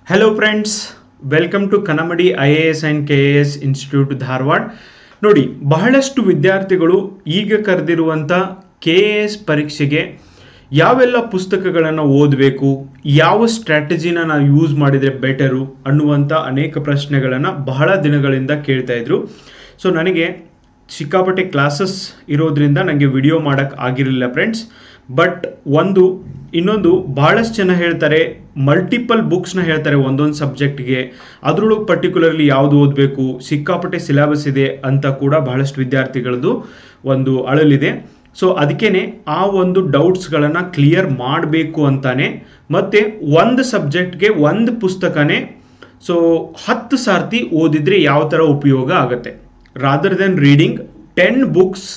Hello friends, welcome to Kanamadi IAS and KAS Institute Dharwad. ನೋಡಿ, ಬಹಳಷ್ಟು ವಿದ್ಯಾರ್ಥಿಗಳು ಈಗ ಕರೆದಿರುವಂತ KAS ಪರೀಕ್ಷೆಗೆ ಯಾವೆಲ್ಲ ಪುಸ್ತಕಗಳನ್ನು ಓದಬೇಕು, ಯಾವ ಸ್ಟ್ರಾಟಜಿನ ನಾವು ಯೂಸ್ ಮಾಡಿದ್ರೆ ಬೆಟರು ಅನ್ನುವಂತ ಅನೇಕ ಪ್ರಶ್ನೆಗಳನ್ನು ಬಹಳ ದಿನಗಳಿಂದ ಕೇಳ್ತಾ ಇದ್ರು. ಸೊ ನನಗೆ ಸಿಕ್ಕಾಪಟ್ಟೆ ಕ್ಲಾಸಸ್ ಇರೋದ್ರಿಂದ ನನಗೆ ವಿಡಿಯೋ ಮಾಡಕ್ಕೆ ಆಗಿರಲಿಲ್ಲ ಫ್ರೆಂಡ್ಸ್. ಬಟ್ ಇನ್ನೊಂದು ಬಹಳಷ್ಟು ಜನ ಹೇಳ್ತಾರೆ, ಮಲ್ಟಿಪಲ್ ಬುಕ್ಸ್ನ ಹೇಳ್ತಾರೆ ಒಂದೊಂದು ಸಬ್ಜೆಕ್ಟ್ಗೆ, ಅದರೊಳಗೆ ಪರ್ಟಿಕ್ಯುಲರ್ಲಿ ಯಾವುದು ಓದಬೇಕು, ಸಿಕ್ಕಾಪಟ್ಟೆ ಸಿಲೆಬಸ್ ಇದೆ ಅಂತ ಕೂಡ ಬಹಳಷ್ಟು ವಿದ್ಯಾರ್ಥಿಗಳದ್ದು ಒಂದು ಅಳಲಿದೆ. ಸೊ ಅದಕ್ಕೇನೆ ಆ ಒಂದು ಡೌಟ್ಸ್ಗಳನ್ನು ಕ್ಲಿಯರ್ ಮಾಡಬೇಕು ಅಂತಾನೆ ಮತ್ತೆ ಒಂದು ಸಬ್ಜೆಕ್ಟ್ಗೆ ಒಂದು ಪುಸ್ತಕನೇ ಸೊ 10 ಸಾರ್ತಿ ಓದಿದ್ರೆ ಯಾವ ಥರ ಉಪಯೋಗ ಆಗುತ್ತೆ. Rather than reading 10 books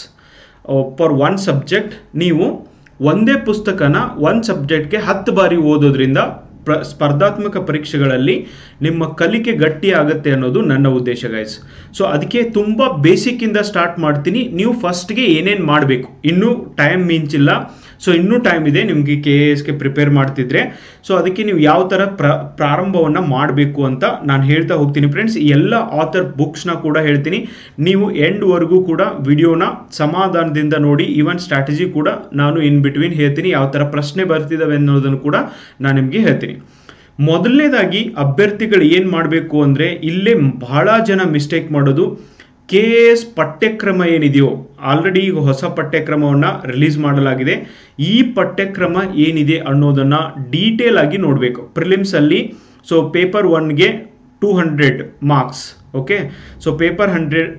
for one subject, ನೀವು ಒಂದೇ ಪುಸ್ತಕನ ಒಂದು ಸಬ್ಜೆಕ್ಟ್ಗೆ 10 ಬಾರಿ ಓದೋದ್ರಿಂದ ಸ್ಪರ್ಧಾತ್ಮಕ ಪರೀಕ್ಷೆಗಳಲ್ಲಿ ನಿಮ್ಮ ಕಲಿಕೆ ಗಟ್ಟಿ ಆಗುತ್ತೆ ಅನ್ನೋದು ನನ್ನ ಉದ್ದೇಶ ಗೈಸ್. ಸೊ ಅದಕ್ಕೆ ತುಂಬ ಬೇಸಿಕ್ಕಿಂದ ಸ್ಟಾರ್ಟ್ ಮಾಡ್ತೀನಿ. ನೀವು ಫಸ್ಟ್ಗೆ ಏನೇನು ಮಾಡಬೇಕು, ಇನ್ನೂ ಟೈಮ್ ಮಿಂಚಿಲ್ಲ, ಸೊ ಇನ್ನೂ ಟೈಮ್ ಇದೆ ನಿಮಗೆ KASಗೆ ಪ್ರಿಪೇರ್ ಮಾಡ್ತಿದ್ರೆ. ಸೊ ಅದಕ್ಕೆ ನೀವು ಯಾವ ಥರ ಪ್ರಾರಂಭವನ್ನು ಮಾಡಬೇಕು ಅಂತ ನಾನು ಹೇಳ್ತಾ ಹೋಗ್ತೀನಿ ಫ್ರೆಂಡ್ಸ್. ಎಲ್ಲ ಆಥರ್ ಬುಕ್ಸ್ನ ಕೂಡ ಹೇಳ್ತೀನಿ. ನೀವು ಎಂಡ್ವರೆಗೂ ಕೂಡ ವಿಡಿಯೋನ ಸಮಾಧಾನದಿಂದ ನೋಡಿ. ಈವನ್ ಸ್ಟ್ರಾಟಜಿ ಕೂಡ ನಾನು ಇನ್ ಬಿಟ್ವೀನ್ ಹೇಳ್ತೀನಿ, ಯಾವ ಥರ ಪ್ರಶ್ನೆ ಬರ್ತಿದ್ದಾವೆ ಅನ್ನೋದನ್ನು ಕೂಡ ನಾನು ನಿಮಗೆ ಹೇಳ್ತೀನಿ. ಮೊದಲನೇದಾಗಿ ಅಭ್ಯರ್ಥಿಗಳು ಏನು ಮಾಡಬೇಕು ಅಂದರೆ, ಇಲ್ಲೇ ಬಹಳ ಜನ ಮಿಸ್ಟೇಕ್ ಮಾಡೋದು, KAS ಪಠ್ಯಕ್ರಮ ಏನಿದೆಯೋ ಆಲ್ರೆಡಿ ಈಗ ಹೊಸ ಪಠ್ಯಕ್ರಮವನ್ನು ರಿಲೀಸ್ ಮಾಡಲಾಗಿದೆ. ಈ ಪಠ್ಯಕ್ರಮ ಏನಿದೆ ಅನ್ನೋದನ್ನು ಡೀಟೇಲ್ ಆಗಿ ನೋಡಬೇಕು. ಪ್ರಿಲಿಮ್ಸಲ್ಲಿ ಸೊ ಪೇಪರ್ 1ಗೆ 200 ಮಾರ್ಕ್ಸ್, ಓಕೆ. ಸೊ ಪೇಪರ್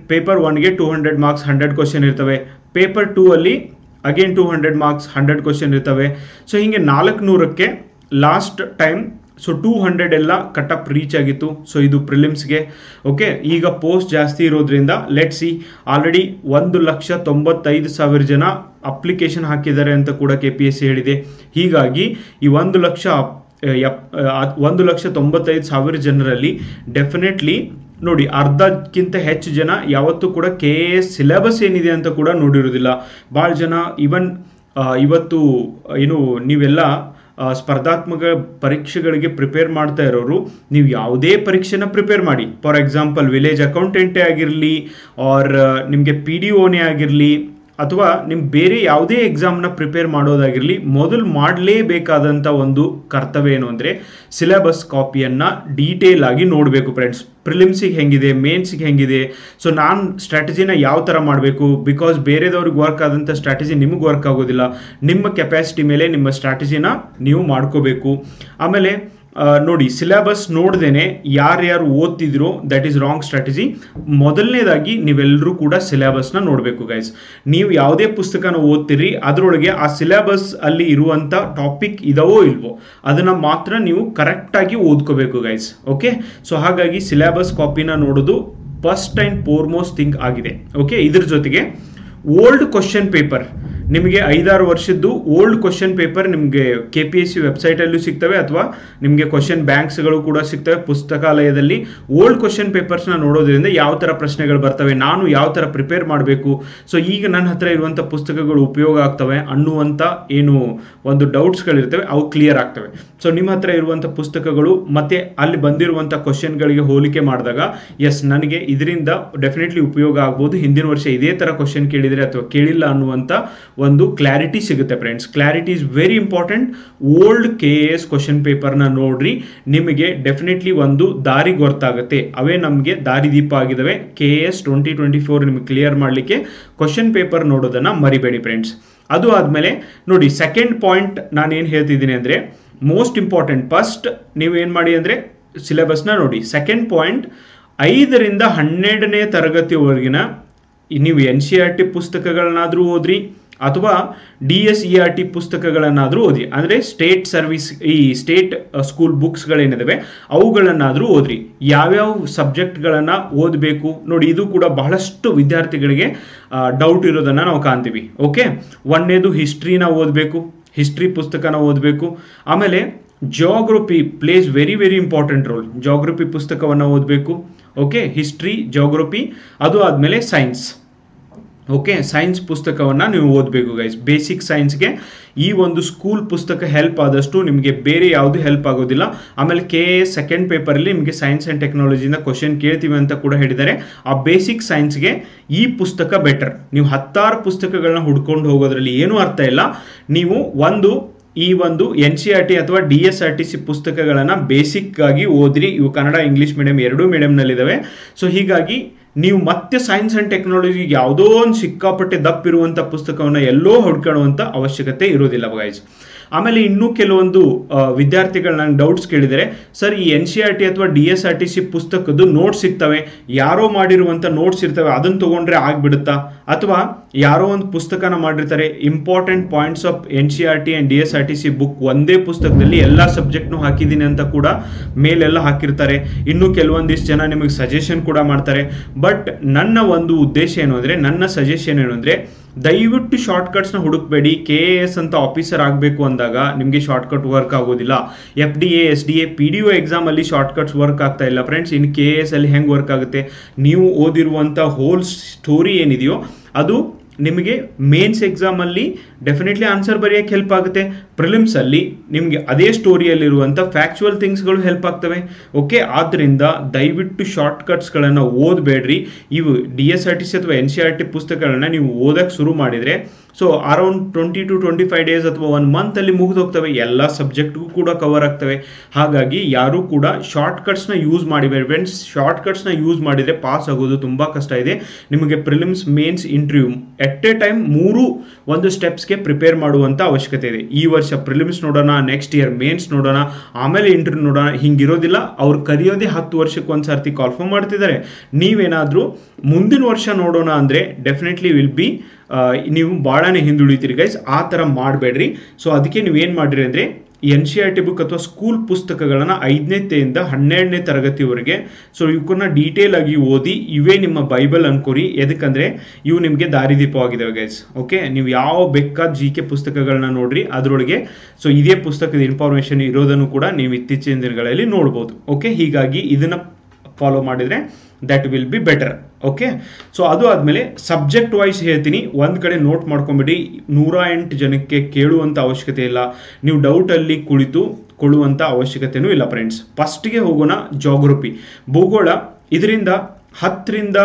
1ಗೆ 200 ಮಾರ್ಕ್ಸ್ 100 ಕ್ವಶನ್ ಇರ್ತವೆ. ಪೇಪರ್ 2 ಅಲ್ಲಿ ಅಗೇನ್ 200 ಮಾರ್ಕ್ಸ್ 100 ಕ್ವಶನ್ ಇರ್ತವೆ. ಸೊ ಹೀಗೆ 400ಕ್ಕೆ ಲಾಸ್ಟ್ ಟೈಮ್ ಸೊ 200 ಎಲ್ಲ ಕಟಪ್ ರೀಚ್ ಆಗಿತ್ತು. ಸೊ ಇದು ಪ್ರಿಲಿಮ್ಸ್ಗೆ, ಓಕೆ. ಈಗ ಪೋಸ್ಟ್ ಜಾಸ್ತಿ ಇರೋದ್ರಿಂದ ಲೆಟ್ ಸಿ, ಆಲ್ರೆಡಿ 1,95,000 ಜನ ಅಪ್ಲಿಕೇಶನ್ ಹಾಕಿದ್ದಾರೆ ಅಂತ ಕೂಡ KPSC ಹೇಳಿದೆ. ಹೀಗಾಗಿ ಈ 1,95,000 ಜನರಲ್ಲಿ ಡೆಫಿನೆಟ್ಲಿ ನೋಡಿ, ಅರ್ಧಕ್ಕಿಂತ ಹೆಚ್ಚು ಜನ ಯಾವತ್ತೂ ಕೂಡ KAS ಸಿಲೆಬಸ್ ಏನಿದೆ ಅಂತ ಕೂಡ ನೋಡಿರೋದಿಲ್ಲ. ಭಾಳ ಜನ ಇವನ್ ಇವತ್ತು ಏನು ನೀವೆಲ್ಲ ಸ್ಪರ್ಧಾತ್ಮಕ ಪರೀಕ್ಷೆಗಳಿಗೆ ಪ್ರಿಪೇರ್ ಮಾಡ್ತಾ ಇರೋರು, ನೀವು ಯಾವುದೇ ಪರೀಕ್ಷೆನ ಪ್ರಿಪೇರ್ ಮಾಡಿ, ಫಾರ್ ಎಕ್ಸಾಂಪಲ್ ವಿಲೇಜ್ ಅಕೌಂಟೆಂಟೇ ಆಗಿರಲಿ, ಆರ್ ನಿಮಗೆ PDOನೇ ಆಗಿರಲಿ, ಅಥವಾ ನಿಮ್ಮ ಬೇರೆ ಯಾವುದೇ ಎಕ್ಸಾಮ್ನ ಪ್ರಿಪೇರ್ ಮಾಡೋದಾಗಿರಲಿ, ಮೊದಲು ಮಾಡಲೇಬೇಕಾದಂಥ ಒಂದು ಕರ್ತವ್ಯ ಏನು ಅಂದರೆ ಸಿಲೆಬಸ್ ಕಾಪಿಯನ್ನು ಡೀಟೇಲ್ ಆಗಿ ನೋಡಬೇಕು ಫ್ರೆಂಡ್ಸ್. ಪ್ರಿಲಿಮ್ಸಿಗೆ ಹೆಂಗಿದೆ, ಮೇನ್ಸಿಗೆ ಹೆಂಗಿದೆ, ಸೊ ನಾನು ಸ್ಟ್ರಾಟಜಿನ ಯಾವ ಥರ ಮಾಡಬೇಕು, ಬಿಕಾಸ್ ಬೇರೆದವ್ರಿಗೆ ವರ್ಕ್ ಆದಂಥ ಸ್ಟ್ರಾಟಜಿ ನಿಮಗೆ ವರ್ಕ್ ಆಗೋದಿಲ್ಲ. ನಿಮ್ಮ ಕೆಪಾಸಿಟಿ ಮೇಲೆ ನಿಮ್ಮ ಸ್ಟ್ರಾಟಜಿನ ನೀವು ಮಾಡ್ಕೋಬೇಕು. ಆಮೇಲೆ ನೋಡಿ, ಸಿಲೆಬಸ್ ನೋಡ್ದೇನೆ ಯಾರ್ಯಾರು ಓದ್ತಿದ್ರು ದಟ್ ಈಸ್ ರಾಂಗ್ ಸ್ಟ್ರಾಟಜಿ. ಮೊದಲನೇದಾಗಿ ನೀವೆಲ್ಲರೂ ಕೂಡ ಸಿಲೆಬಸ್ನ ನೋಡಬೇಕು ಗೈಸ್. ನೀವು ಯಾವುದೇ ಪುಸ್ತಕನ ಓದ್ತೀರಿ, ಅದರೊಳಗೆ ಆ ಸಿಲೆಬಸ್ ಅಲ್ಲಿ ಇರುವಂಥ ಟಾಪಿಕ್ ಇದಾವೋ ಇಲ್ವೋ ಅದನ್ನು ಮಾತ್ರ ನೀವು ಕರೆಕ್ಟಾಗಿ ಓದ್ಕೋಬೇಕು ಗೈಸ್, ಓಕೆ. ಸೊ ಹಾಗಾಗಿ ಸಿಲೆಬಸ್ ಕಾಪಿನ ನೋಡೋದು ಫಸ್ಟ್ ಆ್ಯಂಡ್ ಫೋರ್ಮೋಸ್ಟ್ ಥಿಂಗ್ ಆಗಿದೆ, ಓಕೆ. ಇದ್ರ ಜೊತೆಗೆ ಓಲ್ಡ್ ಕ್ವಶನ್ ಪೇಪರ್, ನಿಮಗೆ 5-6 ವರ್ಷದ್ದು ಓಲ್ಡ್ ಕ್ವಶನ್ ಪೇಪರ್ ನಿಮಗೆ KPSC ವೆಬ್ಸೈಟಲ್ಲೂ ಸಿಗ್ತವೆ, ಅಥವಾ ನಿಮಗೆ ಕ್ವಶನ್ ಬ್ಯಾಂಕ್ಸ್ಗಳು ಕೂಡ ಸಿಗ್ತವೆ ಪುಸ್ತಕಾಲಯದಲ್ಲಿ. ಓಲ್ಡ್ ಕ್ವಶನ್ ಪೇಪರ್ಸ್ನ ನೋಡೋದ್ರಿಂದ ಯಾವ ಥರ ಪ್ರಶ್ನೆಗಳು ಬರ್ತವೆ, ನಾನು ಯಾವ ಥರ ಪ್ರಿಪೇರ್ ಮಾಡಬೇಕು, ಸೊ ಈಗ ನನ್ನ ಹತ್ರ ಇರುವಂಥ ಪುಸ್ತಕಗಳು ಉಪಯೋಗ ಆಗ್ತವೆ ಅನ್ನುವಂಥ ಏನು ಒಂದು ಡೌಟ್ಸ್ಗಳಿರ್ತವೆ ಅವು ಕ್ಲಿಯರ್ ಆಗ್ತವೆ. ಸೊ ನಿಮ್ಮ ಹತ್ರ ಇರುವಂಥ ಪುಸ್ತಕಗಳು ಮತ್ತು ಅಲ್ಲಿ ಬಂದಿರುವಂಥ ಕ್ವಶನ್ಗಳಿಗೆ ಹೋಲಿಕೆ ಮಾಡಿದಾಗ ಎಸ್ ನನಗೆ ಇದರಿಂದ ಡೆಫಿನೆಟ್ಲಿ ಉಪಯೋಗ ಆಗ್ಬೋದು, ಹಿಂದಿನ ವರ್ಷ ಇದೇ ಥರ ಕ್ವಶನ್ ಕೇಳಿದರೆ ಅಥವಾ ಕೇಳಿಲ್ಲ ಅನ್ನುವಂಥ ಒಂದು ಕ್ಲಾರಿಟಿ ಸಿಗುತ್ತೆ friends. Clarity is very important. Old KAS question ಪೇಪರ್ನ ನೋಡ್ರಿ, ನಿಮಗೆ ಡೆಫಿನೆಟ್ಲಿ ಒಂದು ದಾರಿ ಗೊತ್ತಾಗುತ್ತೆ. ಅವೇ ನಮಗೆ ದಾರಿದೀಪ ಆಗಿದ್ದಾವೆ. KAS 2024 ನಿಮಗೆ ಕ್ಲಿಯರ್ ಮಾಡಲಿಕ್ಕೆ ಕ್ವಶನ್ ಪೇಪರ್ ನೋಡೋದನ್ನು ಮರಿಬೇಡಿ ಫ್ರೆಂಡ್ಸ್. ಅದು ಆದಮೇಲೆ ನೋಡಿ, ಸೆಕೆಂಡ್ ಪಾಯಿಂಟ್ ನಾನು ಏನು ಹೇಳ್ತಿದ್ದೀನಿ ಅಂದರೆ ಮೋಸ್ಟ್ ಇಂಪಾರ್ಟೆಂಟ್. ಫಸ್ಟ್ ನೀವೇನು ಮಾಡಿ ಅಂದರೆ ಸಿಲೆಬಸ್ನ ನೋಡಿ. ಸೆಕೆಂಡ್ ಪಾಯಿಂಟ್, 5ರಿಂದ 12ನೇ ತರಗತಿವರೆಗಿನ ನೀವು NCERT ಪುಸ್ತಕಗಳನ್ನಾದರೂ ಓದ್ರಿ, ಅಥವಾ DSERT ಪುಸ್ತಕಗಳನ್ನಾದರೂ ಓದಿ, ಅಂದರೆ ಸ್ಟೇಟ್ ಸರ್ವಿಸ್ ಈ ಸ್ಟೇಟ್ ಸ್ಕೂಲ್ ಬುಕ್ಸ್ಗಳೇನಿದಾವೆ ಅವುಗಳನ್ನಾದರೂ ಓದ್ರಿ. ಯಾವ್ಯಾವ ಸಬ್ಜೆಕ್ಟ್ಗಳನ್ನು ಓದಬೇಕು ನೋಡಿ, ಇದು ಕೂಡ ಬಹಳಷ್ಟು ವಿದ್ಯಾರ್ಥಿಗಳಿಗೆ ಡೌಟ್ ಇರೋದನ್ನು ನಾವು ಕಾಣ್ತೀವಿ, ಓಕೆ. ಒಂದನೇದು ಹಿಸ್ಟ್ರಿನ ಓದಬೇಕು, ಹಿಸ್ಟ್ರಿ ಪುಸ್ತಕನ ಓದಬೇಕು. ಆಮೇಲೆ geography plays very very important role. Geography ಪುಸ್ತಕವನ್ನು ಓದಬೇಕು, ಓಕೆ. ಹಿಸ್ಟ್ರಿ, ಜಿಯೋಗ್ರಫಿ, ಅದು ಆದಮೇಲೆ ಸೈನ್ಸ್. ಓಕೆ, ಸೈನ್ಸ್ ಪುಸ್ತಕವನ್ನು ನೀವು ಓದಬೇಕು ಗೈಸ್. ಬೇಸಿಕ್ ಸೈನ್ಸ್ಗೆ ಈ ಒಂದು ಸ್ಕೂಲ್ ಪುಸ್ತಕ ಹೆಲ್ಪ್ ಆದಷ್ಟು ನಿಮಗೆ ಬೇರೆ ಯಾವುದು ಹೆಲ್ಪ್ ಆಗೋದಿಲ್ಲ. ಆಮೇಲೆ KAS ಸೆಕೆಂಡ್ ಪೇಪರಲ್ಲಿ ನಿಮಗೆ ಸೈನ್ಸ್ ಆ್ಯಂಡ್ ಟೆಕ್ನಾಲಜಿಯಿಂದ ಕ್ವಶನ್ ಕೇಳ್ತೀವಿ ಅಂತ ಕೂಡ ಹೇಳಿದ್ದಾರೆ. ಆ ಬೇಸಿಕ್ ಸೈನ್ಸ್ಗೆ ಈ ಪುಸ್ತಕ ಬೆಟರ್. ನೀವು 10 ಪುಸ್ತಕಗಳನ್ನ ಹುಡ್ಕೊಂಡು ಹೋಗೋದ್ರಲ್ಲಿ ಏನೂ ಅರ್ಥ ಇಲ್ಲ. ನೀವು ಈ ಒಂದು NCERT ಅಥವಾ DSRTC ಪುಸ್ತಕಗಳನ್ನು ಬೇಸಿಕ್ ಆಗಿ ಓದ್ರಿ. ಇವು ಕನ್ನಡ ಇಂಗ್ಲೀಷ್ ಮೀಡಿಯಂ ಎರಡೂ ಮೀಡಿಯಂನಲ್ಲಿದ್ದಾವೆ. ಸೊ ಹೀಗಾಗಿ ನೀವು ಮತ್ತೆ ಸೈನ್ಸ್ ಆ್ಯಂಡ್ ಟೆಕ್ನಾಲಜಿಗೆ ಯಾವುದೋ ಒಂದು ಸಿಕ್ಕಾಪಟ್ಟೆ ದಪ್ಪಿರುವಂಥ ಪುಸ್ತಕವನ್ನು ಎಲ್ಲೋ ಹುಡ್ಕೊಳ್ಳುವಂಥ ಅವಶ್ಯಕತೆ ಇರೋದಿಲ್ಲ ಗೈಸ್. ಆಮೇಲೆ ಇನ್ನೂ ಕೆಲವೊಂದು ವಿದ್ಯಾರ್ಥಿಗಳು ನಂಗೆ ಡೌಟ್ಸ್ ಕೇಳಿದರೆ, ಸರ್ ಈ NCERT ಅಥವಾ DSRTC ಪುಸ್ತಕದ್ದು ನೋಟ್ಸ್ ಸಿಗ್ತವೆ, ಯಾರೋ ಮಾಡಿರುವಂಥ ನೋಟ್ಸ್ ಇರ್ತವೆ, ಅದನ್ನು ತೊಗೊಂಡ್ರೆ ಆಗಿಬಿಡುತ್ತಾ? ಅಥವಾ ಯಾರೋ ಒಂದು ಪುಸ್ತಕನ ಮಾಡಿರ್ತಾರೆ, important points of NCERT and DSRTC book ಒಂದೇ ಪುಸ್ತಕದಲ್ಲಿ ಎಲ್ಲ ಸಬ್ಜೆಕ್ಟ್ನು ಹಾಕಿದ್ದೀನಿ ಅಂತ ಕೂಡ ಮೇಲೆಲ್ಲ ಹಾಕಿರ್ತಾರೆ. ಇನ್ನು ಕೆಲವೊಂದಿಷ್ಟು ಜನ ನಿಮಗೆ ಸಜೆಷನ್ ಕೂಡ ಮಾಡ್ತಾರೆ. ಬಟ್ ನನ್ನ ಒಂದು ಉದ್ದೇಶ ಏನು ಅಂದರೆ, ನನ್ನ ಸಜೆಷನ್ ಏನು ಅಂದರೆ, ದಯವಿಟ್ಟು ಶಾರ್ಟ್ಕಟ್ಸ್ನ ಹುಡುಕಬೇಡಿ. KAS ಅಂತ ಆಫೀಸರ್ ಆಗಬೇಕು ಅಂದಾಗ ನಿಮಗೆ ಶಾರ್ಟ್ಕಟ್ ವರ್ಕ್ ಆಗೋದಿಲ್ಲ. FDA SDA PDO ಎಕ್ಸಾಮಲ್ಲಿ ಶಾರ್ಟ್ಕಟ್ಸ್ ವರ್ಕ್ ಆಗ್ತಾ ಇಲ್ಲ ಫ್ರೆಂಡ್ಸ್. ಇನ್ನು KAS ಅಲ್ಲಿ ಹೆಂಗೆ ವರ್ಕ್ ಆಗುತ್ತೆ? ನೀವು ಓದಿರುವಂಥ ಹೋಲ್ ಸ್ಟೋರಿ ಏನಿದೆಯೋ ಅದು ನಿಮಗೆ ಮೇನ್ಸ್ ಎಕ್ಸಾಮಲ್ಲಿ ಡೆಫಿನೆಟ್ಲಿ ಆನ್ಸರ್ ಬರೆಯೋಕ್ಕೆ ಹೆಲ್ಪ್ ಆಗುತ್ತೆ. ಪ್ರಿಲಿಮ್ಸಲ್ಲಿ ನಿಮಗೆ ಅದೇ ಸ್ಟೋರಿಯಲ್ಲಿರುವಂಥ ಫ್ಯಾಕ್ಚುವಲ್ ಥಿಂಗ್ಸ್ಗಳು ಹೆಲ್ಪ್ ಆಗ್ತವೆ. ಓಕೆ, ಆದ್ದರಿಂದ ದಯವಿಟ್ಟು ಶಾರ್ಟ್ಕಟ್ಸ್ಗಳನ್ನು ಓದಬೇಡ್ರಿ. ಇವು DSRTC ಅಥವಾ NCERT ಪುಸ್ತಕಗಳನ್ನ ನೀವು ಓದಕ್ಕೆ ಶುರು ಮಾಡಿದರೆ ಸೊ ಅರೌಂಡ್ 20 to 25 ಡೇಸ್ ಅಥವಾ 1 ಮಂತಲ್ಲಿ ಮುಗಿದೋಗ್ತವೆ. ಎಲ್ಲ ಸಬ್ಜೆಕ್ಟ್ಗೂ ಕೂಡ ಕವರ್ ಆಗ್ತವೆ. ಹಾಗಾಗಿ ಯಾರೂ ಕೂಡ ಶಾರ್ಟ್ಕಟ್ಸ್ನ ಯೂಸ್ ಮಾಡಿಬೇಡಿ ಫ್ರೆಂಡ್ಸ್. ಶಾರ್ಟ್ಕಟ್ಸ್ನ ಯೂಸ್ ಮಾಡಿದರೆ ಪಾಸ್ ಆಗೋದು ತುಂಬ ಕಷ್ಟ ಇದೆ. ನಿಮಗೆ prelims, mains, interview at a time 3 ಒಂದು ಸ್ಟೆಪ್ಸ್ಗೆ ಪ್ರಿಪೇರ್ ಮಾಡುವಂಥ ಅವಶ್ಯಕತೆ ಇದೆ. ಈ ವರ್ಷ ಪ್ರಿಲಿಮ್ಸ್ ನೋಡೋಣ, ನೆಕ್ಸ್ಟ್ ಇಯರ್ ಮೇನ್ಸ್ ನೋಡೋಣ, ಆಮೇಲೆ ಇಂಟರ್ವ್ಯೂ ನೋಡೋಣ. ಹಿಂಗಿರೋದಿಲ್ಲ. ಅವ್ರು ಕರೆಯೋದೇ 10 ವರ್ಷಕ್ಕೆ ಒಂದು ಸರ್ತಿ ಕಾಲ್ಫರ್ಮ್ ಮಾಡ್ತಿದ್ದಾರೆ. ನೀವೇನಾದರೂ ಮುಂದಿನ ವರ್ಷ ನೋಡೋಣ ಅಂದರೆ ಡೆಫಿನೆಟ್ಲಿ ವಿಲ್ ಬಿ ನೀವು ಭಾಳನೇ ಹಿಂದುಳಿತೀರಿ ಗೈಸ್. ಆ ಥರ ಮಾಡಬೇಡ್ರಿ. ಸೊ ಅದಕ್ಕೆ ನೀವೇನು ಮಾಡಿರಿ ಅಂದರೆ, NCERT ಬುಕ್ ಅಥವಾ ಸ್ಕೂಲ್ ಪುಸ್ತಕಗಳನ್ನು 5ನೇಯಿಂದ 12ನೇ ತರಗತಿವರೆಗೆ ಸೊ ಇವಕ್ಕನ್ನ ಡೀಟೇಲ್ ಆಗಿ ಓದಿ. ಇವೇ ನಿಮ್ಮ ಬೈಬಲ್ ಅನ್ಕೋರಿ. ಎದಕ್ಕಂದರೆ ಇವು ನಿಮಗೆ ದಾರಿದೀಪವಾಗಿದ್ದಾವೆ ಗೈಸ್. ಓಕೆ, ನೀವು ಯಾವ ಬೇಕಾದ GK ಪುಸ್ತಕಗಳನ್ನ ನೋಡ್ರಿ, ಅದರೊಳಗೆ ಸೊ ಇದೇ ಪುಸ್ತಕದ ಇನ್ಫಾರ್ಮೇಷನ್ ಇರೋದನ್ನು ಕೂಡ ನೀವು ಇತ್ತೀಚಿನ ದಿನಗಳಲ್ಲಿ ನೋಡ್ಬೋದು. ಓಕೆ, ಹೀಗಾಗಿ ಇದನ್ನು ಫಾಲೋ ಮಾಡಿದರೆ that will be better. Okay, so ಅದು ಆದಮೇಲೆ ಸಬ್ಜೆಕ್ಟ್ ವೈಸ್ ಹೇಳ್ತೀನಿ. ಒಂದು ಕಡೆ ನೋಟ್ ಮಾಡ್ಕೊಂಬಿಡಿ. 108 ಜನಕ್ಕೆ ಕೇಳುವಂಥ ಅವಶ್ಯಕತೆ ಇಲ್ಲ. ನೀವು ಡೌಟಲ್ಲಿ ಕುಳಿತುಕೊಳ್ಳುವಂಥ ಅವಶ್ಯಕತೆಯೂ ಇಲ್ಲ ಫ್ರೆಂಡ್ಸ್. ಫಸ್ಟ್ಗೆ ಹೋಗೋಣ, ಜಾಗ್ರಫಿ, ಭೂಗೋಳ. ಇದರಿಂದ 10ರಿಂದ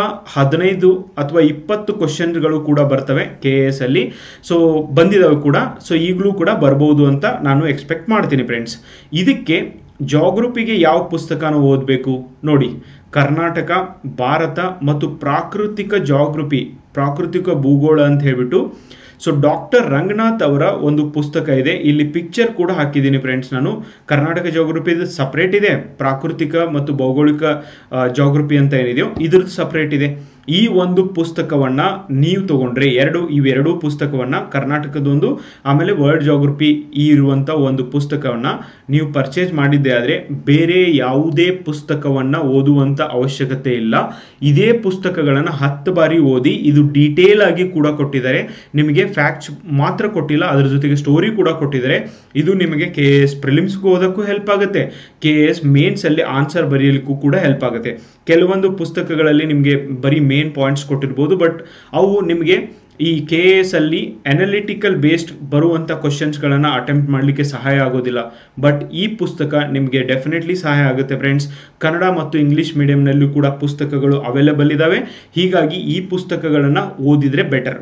15 ಅಥವಾ 20 ಕ್ವಶನ್ಗಳು ಕೂಡ ಬರ್ತವೆ KAS ಅಲ್ಲಿ. ಸೊ ಬಂದಿದ್ದಾವೆ ಕೂಡ. ಸೊ ಈಗಲೂ ಕೂಡ ಬರ್ಬೋದು ಅಂತ ನಾನು ಎಕ್ಸ್ಪೆಕ್ಟ್ ಮಾಡ್ತೀನಿ ಫ್ರೆಂಡ್ಸ್. ಇದಕ್ಕೆ ಜಾಗ್ರಫಿಗೆ ಯಾವ ಪುಸ್ತಕನ ಓದಬೇಕು ನೋಡಿ, ಕರ್ನಾಟಕ, ಭಾರತ ಮತ್ತು ಪ್ರಾಕೃತಿಕ ಜಾಗ್ರಫಿ, ಪ್ರಾಕೃತಿಕ ಭೂಗೋಳ ಅಂತ ಹೇಳ್ಬಿಟ್ಟು ಸೊ ಡಾಕ್ಟರ್ ರಂಗನಾಥ್ ಅವರ ಒಂದು ಪುಸ್ತಕ ಇದೆ. ಇಲ್ಲಿ ಪಿಕ್ಚರ್ ಕೂಡ ಹಾಕಿದ್ದೀನಿ ಫ್ರೆಂಡ್ಸ್. ನಾನು ಕರ್ನಾಟಕ ಜಾಗ್ರಫಿ ಸಪ್ರೇಟ್ ಇದೆ, ಪ್ರಾಕೃತಿಕ ಮತ್ತು ಭೌಗೋಳಿಕ ಜಾಗ್ರಫಿ ಅಂತ ಏನಿದೆಯೋ ಇದ್ರದ್ದು ಸಪ್ರೇಟ್ ಇದೆ. ಈ ಒಂದು ಪುಸ್ತಕವನ್ನು ನೀವು ತಗೊಂಡ್ರೆ ಇವೆರಡೂ ಪುಸ್ತಕವನ್ನು, ಕರ್ನಾಟಕದೊಂದು ಆಮೇಲೆ ವರ್ಲ್ಡ್ ಜಾಗ್ರಫಿ ಇರುವಂಥ ಒಂದು ಪುಸ್ತಕವನ್ನು ನೀವು ಪರ್ಚೇಸ್ ಮಾಡಿದ್ದೆ ಆದರೆ ಬೇರೆ ಯಾವುದೇ ಪುಸ್ತಕವನ್ನು ಓದುವಂಥ ಅವಶ್ಯಕತೆ ಇಲ್ಲ. ಇದೇ ಪುಸ್ತಕಗಳನ್ನು 10 ಬಾರಿ ಓದಿ. ಇದು ಡೀಟೇಲ್ ಆಗಿ ಕೂಡ ಕೊಟ್ಟಿದ್ದಾರೆ. ನಿಮಗೆ ಫ್ಯಾಕ್ಟ್ಸ್ ಮಾತ್ರ ಕೊಟ್ಟಿಲ್ಲ, ಅದರ ಜೊತೆಗೆ ಸ್ಟೋರಿ ಕೂಡ ಕೊಟ್ಟಿದ್ದಾರೆ. ಇದು ನಿಮಗೆ KAS ಪ್ರಿಲಿಮ್ಸ್ಗೂ ಓದೋಕ್ಕೂ ಹೆಲ್ಪ್ ಆಗುತ್ತೆ, KAS ಮೇನ್ಸಲ್ಲಿ ಆನ್ಸರ್ ಬರೆಯಲಿಕ್ಕೂ ಕೂಡ ಹೆಲ್ಪ್ ಆಗುತ್ತೆ. ಕೆಲವೊಂದು ಪುಸ್ತಕಗಳಲ್ಲಿ ನಿಮಗೆ ಬರೀ ಮೇನ್ ಪಾಯಿಂಟ್ಸ್ ಕೊಟ್ಟಿರ್ಬೋದು, ಬಟ್ ಅವು ನಿಮಗೆ ಈ KAS ಅಲ್ಲಿ ಅನಾಲಿಟಿಕಲ್ ಬೇಸ್ಡ್ ಬರುವಂಥ ಕ್ವಶನ್ಸ್ಗಳನ್ನು ಅಟೆಂಪ್ಟ್ ಮಾಡಲಿಕ್ಕೆ ಸಹಾಯ ಆಗೋದಿಲ್ಲ. ಬಟ್ ಈ ಪುಸ್ತಕ ನಿಮಗೆ ಡೆಫಿನೆಟ್ಲಿ ಸಹಾಯ ಆಗುತ್ತೆ ಫ್ರೆಂಡ್ಸ್. ಕನ್ನಡ ಮತ್ತು ಇಂಗ್ಲೀಷ್ ಮೀಡಿಯಂನಲ್ಲೂ ಕೂಡ ಪುಸ್ತಕಗಳು ಅವೈಲೇಬಲ್ ಇದ್ದಾವೆ. ಹೀಗಾಗಿ ಈ ಪುಸ್ತಕಗಳನ್ನು ಓದಿದರೆ ಬೆಟರ್.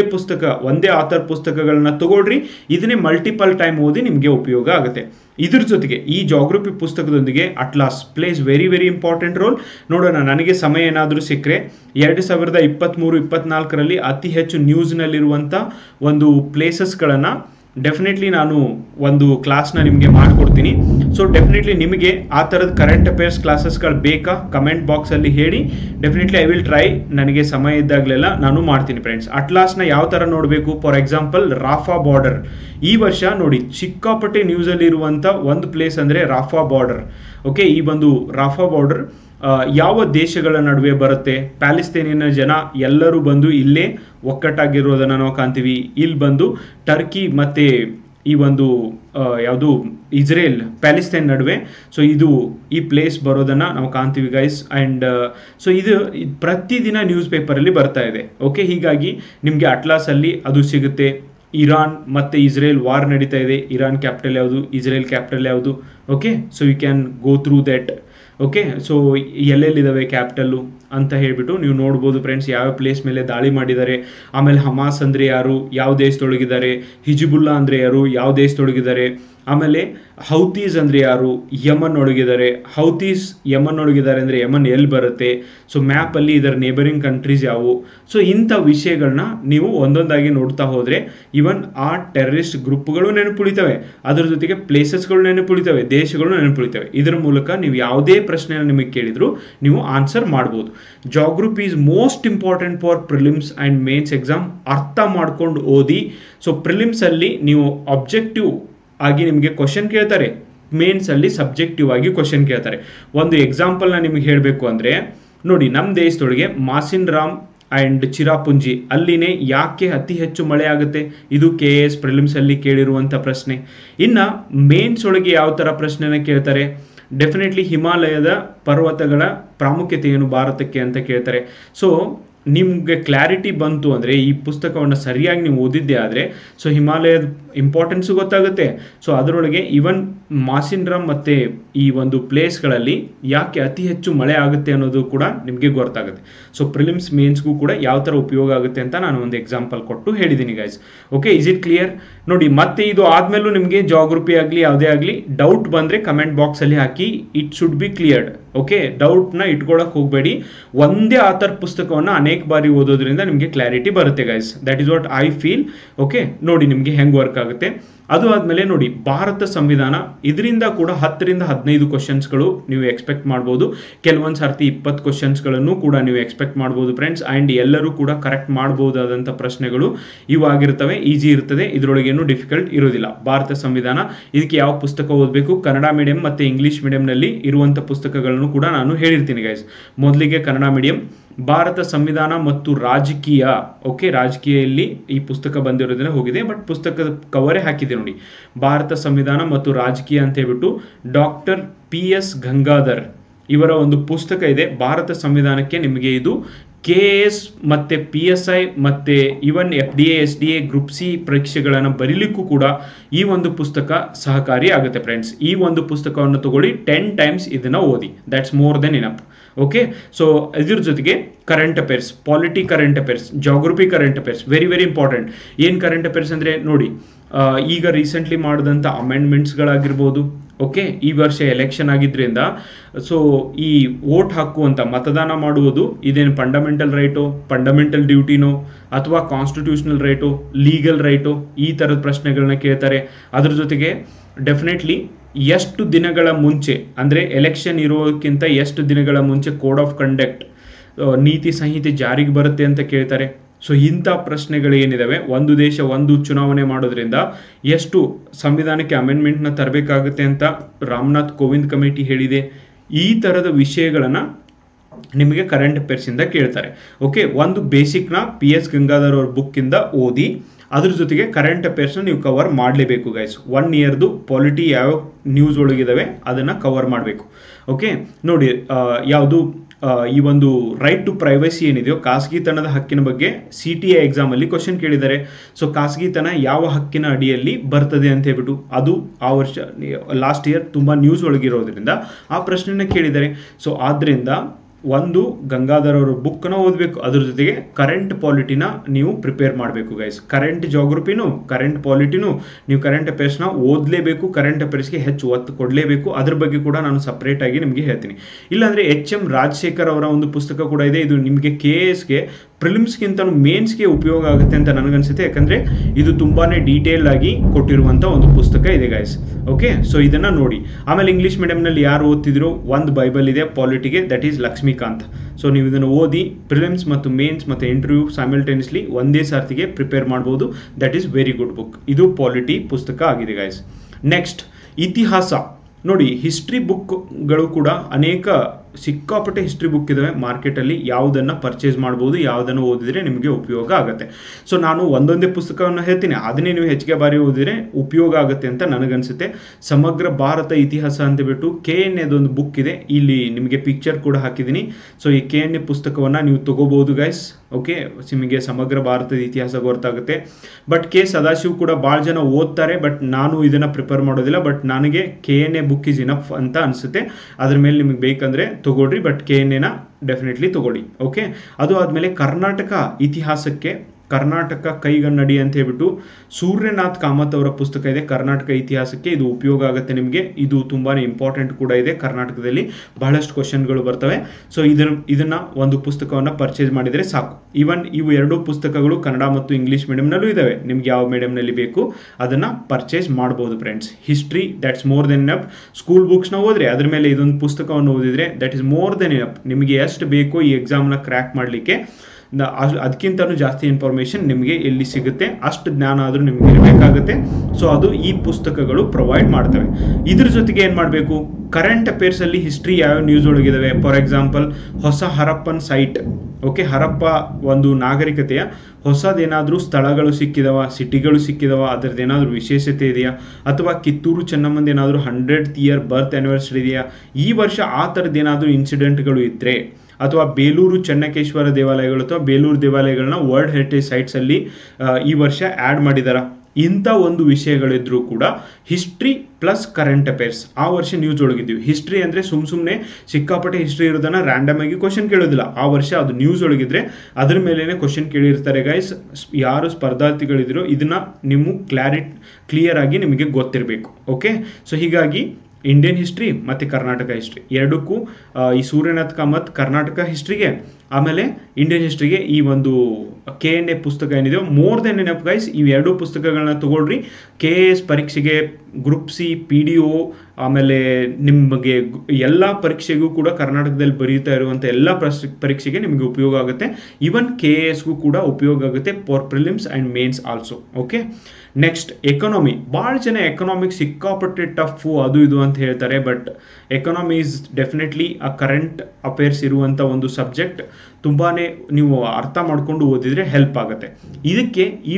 ಒಂದೇ ಆಥರ್ ಪುಸ್ತಕಗಳನ್ನ ತಗೊಳ್ರಿ. ಇದನ್ನೇ ಮಲ್ಟಿಪಲ್ ಟೈಮ್ ಓದಿ ನಿಮಗೆ ಉಪಯೋಗ ಆಗುತ್ತೆ. ಇದ್ರ ಜೊತೆಗೆ ಈ ಜಾಗ್ರಫಿ ಪುಸ್ತಕದೊಂದಿಗೆ atlas plays very very important role. ನೋಡೋಣ, ನನಗೆ ಸಮಯ ಏನಾದರೂ ಸಿಕ್ಕರೆ 2023-24ರಲ್ಲಿ ಅತಿ ಹೆಚ್ಚು ನ್ಯೂಸ್ನಲ್ಲಿರುವಂಥ ಒಂದು ಪ್ಲೇಸಸ್ಗಳನ್ನು ಡೆಫಿನೆಟ್ಲಿ ನಾನು ಒಂದು ಕ್ಲಾಸ್ನ ನಿಮಗೆ ಮಾಡಿಕೊಡ್ತೀನಿ. ಸೊ ಡೆಫಿನೆಟ್ಲಿ ನಿಮಗೆ ಆ ಥರದ ಕರೆಂಟ್ ಅಫೇರ್ಸ್ ಕ್ಲಾಸಸ್ಗಳು ಬೇಕಾ? ಕಮೆಂಟ್ ಬಾಕ್ಸಲ್ಲಿ ಹೇಳಿ. Definitely I will try. ನನಗೆ ಸಮಯ ಇದ್ದಾಗಲೆಲ್ಲ ನಾನು ಮಾಡ್ತೀನಿ ಫ್ರೆಂಡ್ಸ್. ಅಟ್ಲಾಸ್ನ ಯಾವ ಥರ ನೋಡಬೇಕು? For example Rafah border. ಈ ವರ್ಷ ನೋಡಿ ಸಿಕ್ಕಾಪಟ್ಟೆ ನ್ಯೂಸಲ್ಲಿ ಇರುವಂಥ ಒಂದು ಪ್ಲೇಸ್ ಅಂದರೆ ರಾಫಾ ಬಾರ್ಡರ್. ಓಕೆ, ಈ ಒಂದು ರಾಫಾ ಬಾರ್ಡರ್ ಯಾವ ದೇಶಗಳ ನಡುವೆ ಬರುತ್ತೆ? ಪ್ಯಾಲೆಸ್ತೇನಿನ ಜನ ಎಲ್ಲರೂ ಬಂದು ಇಲ್ಲೇ ಒಕ್ಕಟ್ಟಾಗಿರೋದನ್ನು ನಾವು ಕಾಣ್ತೀವಿ. ಇಲ್ಲಿ ಬಂದು ಟರ್ಕಿ ಮತ್ತು ಈ ಒಂದು ಯಾವುದು ಇಸ್ರೇಲ್ ಪ್ಯಾಲೆಸ್ತೈನ್ ನಡುವೆ. ಸೊ ಇದು ಈ ಪ್ಲೇಸ್ ಬರೋದನ್ನು ನಾವು ಕಾಣ್ತೀವಿ ಗೈಸ್. ಆ್ಯಂಡ್ ಸೊ ಇದು ಪ್ರತಿದಿನ ನ್ಯೂಸ್ ಪೇಪರಲ್ಲಿ ಬರ್ತಾ ಇದೆ. ಓಕೆ, ಹೀಗಾಗಿ ನಿಮಗೆ ಅಟ್ಲಾಸಲ್ಲಿ ಅದು ಸಿಗುತ್ತೆ. ಇರಾನ್ ಮತ್ತು ಇಸ್ರೇಲ್ ವಾರ್ ನಡೀತಾ ಇದೆ. ಇರಾನ್ ಕ್ಯಾಪಿಟಲ್ ಯಾವುದು, ಇಸ್ರೇಲ್ ಕ್ಯಾಪಿಟಲ್ ಯಾವುದು. Okay, so you can go through that. Okay, so ಎಲ್ಲೆಲ್ಲಿದ್ದಾವೆ ಕ್ಯಾಪಿಟಲ್ಲು ಅಂತ ಹೇಳಿಬಿಟ್ಟು ನೀವು ನೋಡ್ಬೋದು ಫ್ರೆಂಡ್ಸ್, ಯಾವ ಪ್ಲೇಸ್ ಮೇಲೆ ದಾಳಿ ಮಾಡಿದ್ದಾರೆ. ಆಮೇಲೆ ಹಮಾಸ್ ಅಂದರೆ ಯಾರು, ಯಾವ ದೇಶದೊಳಗಿದ್ದಾರೆ. ಹಿಜಿಬುಲ್ಲಾ ಅಂದರೆ ಯಾರು, ಯಾವ ದೇಶದೊಳಗಿದ್ದಾರೆ. ಆಮೇಲೆ ಹೌತೀಸ್ ಅಂದರೆ ಯಾರು, ಯಮನ್ ಒಳಗಿದ್ದಾರೆ. ಹೌತೀಸ್ ಯಮನ್ ಒಳಗಿದ್ದಾರೆ ಅಂದರೆ ಯಮನ್ ಎಲ್ಲಿ ಬರುತ್ತೆ. ಸೊ ಮ್ಯಾಪಲ್ಲಿ ಇದರ ನೇಬರಿಂಗ್ ಕಂಟ್ರೀಸ್ ಯಾವುವು. ಸೊ ಇಂಥ ವಿಷಯಗಳನ್ನ ನೀವು ಒಂದೊಂದಾಗಿ ನೋಡ್ತಾ ಹೋದರೆ ಇವನ್ ಆ ಟೆರರಿಸ್ಟ್ ಗ್ರೂಪ್ಗಳು ನೆನಪುಳಿತವೆ, ಅದರ ಜೊತೆಗೆ ಪ್ಲೇಸಸ್ಗಳು ನೆನಪುಳಿತವೆ, ದೇಶಗಳು ನೆನಪುಳಿತವೆ. ಇದರ ಮೂಲಕ ನೀವು ಯಾವುದೇ ಪ್ರಶ್ನೆಯನ್ನು ನಿಮಗೆ ಕೇಳಿದ್ರು ನೀವು ಆನ್ಸರ್ ಮಾಡ್ಬೋದು. Geography is most important for prelims and mains exam. ಅರ್ಥ ಮಾಡ್ಕೊಂಡು ಓದಿ. ಸೊ ಪ್ರಿಲಿಮ್ಸಲ್ಲಿ ನೀವು ಆಬ್ಜೆಕ್ಟಿವ್ ಆಗಿ ನಿಮಗೆ ಕ್ವಶನ್ ಕೇಳ್ತಾರೆ, ಮೇನ್ಸಲ್ಲಿ ಸಬ್ಜೆಕ್ಟಿವ್ ಆಗಿ ಕ್ವಶನ್ ಕೇಳ್ತಾರೆ. ಒಂದು ಎಕ್ಸಾಂಪಲ್ನ ನಿಮಗೆ ಹೇಳಬೇಕು ಅಂದರೆ ನೋಡಿ, ನಮ್ಮ ದೇಶದೊಳಗೆ ಮಾಸಿನ್ ರಾಮ್ ಆ್ಯಂಡ್ ಚಿರಾಪುಂಜಿ ಅಲ್ಲಿನೇ ಯಾಕೆ ಅತಿ ಹೆಚ್ಚು ಮಳೆ ಆಗುತ್ತೆ, ಇದು KS ಪ್ರಿಲಿಮ್ಸಲ್ಲಿ ಕೇಳಿರುವಂಥ ಪ್ರಶ್ನೆ. ಇನ್ನು ಮೇನ್ಸ್ ಒಳಗೆ ಯಾವ ಥರ ಪ್ರಶ್ನೆನ ಕೇಳ್ತಾರೆ, ಡೆಫಿನೆಟ್ಲಿ ಹಿಮಾಲಯದ ಪರ್ವತಗಳ ಪ್ರಾಮುಖ್ಯತೆ ಏನು ಭಾರತಕ್ಕೆ ಅಂತ ಕೇಳ್ತಾರೆ. ಸೊ ನಿಮಗೆ ಕ್ಲಾರಿಟಿ ಬಂತು ಅಂದರೆ ಈ ಪುಸ್ತಕವನ್ನು ಸರಿಯಾಗಿ ನೀವು ಓದಿದ್ದೇ ಆದರೆ ಸೊ ಹಿಮಾಲಯದ ಇಂಪಾರ್ಟೆನ್ಸು ಗೊತ್ತಾಗುತ್ತೆ. ಸೊ ಅದರೊಳಗೆ ಈವನ್ ಮಾಸಿನ್ ರಾಮ್ ಮತ್ತು ಈ ಒಂದು ಪ್ಲೇಸ್ಗಳಲ್ಲಿ ಯಾಕೆ ಅತಿ ಹೆಚ್ಚು ಮಳೆ ಆಗುತ್ತೆ ಅನ್ನೋದು ಕೂಡ ನಿಮಗೆ ಗೊತ್ತಾಗುತ್ತೆ. ಸೊ ಪ್ರಿಲಿಮ್ಸ್ ಮೇನ್ಸ್ಗೂ ಕೂಡ ಯಾವ ಥರ ಉಪಯೋಗ ಆಗುತ್ತೆ ಅಂತ ನಾನು ಒಂದು ಎಕ್ಸಾಂಪಲ್ ಕೊಟ್ಟು ಹೇಳಿದ್ದೀನಿ guys. Okay, is it clear? ನೋಡಿ, ಮತ್ತೆ ಇದು ಆದಮೇಲೂ ನಿಮಗೆ ಜಾಗ್ರಫಿ ಆಗಲಿ ಯಾವುದೇ ಆಗಲಿ ಡೌಟ್ ಬಂದರೆ ಕಮೆಂಟ್ ಬಾಕ್ಸಲ್ಲಿ ಹಾಕಿ. It should be cleared. Okay, ಡೌಟ್ನ ಇಟ್ಕೊಳ್ಳೋಕೆ ಹೋಗಬೇಡಿ. ಒಂದೇ ಆಥರ್ ಪುಸ್ತಕವನ್ನು ಅನೇಕ ಬಾರಿ ಓದೋದ್ರಿಂದ ನಿಮಗೆ ಕ್ಲಾರಿಟಿ ಬರುತ್ತೆ guys. That is what I feel. Okay, ನೋಡಿ ನಿಮಗೆ ಹೆಂಗೆ ವರ್ಕ್ ಆಗುತ್ತೆ. ಅದು ಆದಮೇಲೆ ನೋಡಿ, ಭಾರತ ಸಂವಿಧಾನ, ಇದರಿಂದ ಕೂಡ 10 ರಿಂದ 15 ಕ್ವಶನ್ಸ್ಗಳು ನೀವು ಎಕ್ಸ್ಪೆಕ್ಟ್ ಮಾಡ್ಬೋದು. ಕೆಲವೊಂದು ಸರ್ತಿ 20 ಕ್ವಶನ್ಸ್ಗಳನ್ನು ಕೂಡ ನೀವು ಎಕ್ಸ್ಪೆಕ್ಟ್ ಮಾಡ್ಬೋದು ಫ್ರೆಂಡ್ಸ್. ಆ್ಯಂಡ್ ಎಲ್ಲರೂ ಕೂಡ ಕರೆಕ್ಟ್ ಮಾಡ್ಬೋದಾದಂಥ ಪ್ರಶ್ನೆಗಳು ಇವಾಗಿರ್ತವೆ, ಈಸಿ ಇರ್ತದೆ, ಇದರೊಳಗೇನು ಡಿಫಿಕಲ್ಟ್ ಇರೋದಿಲ್ಲ. ಭಾರತ ಸಂವಿಧಾನ, ಇದಕ್ಕೆ ಯಾವ ಪುಸ್ತಕ ಓದಬೇಕು, ಕನ್ನಡ ಮೀಡಿಯಂ ಮತ್ತು ಇಂಗ್ಲೀಷ್ ಮೀಡಿಯಂನಲ್ಲಿ ಇರುವಂಥ ಪುಸ್ತಕಗಳನ್ನು ಕೂಡ ನಾನು ಹೇಳಿರ್ತೀನಿ ಗೈಸ್. ಮೊದಲಿಗೆ ಕನ್ನಡ ಮೀಡಿಯಂ, ಭಾರತ ಸಂವಿಧಾನ ಮತ್ತು ರಾಜಕೀಯ. ಓಕೆ, ರಾಜಕೀಯಲ್ಲಿ ಈ ಪುಸ್ತಕ ಬಂದಿರೋದನ್ನ ಹೋಗಿದೆ, ಬಟ್ ಪುಸ್ತಕದ ಕವರೇ ಹಾಕಿದೆ ನೋಡಿ, ಭಾರತ ಸಂವಿಧಾನ ಮತ್ತು ರಾಜಕೀಯ ಅಂತ ಹೇಳ್ಬಿಟ್ಟು ಡಾಕ್ಟರ್ PS ಗಂಗಾಧರ್ ಇವರ ಒಂದು ಪುಸ್ತಕ ಇದೆ. ಭಾರತ ಸಂವಿಧಾನಕ್ಕೆ ನಿಮಗೆ ಇದು KS ಮತ್ತು PSI ಮತ್ತು even FDA SDA group C ಪರೀಕ್ಷೆಗಳನ್ನು ಬರೀಲಿಕ್ಕೂ ಕೂಡ ಈ ಒಂದು ಪುಸ್ತಕ ಸಹಕಾರಿ ಆಗುತ್ತೆ ಫ್ರೆಂಡ್ಸ್. ಈ ಒಂದು ಪುಸ್ತಕವನ್ನು ತಗೊಳ್ಳಿ, 10 ಟೈಮ್ಸ್ ಇದನ್ನು ಓದಿ. That's more than enough. Okay, so ಇದ್ರ ಜೊತೆಗೆ current affairs, polity current affairs, geography current affairs, very very important. ಏನು ಕರೆಂಟ್ ಅಫೇರ್ಸ್ ಅಂದರೆ ನೋಡಿ, ಈಗ ರೀಸೆಂಟ್ಲಿ ಮಾಡಿದಂಥ ಅಮೆಂಡ್ಮೆಂಟ್ಸ್ಗಳಾಗಿರ್ಬೋದು. ಓಕೆ, ಈ ವರ್ಷ ಎಲೆಕ್ಷನ್ ಆಗಿದ್ದರಿಂದ ಸೊ ಈ ವೋಟ್ ಹಾಕುವಂಥ, ಮತದಾನ ಮಾಡುವುದು ಇದೇನು ಫಂಡಮೆಂಟಲ್ ರೈಟೋ, ಫಂಡಮೆಂಟಲ್ ಡ್ಯೂಟಿನೋ, ಅಥವಾ ಕಾನ್ಸ್ಟಿಟ್ಯೂಷನಲ್ ರೈಟೋ, ಲೀಗಲ್ ರೈಟೋ, ಈ ಥರದ ಪ್ರಶ್ನೆಗಳನ್ನ ಕೇಳ್ತಾರೆ. ಅದ್ರ ಜೊತೆಗೆ ಡೆಫಿನೆಟ್ಲಿ ಎಷ್ಟು ದಿನಗಳ ಮುಂಚೆ ಅಂದರೆ ಎಲೆಕ್ಷನ್ ಇರೋಕ್ಕಿಂತ ಎಷ್ಟು ದಿನಗಳ ಮುಂಚೆ ಕೋಡ್ ಆಫ್ ಕಂಡಕ್ಟ್, ನೀತಿ ಸಂಹಿತೆ ಜಾರಿಗೆ ಬರುತ್ತೆ ಅಂತ ಕೇಳ್ತಾರೆ. ಸೊ ಇಂಥ ಪ್ರಶ್ನೆಗಳು ಏನಿದಾವೆ, ಒಂದು ದೇಶ ಒಂದು ಚುನಾವಣೆ ಮಾಡೋದ್ರಿಂದ ಎಷ್ಟು ಸಂವಿಧಾನಕ್ಕೆ ಅಮೆಂಡ್ಮೆಂಟ್ನ ತರಬೇಕಾಗುತ್ತೆ ಅಂತ ರಾಮನಾಥ್ ಕೋವಿಂದ್ ಕಮಿಟಿ ಹೇಳಿದೆ. ಈ ಥರದ ವಿಷಯಗಳನ್ನು ನಿಮಗೆ ಕರೆಂಟ್ ಅಫೇರ್ಸಿಂದ ಕೇಳ್ತಾರೆ. ಓಕೆ, ಒಂದು ಬೇಸಿಕ್ನ PS ಗಂಗಾಧರ್ ಅವ್ರ ಬುಕ್ಕಿಂದ ಓದಿ, ಅದ್ರ ಜೊತೆಗೆ ಕರೆಂಟ್ ಅಫೇರ್ಸ್ನ ನೀವು ಕವರ್ ಮಾಡಲೇಬೇಕು ಗೈಸ್. 1 ಇಯರ್ದು ಪಾಲಿಟಿ ಯಾವ ನ್ಯೂಸ್ ಒಳಗಿದಾವೆ ಅದನ್ನು ಕವರ್ ಮಾಡಬೇಕು. ಓಕೆ, ನೋಡಿ, ಯಾವುದು ಈ ಒಂದು ರೈಟ್ ಟು ಪ್ರೈವಸಿ ಏನಿದೆಯೋ, ಖಾಸಗಿತನದ ಹಕ್ಕಿನ ಬಗ್ಗೆ CTA ಎಕ್ಸಾಮಲ್ಲಿ ಕ್ವಶನ್ ಕೇಳಿದ್ದಾರೆ. ಸೊ ಖಾಸಗಿತನ ಯಾವ ಹಕ್ಕಿನ ಅಡಿಯಲ್ಲಿ ಬರ್ತದೆ ಅಂತ ಹೇಳ್ಬಿಟ್ಟು, ಅದು ಆ ವರ್ಷ ಲಾಸ್ಟ್ ಇಯರ್ ತುಂಬ ನ್ಯೂಸ್ ಒಳಗಿರೋದ್ರಿಂದ ಆ ಪ್ರಶ್ನೆನ ಕೇಳಿದ್ದಾರೆ. ಸೊ ಆದ್ದರಿಂದ ಒಂದು ಗಂಗಾಧರ್ ಅವರ ಬುಕ್ಕನ್ನು ಓದಬೇಕು, ಅದ್ರ ಜೊತೆಗೆ ಕರೆಂಟ್ ಪಾಲಿಟಿನ ನೀವು ಪ್ರಿಪೇರ್ ಮಾಡಬೇಕು ಗೈಸ್. ಕರೆಂಟ್ ಜಾಗ್ರಫಿನೂ ಕರೆಂಟ್ ಪಾಲಿಟಿನೂ ನೀವು ಕರೆಂಟ್ ಅಫೇರ್ಸ್ನ ಓದಲೇಬೇಕು. ಕರೆಂಟ್ ಅಫೇರ್ಸ್ಗೆ ಹೆಚ್ಚು ಒತ್ತು ಕೊಡಲೇಬೇಕು. ಅದ್ರ ಬಗ್ಗೆ ಕೂಡ ನಾನು ಸಪ್ರೇಟಾಗಿ ನಿಮಗೆ ಹೇಳ್ತೀನಿ. ಇಲ್ಲಾಂದರೆ HM ರಾಜಶೇಖರ್ ಅವರ ಒಂದು ಪುಸ್ತಕ ಕೂಡ ಇದೆ. ಇದು ನಿಮಗೆ KSಗೆ ಪ್ರಿಲಿಮ್ಸ್ಗಿಂತ ಮೇನ್ಸ್ಗೆ ಉಪಯೋಗ ಆಗುತ್ತೆ ಅಂತ ನನಗನ್ಸುತ್ತೆ. ಯಾಕಂದರೆ ಇದು ತುಂಬಾ ಡೀಟೇಲ್ ಆಗಿ ಕೊಟ್ಟಿರುವಂಥ ಒಂದು ಪುಸ್ತಕ ಇದೆ ಗೈಸ್. ಓಕೆ, ಸೊ ಇದನ್ನು ನೋಡಿ. ಆಮೇಲೆ ಇಂಗ್ಲೀಷ್ ಮೀಡಿಯಂನಲ್ಲಿ ಯಾರು ಓದ್ತಿದ್ರು, ಒಂದು ಬೈಬಲ್ ಇದೆ ಪಾಲಿಟಿಗೆ, ದಟ್ ಈಸ್ ಲಕ್ಷ್ಮೀಕಾಂತ್. ಸೊ ನೀವು ಇದನ್ನು ಓದಿ ಪ್ರಿಲಿಮ್ಸ್ ಮತ್ತು ಮೇನ್ಸ್ ಮತ್ತು ಇಂಟರ್ವ್ಯೂ ಸೈಮಲ್ಟೇನಿಯಸ್ಲಿ ಒಂದೇ ಸಾರ್ತಿಗೆ ಪ್ರಿಪೇರ್ ಮಾಡ್ಬೋದು. That is very good book. ಇದು ಪಾಲಿಟಿ ಪುಸ್ತಕ ಆಗಿದೆ ಗೈಸ್. ನೆಕ್ಸ್ಟ್ ಇತಿಹಾಸ ನೋಡಿ, ಹಿಸ್ಟ್ರಿ ಬುಕ್ಗಳು ಕೂಡ ಅನೇಕ ಸಿಕ್ಕಾಪಟ್ಟೆ ಹಿಸ್ಟ್ರಿ ಬುಕ್ ಇದಾವೆ ಮಾರ್ಕೆಟಲ್ಲಿ, ಯಾವುದನ್ನು ಪರ್ಚೇಸ್ ಮಾಡ್ಬೋದು, ಯಾವುದನ್ನು ಓದಿದ್ರೆ ನಿಮಗೆ ಉಪಯೋಗ ಆಗುತ್ತೆ. ಸೊ ನಾನು ಒಂದೊಂದೇ ಪುಸ್ತಕವನ್ನು ಹೇಳ್ತೀನಿ, ಅದನ್ನೇ ನೀವು ಹೆಚ್ಚಿಗೆ ಬಾರಿ ಓದಿದ್ರೆ ಉಪಯೋಗ ಆಗುತ್ತೆ ಅಂತ ನನಗನ್ಸುತ್ತೆ. ಸಮಗ್ರ ಭಾರತ ಇತಿಹಾಸ ಅಂತ ಬಿಟ್ಟು KN ಅದೊಂದು ಬುಕ್ ಇದೆ, ಇಲ್ಲಿ ನಿಮಗೆ ಪಿಕ್ಚರ್ ಕೂಡ ಹಾಕಿದ್ದೀನಿ. ಸೊ ಈ KN ಪುಸ್ತಕವನ್ನು ನೀವು ತಗೋಬಹುದು ಗೈಸ್. ಓಕೆ, ನಿಮಗೆ ಸಮಗ್ರ ಭಾರತದ ಇತಿಹಾಸ ಗೊತ್ತಾಗುತ್ತೆ. ಬಟ್ K ಸದಾಶಿವ್ ಕೂಡ ಭಾಳ ಜನ ಓದ್ತಾರೆ, ಬಟ್ ನಾನು ಇದನ್ನು ಪ್ರಿಪೇರ್ ಮಾಡೋದಿಲ್ಲ. ಬಟ್ ನನಗೆ KN ಬುಕ್ ಈಸ್ ಇನಫ್ ಅಂತ ಅನಿಸುತ್ತೆ. ಅದ್ರ ಮೇಲೆ ನಿಮಗೆ ಬೇಕಂದ್ರೆ ತಗೊಳ್ರಿ, ಬಟ್ KN ಡೆಫಿನೆಟ್ಲಿ ತಗೊಳ್ಳಿ. ಓಕೆ, ಅದು ಆದಮೇಲೆ ಕರ್ನಾಟಕ ಇತಿಹಾಸಕ್ಕೆ ಕರ್ನಾಟಕ ಕೈಗನ್ನಡಿ ಅಂತ ಹೇಳ್ಬಿಟ್ಟು ಸೂರ್ಯನಾಥ್ ಕಾಮತ್ ಅವರ ಪುಸ್ತಕ ಇದೆ. ಕರ್ನಾಟಕ ಇತಿಹಾಸಕ್ಕೆ ಇದು ಉಪಯೋಗ ಆಗುತ್ತೆ ನಿಮಗೆ. ಇದು ತುಂಬಾ ಇಂಪಾರ್ಟೆಂಟ್ ಕೂಡ ಇದೆ. ಕರ್ನಾಟಕದಲ್ಲಿ ಬಹಳಷ್ಟು ಕ್ವಶನ್ಗಳು ಬರ್ತವೆ. ಸೊ ಇದನ್ನ ಒಂದು ಪುಸ್ತಕವನ್ನು ಪರ್ಚೇಸ್ ಮಾಡಿದರೆ ಸಾಕು. ಈವನ್ ಇವು ಎರಡೂ ಪುಸ್ತಕಗಳು ಕನ್ನಡ ಮತ್ತು ಇಂಗ್ಲಿಷ್ ಮೀಡಿಯಂನಲ್ಲೂ ಇದಾವೆ. ನಿಮ್ಗೆ ಯಾವ ಮೀಡಿಯಂನಲ್ಲಿ ಬೇಕು ಅದನ್ನು ಪರ್ಚೇಸ್ ಮಾಡ್ಬೋದು friends. History that's more than enough. School ಬುಕ್ಸ್ನ ಓದಿದ್ರೆ ಅದ್ರ ಮೇಲೆ ಇದೊಂದು ಪುಸ್ತಕವನ್ನು ಓದಿದ್ರೆ that is more than enough. ನಿಮಗೆ ಎಷ್ಟು ಬೇಕೋ ಈ ಎಕ್ಸಾಮ್ನ ಕ್ರ್ಯಾಕ್ ಮಾಡಲಿಕ್ಕೆ ಅದಕ್ಕಿಂತಲೂ ಜಾಸ್ತಿ ಇನ್ಫಾರ್ಮೇಷನ್ ನಿಮಗೆ ಎಲ್ಲಿ ಸಿಗುತ್ತೆ, ಅಷ್ಟು ಜ್ಞಾನ ಆದರೂ ನಿಮಗೆ ಇರಬೇಕಾಗುತ್ತೆ. ಸೊ ಅದು ಈ ಪುಸ್ತಕಗಳು ಪ್ರೊವೈಡ್ ಮಾಡ್ತವೆ. ಇದ್ರ ಜೊತೆಗೆ ಏನು ಮಾಡಬೇಕು, ಕರೆಂಟ್ ಅಫೇರ್ಸಲ್ಲಿ ಹಿಸ್ಟ್ರಿ ಯಾವ್ಯಾವ ನ್ಯೂಸ್ ಒಳಗಿದಾವೆ. ಫಾರ್ ಎಕ್ಸಾಂಪಲ್ ಹೊಸ ಹರಪ್ಪನ್ ಸೈಟ್, ಓಕೆ, ಹರಪ್ಪ ಒಂದು ನಾಗರಿಕತೆಯ ಹೊಸದೇನಾದರೂ ಸ್ಥಳಗಳು ಸಿಕ್ಕಿದವ, ಸಿಟಿಗಳು ಸಿಕ್ಕಿದವ, ಅದರದ್ದೇನಾದರೂ ವಿಶೇಷತೆ ಇದೆಯಾ, ಅಥವಾ ಕಿತ್ತೂರು ಚೆನ್ನಮ್ಮಂದು ಏನಾದರೂ 100th ಇಯರ್ ಬರ್ತ್ ಆ್ಯನಿವರ್ಸರಿ ಇದೆಯಾ, ಈ ವರ್ಷ ಆ ಥರದ್ದೇನಾದರೂ ಇನ್ಸಿಡೆಂಟ್ಗಳು ಇದ್ದರೆ, ಅಥವಾ ಬೇಲೂರು ಚೆನ್ನಕೇಶ್ವರ ದೇವಾಲಯಗಳು ಅಥವಾ ಬೇಲೂರು ದೇವಾಲಯಗಳನ್ನ ವರ್ಲ್ಡ್ ಹೆರಿಟೇಜ್ ಸೈಟ್ಸಲ್ಲಿ ಈ ವರ್ಷ ಆ್ಯಡ್ ಮಾಡಿದಾರ, ಇಂಥ ಒಂದು ವಿಷಯಗಳಿದ್ರೂ ಕೂಡ ಹಿಸ್ಟ್ರಿ ಪ್ಲಸ್ ಕರೆಂಟ್ ಅಫೇರ್ಸ್ ಆ ವರ್ಷ ನ್ಯೂಸ್ ಒಳಗಿದ್ದೀವಿ. ಹಿಸ್ಟ್ರಿ ಅಂದರೆ ಸುಮ್ಮನೆ ಸಿಕ್ಕಾಪಟ್ಟೆ ಹಿಸ್ಟ್ರಿ ಇರೋದನ್ನ ರ್ಯಾಂಡಮ್ ಆಗಿ ಕ್ವಶನ್ ಕೇಳೋದಿಲ್ಲ. ಆ ವರ್ಷ ಅದು ನ್ಯೂಸ್ ಒಳಗಿದ್ರೆ ಅದ್ರ ಮೇಲೇನೆ ಕ್ವಶನ್ ಕೇಳಿರ್ತಾರೆ ಗೈಸ್. ಯಾರು ಸ್ಪರ್ಧಾರ್ಥಿಗಳಿದ್ರು ಇದನ್ನ ನಿಮ್ಮ ಕ್ಲಿಯರ್ ಆಗಿ ನಿಮಗೆ ಗೊತ್ತಿರಬೇಕು. ಓಕೆ, ಸೊ ಹೀಗಾಗಿ ಇಂಡಿಯನ್ ಹಿಸ್ಟ್ರಿ ಮತ್ತು ಕರ್ನಾಟಕ ಹಿಸ್ಟ್ರಿ ಎರಡಕ್ಕೂ ಈ ಸೂರ್ಯನಾಥ್ ಕಾಮತ್ ಕರ್ನಾಟಕ ಹಿಸ್ಟ್ರಿಗೆ ಆಮೇಲೆ ಇಂಡಿಯನ್ ಹಿಸ್ಟ್ರಿಗೆ ಈ ಒಂದು KN ಪುಸ್ತಕ ಏನಿದೆ ಮೋರ್ ದೆನ್ ಎನಫ್ ಗೈಸ್. ಈ ಎರಡೂ ಪುಸ್ತಕಗಳನ್ನ ತಗೊಳ್ರಿ. KS ಪರೀಕ್ಷೆಗೆ, ಗ್ರೂಪ್ C, PDO, ಆಮೇಲೆ ನಿಮಗೆ ಎಲ್ಲ ಪರೀಕ್ಷೆಗೂ ಕೂಡ ಕರ್ನಾಟಕದಲ್ಲಿ ಬರೀತಾ ಇರುವಂಥ ಎಲ್ಲ ಪರೀಕ್ಷೆಗೆ ನಿಮಗೆ ಉಪಯೋಗ ಆಗುತ್ತೆ. ಈವನ್ KSಗೂ ಕೂಡ ಉಪಯೋಗ ಆಗುತ್ತೆ for prelims and mains also. Okay, next economy. ಭಾಳ ಜನ ಎಕನಾಮಿಕ್ಸ್ ಸಿಕ್ಕಾಪಟ್ಟೆ ಟಫು ಅದು ಇದು ಅಂತ ಹೇಳ್ತಾರೆ. ಬಟ್ ಎಕನಾಮಿ ಈಸ್ ಡೆಫಿನೆಟ್ಲಿ ಆ ಕರೆಂಟ್ ಅಫೇರ್ಸ್ ಇರುವಂಥ ಒಂದು ಸಬ್ಜೆಕ್ಟ್. ತುಂಬಾ ನೀವು ಅರ್ಥ ಮಾಡಿಕೊಂಡು ಓದಿದರೆ ಹೆಲ್ಪ್ ಆಗುತ್ತೆ. ಇದಕ್ಕೆ ಈ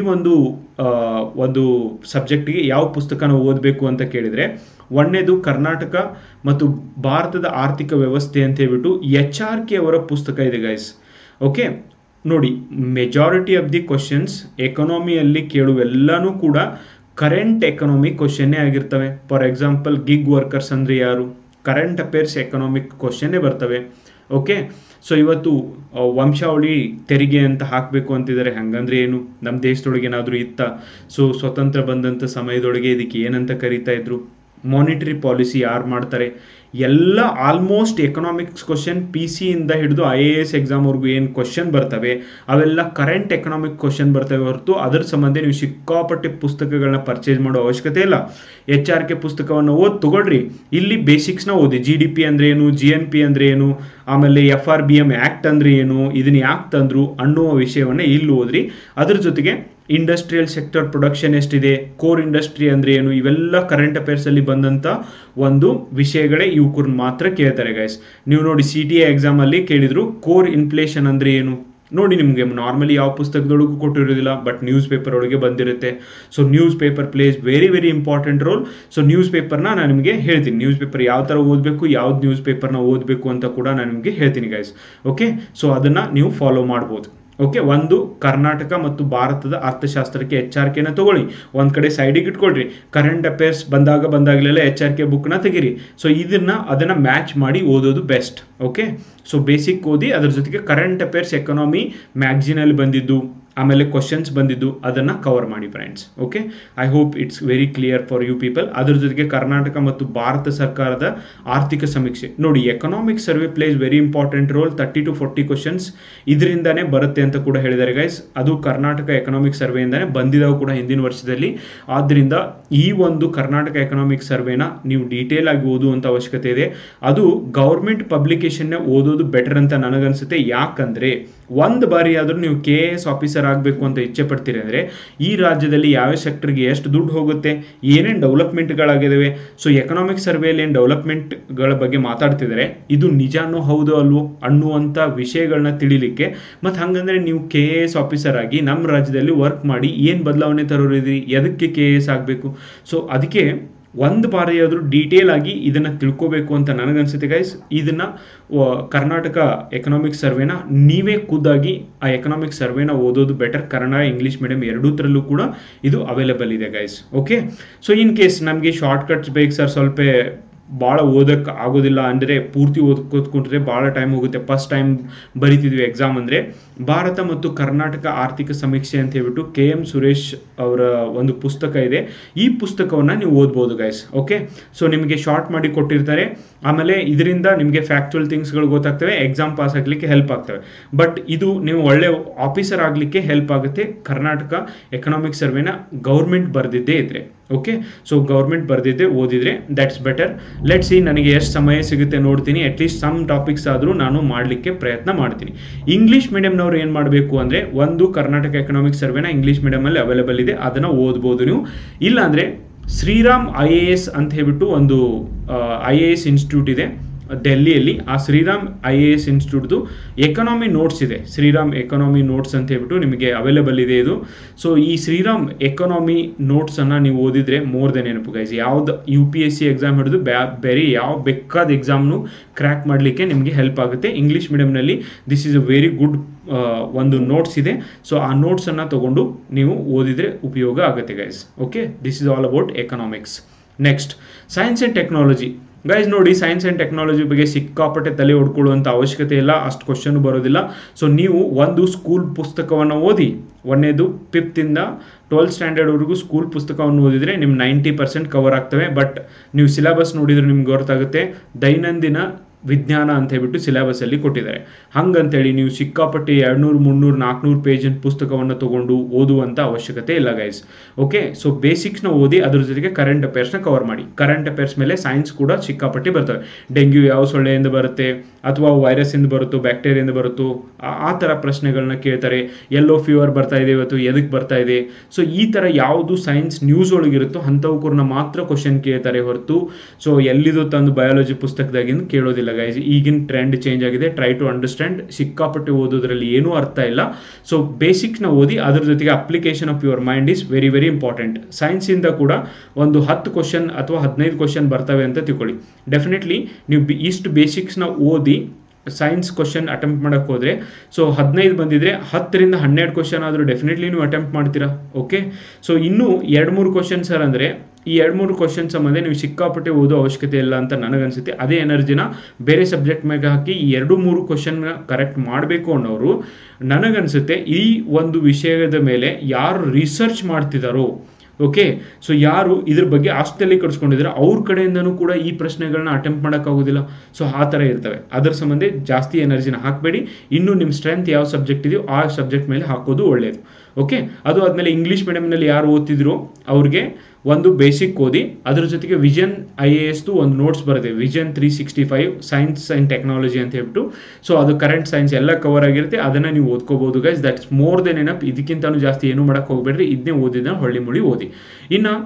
ಒಂದು ಸಬ್ಜೆಕ್ಟಿಗೆ ಯಾವ ಪುಸ್ತಕನ ಓದಬೇಕು ಅಂತ ಕೇಳಿದರೆ, ಒಂದನೇದು ಕರ್ನಾಟಕ ಮತ್ತು ಭಾರತದ ಆರ್ಥಿಕ ವ್ಯವಸ್ಥೆ ಅಂತ ಹೇಳ್ಬಿಟ್ಟು HRK ಅವರ ಪುಸ್ತಕ ಇದೆ ಗೈಸ್. ಓಕೆ, ನೋಡಿ, ಮೆಜಾರಿಟಿ ಆಫ್ ದಿ ಕ್ವಶನ್ಸ್ ಎಕನಾಮಿಯಲ್ಲಿ ಕೇಳುವೆಲ್ಲನೂ ಕೂಡ ಕರೆಂಟ್ ಎಕನಾಮಿ ಕ್ವಶನ್ನೇ ಆಗಿರ್ತವೆ. ಫಾರ್ ಎಕ್ಸಾಂಪಲ್ ಗಿಗ್ ವರ್ಕರ್ಸ್ ಅಂದರೆ ಯಾರು, ಕರೆಂಟ್ ಅಫೇರ್ಸ್ ಎಕನಾಮಿಕ್ ಕ್ವಶನ್ನೇ ಬರ್ತವೆ. ಓಕೆ, ಸೊ ಇವತ್ತು ವಂಶಾವಳಿ ತೆರಿಗೆ ಅಂತ ಹಾಕಬೇಕು ಅಂತಿದ್ದಾರೆ. ಹಂಗಂದ್ರೆ ಏನು, ನಮ್ಮ ದೇಶದೊಳಗೆ ಏನಾದರೂ ಇತ್ತ? ಸೊ ಸ್ವತಂತ್ರ ಬಂದಂಥ ಸಮಯದೊಳಗೆ ಇದಕ್ಕೆ ಏನಂತ ಕರೀತಾ ಇದ್ರು, ಮಾನಿಟರಿ ಪಾಲಿಸಿ ಯಾರು ಮಾಡ್ತಾರೆ, ಎಲ್ಲ ಆಲ್ಮೋಸ್ಟ್ ಎಕನಾಮಿಕ್ಸ್ ಕ್ವಶನ್ PC ಇಂದ ಹಿಡಿದು IAS ಎಕ್ಸಾಮ್ವರೆಗೂ ಏನು ಕ್ವಶನ್ ಬರ್ತವೆ ಅವೆಲ್ಲ ಕರೆಂಟ್ ಎಕನಾಮಿಕ್ ಕ್ವಶನ್ ಬರ್ತವೆ ಹೊರತು ಅದರ ಸಂಬಂಧ ನೀವು ಸಿಕ್ಕಾಪಟ್ಟೆ ಪುಸ್ತಕಗಳನ್ನ ಪರ್ಚೇಸ್ ಮಾಡೋ ಅವಶ್ಯಕತೆ ಇಲ್ಲ. HRK ಪುಸ್ತಕವನ್ನು ತಗೊಳ್ರಿ. ಇಲ್ಲಿ ಬೇಸಿಕ್ಸ್ನ ಓದಿ. GDP ಅಂದರೆ ಏನು, GNP ಅಂದರೆ ಏನು, ಆಮೇಲೆ FRBM ಆ್ಯಕ್ಟ್ ಅಂದರೆ ಏನು, ಇದನ್ನ ಯಾಕೆ ತಂದ್ರು ಅನ್ನುವ ವಿಷಯವನ್ನು ಇಲ್ಲಿ ಓದ್ರಿ. ಅದ್ರ ಜೊತೆಗೆ ಇಂಡಸ್ಟ್ರಿಯಲ್ ಸೆಕ್ಟರ್ ಪ್ರೊಡಕ್ಷನ್ ಎಷ್ಟಿದೆ, ಕೋರ್ ಇಂಡಸ್ಟ್ರಿ ಅಂದರೆ ಏನು, ಇವೆಲ್ಲ ಕರೆಂಟ್ ಅಫೇರ್ಸಲ್ಲಿ ಬಂದಂಥ ಒಂದು ವಿಷಯಗಳೇ ಇವ್ಕೂರ್ನ ಮಾತ್ರ ಕೇಳ್ತಾರೆ ಗೈಸ್. ನೀವು ನೋಡಿ CTA ಎಕ್ಸಾಮಲ್ಲಿ ಕೇಳಿದ್ರು ಕೋರ್ ಇನ್ಫ್ಲೇಷನ್ ಅಂದರೆ ಏನು. ನೋಡಿ, ನಿಮಗೆ ನಾರ್ಮಲಿ ಯಾವ ಪುಸ್ತಕದೊಳಗೂ ಕೊಟ್ಟಿರೋದಿಲ್ಲ, ಬಟ್ ನ್ಯೂಸ್ ಪೇಪರ್ ಒಳಗೆ ಬಂದಿರುತ್ತೆ. ಸೊ newspaper plays very very important role. So news ಪೇಪರ್ನ ನಾನು ನಿಮಗೆ ಹೇಳ್ತೀನಿ, ನ್ಯೂಸ್ ಪೇಪರ್ ಯಾವ ಥರ ಓದಬೇಕು, ಯಾವ್ದು ನ್ಯೂಸ್ ಪೇಪರ್ನ ಓದಬೇಕು ಅಂತ ಕೂಡ ನಾನು ನಿಮಗೆ ಹೇಳ್ತೀನಿ ಗೈಸ್. ಓಕೆ, ಸೊ ಅದನ್ನು ನೀವು ಫಾಲೋ ಮಾಡ್ಬೋದು. ಓಕೆ, ಒಂದು ಕರ್ನಾಟಕ ಮತ್ತು ಭಾರತದ ಅರ್ಥಶಾಸ್ತ್ರಕ್ಕೆ HRKನ ತಗೊಳ್ಳಿ, ಒಂದು ಕಡೆ ಸೈಡಿಗೆ ಇಟ್ಕೊಳ್ರಿ. ಕರೆಂಟ್ ಅಫೇರ್ಸ್ ಬಂದಾಗಲೆಲ್ಲ HRK ಬುಕ್ನ ತೆಗೀರಿ. ಸೊ ಅದನ್ನು ಮ್ಯಾಚ್ ಮಾಡಿ ಓದೋದು ಬೆಸ್ಟ್. ಓಕೆ, ಸೊ ಬೇಸಿಕ್ ಓದಿ, ಅದ್ರ ಜೊತೆಗೆ ಕರೆಂಟ್ ಅಫೇರ್ಸ್ ಎಕನಾಮಿ ಮ್ಯಾಗ್ಝಿನಲ್ಲಿ ಬಂದಿದ್ದು, ಆಮೇಲೆ ಕ್ವಶನ್ಸ್ ಬಂದಿದ್ದು ಅದನ್ನು ಕವರ್ ಮಾಡಿ friends. Okay, I hope it's very clear for you people. ಅದ್ರ ಜೊತೆಗೆ ಕರ್ನಾಟಕ ಮತ್ತು ಭಾರತ ಸರ್ಕಾರದ ಆರ್ಥಿಕ ಸಮೀಕ್ಷೆ ನೋಡಿ, economic survey plays very important role. 30 to 40 questions ಇದರಿಂದಾನೇ ಬರುತ್ತೆ ಅಂತ ಕೂಡ ಹೇಳಿದ್ದಾರೆ ಗೈಸ್. ಅದು ಕರ್ನಾಟಕ ಎಕನಾಮಿಕ್ ಸರ್ವೆಯಿಂದಾನೇ ಬಂದಿದ್ದಾವೆ ಕೂಡ ಹಿಂದಿನ ವರ್ಷದಲ್ಲಿ. ಆದ್ದರಿಂದ ಈ ಒಂದು ಕರ್ನಾಟಕ ಎಕನಾಮಿಕ್ ಸರ್ವೆನ ನೀವು ಡೀಟೇಲ್ ಆಗಿ ಓದುವಂಥ ಅವಶ್ಯಕತೆ ಇದೆ. ಅದು ಗೌರ್ಮೆಂಟ್ ಪಬ್ಲಿಕೇಶನ್ನೇ ಓದೋದು ಬೆಟರ್ ಅಂತ ನನಗನ್ಸುತ್ತೆ. ಯಾಕಂದರೆ ಒಂದು ಬಾರಿ ಆದರೂ ನೀವು KS ಆಫೀಸರ್ ಆಫೀಸರ್ ಆಗಬೇಕು ಅಂತ ಇಚ್ಛೆ ಪಡ್ತೀರಿ ಅಂದರೆ ಈ ರಾಜ್ಯದಲ್ಲಿ ಯಾವ ಸೆಕ್ಟರ್ಗೆ ಎಷ್ಟು ದುಡ್ಡು ಹೋಗುತ್ತೆ, ಏನೇನು ಡೆವಲಪ್ಮೆಂಟ್ಗಳಾಗಿದ್ದಾವೆ, ಸೊ ಎಕನಾಮಿಕ್ ಸರ್ವೆಯಲ್ಲಿ ಏನು ಡೆವಲಪ್ಮೆಂಟ್ಗಳ ಬಗ್ಗೆ ಮಾತಾಡ್ತಿದ್ದಾರೆ ಇದು ನಿಜಾನೋ ಹೌದು ಅಲ್ವೋ ಅನ್ನುವಂಥ ವಿಷಯಗಳನ್ನ ತಿಳಿಲಿಕ್ಕೆ, ಮತ್ತು ಹಾಗಂದ್ರೆ ನೀವು KAS ಆಫೀಸರ್ ಆಗಿ ನಮ್ಮ ರಾಜ್ಯದಲ್ಲಿ ವರ್ಕ್ ಮಾಡಿ ಏನು ಬದಲಾವಣೆ ತರೋರಿದ್ರಿ, ಎದಕ್ಕೆ KAS ಆಗಬೇಕು. ಸೊ ಅದಕ್ಕೆ ಒಂದು ಬಾರಿ ಆದರೂ ಡೀಟೇಲ್ ಆಗಿ ಇದನ್ನು ತಿಳ್ಕೋಬೇಕು ಅಂತ ನನಗನ್ಸುತ್ತೆ ಗೈಸ್. ಇದನ್ನು ಕರ್ನಾಟಕ ಎಕನಾಮಿಕ್ ಸರ್ವೆನ ನೀವೇ ಖುದ್ದಾಗಿ ಆ ಎಕನಾಮಿಕ್ ಸರ್ವೆನ ಓದೋದು ಬೆಟರ್. ಕನ್ನಡ ಇಂಗ್ಲೀಷ್ ಮೀಡಿಯಂ ಎರಡೂತ್ರಲ್ಲೂ ಕೂಡ ಇದು ಅವೈಲೇಬಲ್ ಇದೆ guys. Okay, so in case ನಮಗೆ ಶಾರ್ಟ್ ಕಟ್ಸ್ ಬೇಕು ಸರ್, ಸ್ವಲ್ಪ ಭಾಳ ಓದಕ್ಕೆ ಆಗೋದಿಲ್ಲ ಅಂದರೆ ಪೂರ್ತಿ ಓದ್ಕೊಂಡ್ರೆ ಭಾಳ ಟೈಮ್ ಹೋಗುತ್ತೆ, ಫಸ್ಟ್ ಟೈಮ್ ಬರಿತಿದ್ವಿ ಎಕ್ಸಾಮ್ ಅಂದರೆ ಭಾರತ ಮತ್ತು ಕರ್ನಾಟಕ ಆರ್ಥಿಕ ಸಮೀಕ್ಷೆ ಅಂತ ಹೇಳ್ಬಿಟ್ಟು KM ಸುರೇಶ್ ಅವರ ಒಂದು ಪುಸ್ತಕ ಇದೆ. ಈ ಪುಸ್ತಕವನ್ನು ನೀವು ಓದ್ಬೋದು ಗೈಸ್. ಓಕೆ, ಸೊ ನಿಮಗೆ ಶಾರ್ಟ್ ಮಾಡಿ ಕೊಟ್ಟಿರ್ತಾರೆ, ಆಮೇಲೆ ಇದರಿಂದ ನಿಮಗೆ ಫ್ಯಾಕ್ಚುಯಲ್ ಥಿಂಗ್ಸ್ಗಳು ಗೊತ್ತಾಗ್ತವೆ, ಎಕ್ಸಾಮ್ ಪಾಸ್ ಆಗಲಿಕ್ಕೆ ಹೆಲ್ಪ್ ಆಗ್ತವೆ. ಬಟ್ ಇದು ನೀವು ಒಳ್ಳೆ ಆಫೀಸರ್ ಆಗಲಿಕ್ಕೆ ಹೆಲ್ಪ್ ಆಗುತ್ತೆ ಕರ್ನಾಟಕ ಎಕನಾಮಿಕ್ ಸರ್ವೆನ ಗೌರ್ಮೆಂಟ್ ಬರೆದಿದ್ದೇ ಇದ್ರೆ. ಓಕೆ, ಸೊ ಗೌರ್ಮೆಂಟ್ ಬರೆದಿದ್ದೆ ಓದಿದ್ರೆ ದಟ್ಸ್ ಬೆಟರ್. ಲೆಟ್ಸ್ ಸಿ ನನಗೆ ಎಷ್ಟು ಸಮಯ ಸಿಗುತ್ತೆ ನೋಡ್ತೀನಿ, ಅಟ್ಲೀಸ್ಟ್ ಸಮ್ ಟಾಪಿಕ್ಸ್ ಆದರೂ ನಾನು ಮಾಡಲಿಕ್ಕೆ ಪ್ರಯತ್ನ ಮಾಡ್ತೀನಿ. ಇಂಗ್ಲೀಷ್ ಮೀಡಿಯಂನವ್ರು ಏನು ಮಾಡಬೇಕು ಅಂದರೆ ಒಂದು ಕರ್ನಾಟಕ ಎಕನಾಮಿಕ್ ಸರ್ವೆನ ಇಂಗ್ಲೀಷ್ ಮೀಡಿಯಮಲ್ಲಿ ಅವೈಲೇಬಲ್ ಇದೆ, ಅದನ್ನು ಓದ್ಬೋದು ನೀವು. ಇಲ್ಲಾಂದರೆ ಶ್ರೀರಾಮ್ IAS ಅಂತ ಹೇಳ್ಬಿಟ್ಟು ಒಂದು IAS ಇನ್ಸ್ಟಿಟ್ಯೂಟ್ ಇದೆ ಡೆಲ್ಲಿಯಲ್ಲಿ. ಆ ಶ್ರೀರಾಮ್ IAS ಇನ್ಸ್ಟಿಟ್ಯೂಟ್ದು ಎಕನಾಮಿ ನೋಟ್ಸ್ ಇದೆ, ಶ್ರೀರಾಮ್ ಎಕನಾಮಿ ನೋಟ್ಸ್ ಅಂತ ಹೇಳ್ಬಿಟ್ಟು ನಿಮಗೆ ಅವೈಲೇಬಲ್ ಇದೆ ಇದು. ಸೊ ಈ ಶ್ರೀರಾಮ್ ಎಕನಾಮಿ ನೋಟ್ಸನ್ನು ನೀವು ಓದಿದರೆ ಮೋರ್ ದೆನ್ ನೆನಪು ಗೈಸ್. ಯಾವ್ದು UPSC ಎಕ್ಸಾಮ್ ಹಿಡಿದು ಬೇರೆ ಯಾವ ಬೇಕಾದ ಎಕ್ಸಾಮ್ನು ಕ್ರ್ಯಾಕ್ ಮಾಡಲಿಕ್ಕೆ ನಿಮಗೆ ಹೆಲ್ಪ್ ಆಗುತ್ತೆ. ಇಂಗ್ಲೀಷ್ ಮೀಡಿಯಂನಲ್ಲಿ this is a very good ಒಂದು ನೋಟ್ಸ್ ಇದೆ. ಸೊ ಆ ನೋಟ್ಸನ್ನು ತಗೊಂಡು ನೀವು ಓದಿದರೆ ಉಪಯೋಗ ಆಗುತ್ತೆ guys. Okay, this is all about economics. Next science and technology guys. ನೋಡಿ, ಸೈನ್ಸ್ ಆ್ಯಂಡ್ ಟೆಕ್ನಾಲಜಿ ಬಗ್ಗೆ ಸಿಕ್ಕಾಪಟ್ಟೆ ತಲೆ ಹೊಡ್ಕೊಳ್ಳುವಂಥ ಅವಶ್ಯಕತೆ ಇಲ್ಲ, ಅಷ್ಟು ಕ್ವಶನ್ ಬರೋದಿಲ್ಲ. ಸೊ ನೀವು ಒಂದು ಸ್ಕೂಲ್ ಪುಸ್ತಕವನ್ನು ಓದಿ, 1ನೇದು 5th ಇಂದ 12th ಸ್ಟ್ಯಾಂಡರ್ಡ್ವರೆಗೂ ಸ್ಕೂಲ್ ಪುಸ್ತಕವನ್ನು ಓದಿದರೆ ನಿಮ್ಮ 90% ಕವರ್ ಆಗ್ತವೆ. ಬಟ್ ನೀವು ಸಿಲೆಬಸ್ ನೋಡಿದರೆ ನಿಮ್ಗೆ ಗೊತ್ತಾಗುತ್ತೆ, ದೈನಂದಿನ ವಿಜ್ಞಾನ ಅಂತ ಹೇಳ್ಬಿಟ್ಟು ಸಿಲೆಬಸಲ್ಲಿ ಕೊಟ್ಟಿದ್ದಾರೆ. ಹಂಗಂತೇಳಿ ನೀವು ಸಿಕ್ಕಾಪಟ್ಟೆ 200, 300, 400 ಪೇಜಿನ ಪುಸ್ತಕವನ್ನು ತೊಗೊಂಡು ಓದುವಂಥ ಅವಶ್ಯಕತೆ ಇಲ್ಲ ಗೈಸ್. ಓಕೆ, ಸೊ ಬೇಸಿಕ್ಸ್ನ ಓದಿ ಅದ್ರ ಜೊತೆಗೆ ಕರೆಂಟ್ ಅಫೇರ್ಸ್ನ ಕವರ್ ಮಾಡಿ. ಕರೆಂಟ್ ಅಫೇರ್ಸ್ ಮೇಲೆ ಸೈನ್ಸ್ ಕೂಡ ಸಿಕ್ಕಾಪಟ್ಟೆ ಬರ್ತವೆ. ಡೆಂಗ್ಯೂ ಯಾವ ಸೊಳ್ಳೆಯಿಂದ ಬರುತ್ತೆ, ಅಥವಾ ವೈರಸ್ಸಿಂದ ಬರುತ್ತೋ, ಬ್ಯಾಕ್ಟೀರಿಯಿಂದ ಬರುತ್ತೋ, ಆ ಥರ ಪ್ರಶ್ನೆಗಳನ್ನ ಕೇಳ್ತಾರೆ. ಎಲ್ಲೋ ಫೀವರ್ ಬರ್ತಾ ಇದೆ ಇವತ್ತು, ಎದಕ್ಕೆ ಬರ್ತಾ ಇದೆ. ಸೊ ಈ ಥರ ಯಾವುದು ಸೈನ್ಸ್ ನ್ಯೂಸ್ ಒಳಗಿರುತ್ತೋ ಅಂಥವ್ರನ್ನ ಮಾತ್ರ ಕ್ವಶನ್ ಕೇಳ್ತಾರೆ ಹೊರತು ಸೊ ಎಲ್ಲಿದು ತಂದು ಬಯಾಲಜಿ ಪುಸ್ತಕದಾಗಿಂದ ಕೇಳೋದಿಲ್ಲ ಗೈಸ್. ಈಗಿನ ಟ್ರೆಂಡ್ ಚೇಂಜ್ ಆಗಿದೆ. Try to understand. ಸಿಕ್ಕಾಪಟ್ಟೆ ಓದೋದ್ರಲ್ಲಿ ಏನೂ ಅರ್ಥ ಇಲ್ಲ. ಸೊ ಬೇಸಿಕ್ಸ್ನ ಓದಿ, ಅದ್ರ ಜೊತೆಗೆ application of your mind is very very important. ಸೈನ್ಸಿಂದ ಕೂಡ ಒಂದು 10 ಕ್ವಶನ್ ಅಥವಾ 15 ಕ್ವಶನ್ ಬರ್ತವೆ ಅಂತ ತಿಳ್ಕೊಳ್ಳಿ. ಡೆಫಿನೆಟ್ಲಿ ನೀವು ಇಷ್ಟು ಬೇಸಿಕ್ಸ್ನ ಓದಿ ಸೈನ್ಸ್ ಕ್ವಶನ್ ಅಟೆಂಪ್ಟ್ ಮಾಡೋಕ್ಕೆ ಹೋದರೆ ಸೊ 15 ಬಂದಿದ್ರೆ 10ರಿಂದ 12 ಕ್ವಶನ್ ಆದರೂ ಡೆಫಿನೆಟ್ಲಿ ನೀವು ಅಟೆಂಪ್ಟ್ ಮಾಡ್ತೀರಾ. ಓಕೆ, ಸೊ ಇನ್ನೂ 2-3 ಕ್ವಶನ್ ಸರ್ ಅಂದರೆ ಈ 2-3 ಕ್ವಶನ್ ಸಂಬಂಧ ನೀವು ಸಿಕ್ಕಾಪಟ್ಟೆ ಓದೋ ಅವಶ್ಯಕತೆ ಇಲ್ಲ ಅಂತ ನನಗನ್ಸುತ್ತೆ. ಅದೇ ಎನರ್ಜಿನ ಬೇರೆ ಸಬ್ಜೆಕ್ಟ್ ಮೇಲೆ ಹಾಕಿ ಈ 2-3 ಕ್ವಶನ್ನ ಕರೆಕ್ಟ್ ಮಾಡಬೇಕು ಅನ್ನೋರು ನನಗನ್ಸುತ್ತೆ ಈ ಒಂದು ವಿಷಯದ ಮೇಲೆ ಯಾರು ರಿಸರ್ಚ್ ಮಾಡ್ತಿದ್ದಾರೋ, ಓಕೆ, ಸೊ ಯಾರು ಇದ್ರ ಬಗ್ಗೆ ಅಷ್ಟಲ್ಲಿ ಕಟ್ಸ್ಕೊಂಡಿದ್ರೆ ಅವ್ರ ಕಡೆಯಿಂದನೂ ಕೂಡ ಈ ಪ್ರಶ್ನೆಗಳನ್ನ ಅಟೆಂಪ್ಟ್ ಮಾಡೋಕ್ಕಾಗೋದಿಲ್ಲ. ಸೊ ಆ ಥರ ಇರ್ತವೆ. ಅದರ ಸಂಬಂಧ ಜಾಸ್ತಿ ಎನರ್ಜಿನ ಹಾಕಬೇಡಿ. ಇನ್ನು ನಿಮ್ಮ ಸ್ಟ್ರೆಂತ್ ಯಾವ ಸಬ್ಜೆಕ್ಟ್ ಇದೆಯೋ ಆ ಸಬ್ಜೆಕ್ಟ್ ಮೇಲೆ ಹಾಕೋದು ಒಳ್ಳೆಯದು. ಓಕೆ, ಅದು ಆದಮೇಲೆ ಇಂಗ್ಲೀಷ್ ಮೀಡಿಯಂನಲ್ಲಿ ಯಾರು ಓದ್ತಿದ್ರು ಅವ್ರಿಗೆ ಒಂದು ಬೇಸಿಕ್ ಓದಿ, ಅದ್ರ ಜೊತೆಗೆ ವಿಷನ್ IASದು ಒಂದು ನೋಟ್ಸ್ ಬರುತ್ತೆ, ವಿಷನ್ 365 ಸೈನ್ಸ್ ಆ್ಯಂಡ್ ಟೆಕ್ನಾಲಜಿ ಅಂತ ಹೇಳ್ಬಿಟ್ಟು. ಸೊ ಅದು ಕರೆಂಟ್ ಸೈನ್ಸ್ ಎಲ್ಲ ಕವರ್ ಆಗಿರುತ್ತೆ, ಅದನ್ನು ನೀವು ಓದ್ಕೋಬೋದು guys. That's more than enough. ಇದಕ್ಕಿಂತಲೂ ಜಾಸ್ತಿ ಏನೂ ಮಾಡೋಕ್ಕೆ ಹೋಗಬೇಡ್ರಿ. ಇದನ್ನೇ ಓದಿದ್ದನ್ನು ಹೊಳ್ಳಿ ಮುಳಿ ಓದಿ. ಇನ್ನು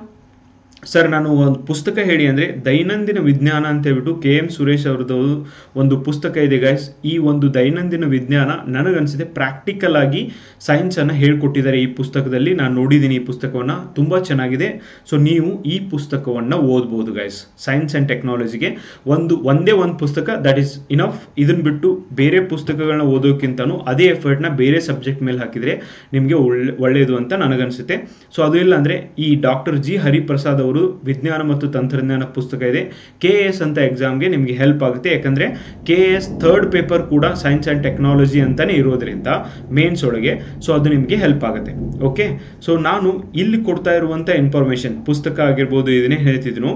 ಸರ್ ನಾನು ಒಂದು ಪುಸ್ತಕ ಹೇಳಿ ಅಂದರೆ ದೈನಂದಿನ ವಿಜ್ಞಾನ ಅಂತ ಹೇಳ್ಬಿಟ್ಟು KM ಸುರೇಶ್ ಅವ್ರದ್ದು ಒಂದು ಪುಸ್ತಕ ಇದೆ ಗೈಸ್. ಈ ಒಂದು ದೈನಂದಿನ ವಿಜ್ಞಾನ ನನಗನ್ಸಿದೆ ಪ್ರಾಕ್ಟಿಕಲ್ ಆಗಿ ಸೈನ್ಸನ್ನು ಹೇಳ್ಕೊಟ್ಟಿದ್ದಾರೆ ಈ ಪುಸ್ತಕದಲ್ಲಿ. ನಾನು ನೋಡಿದ್ದೀನಿ ಈ ಪುಸ್ತಕವನ್ನು, ತುಂಬ ಚೆನ್ನಾಗಿದೆ. ಸೊ ನೀವು ಈ ಪುಸ್ತಕವನ್ನು ಓದ್ಬೋದು ಗೈಸ್. ಸೈನ್ಸ್ ಆ್ಯಂಡ್ ಟೆಕ್ನಾಲಜಿಗೆ ಒಂದೇ ಒಂದು ಪುಸ್ತಕ ದಟ್ ಈಸ್ ಇನಫ್. ಇದನ್ನು ಬಿಟ್ಟು ಬೇರೆ ಪುಸ್ತಕಗಳನ್ನ ಓದೋಕ್ಕಿಂತನೂ ಅದೇ ಎಫರ್ಟ್ನ ಬೇರೆ ಸಬ್ಜೆಕ್ಟ್ ಮೇಲೆ ಹಾಕಿದರೆ ನಿಮಗೆ ಒಳ್ಳೆಯದು ಅಂತ ನನಗನ್ಸುತ್ತೆ. ಸೊ ಅದು ಇಲ್ಲ ಅಂದರೆ ಈ ಡಾಕ್ಟರ್ G ಹರಿಪ್ರಸಾದ್ ಅವರು ವಿಜ್ಞಾನ ಮತ್ತು ತಂತ್ರಜ್ಞಾನ ಪುಸ್ತಕ ಇದೆ. KAS ಅಂತ ಎಕ್ಸಾಮ್ಗೆ ನಿಮಗೆ ಹೆಲ್ಪ್ ಆಗುತ್ತೆ. ಯಾಕಂದರೆ KAS 3rd ಪೇಪರ್ ಕೂಡ ಸೈನ್ಸ್ ಆ್ಯಂಡ್ ಟೆಕ್ನಾಲಜಿ ಅಂತಲೇ ಇರೋದ್ರಿಂದ ಮೇನ್ಸ್ ಒಳಗೆ, ಸೊ ಅದು ನಿಮಗೆ ಹೆಲ್ಪ್ ಆಗುತ್ತೆ. ಓಕೆ, ಸೊ ನಾನು ಇಲ್ಲಿ ಕೊಡ್ತಾ ಇರುವಂಥ ಇನ್ಫಾರ್ಮೇಷನ್ ಪುಸ್ತಕ ಆಗಿರ್ಬೋದು ಇದನ್ನೇ ಹೇಳ್ತಿದ್ನು.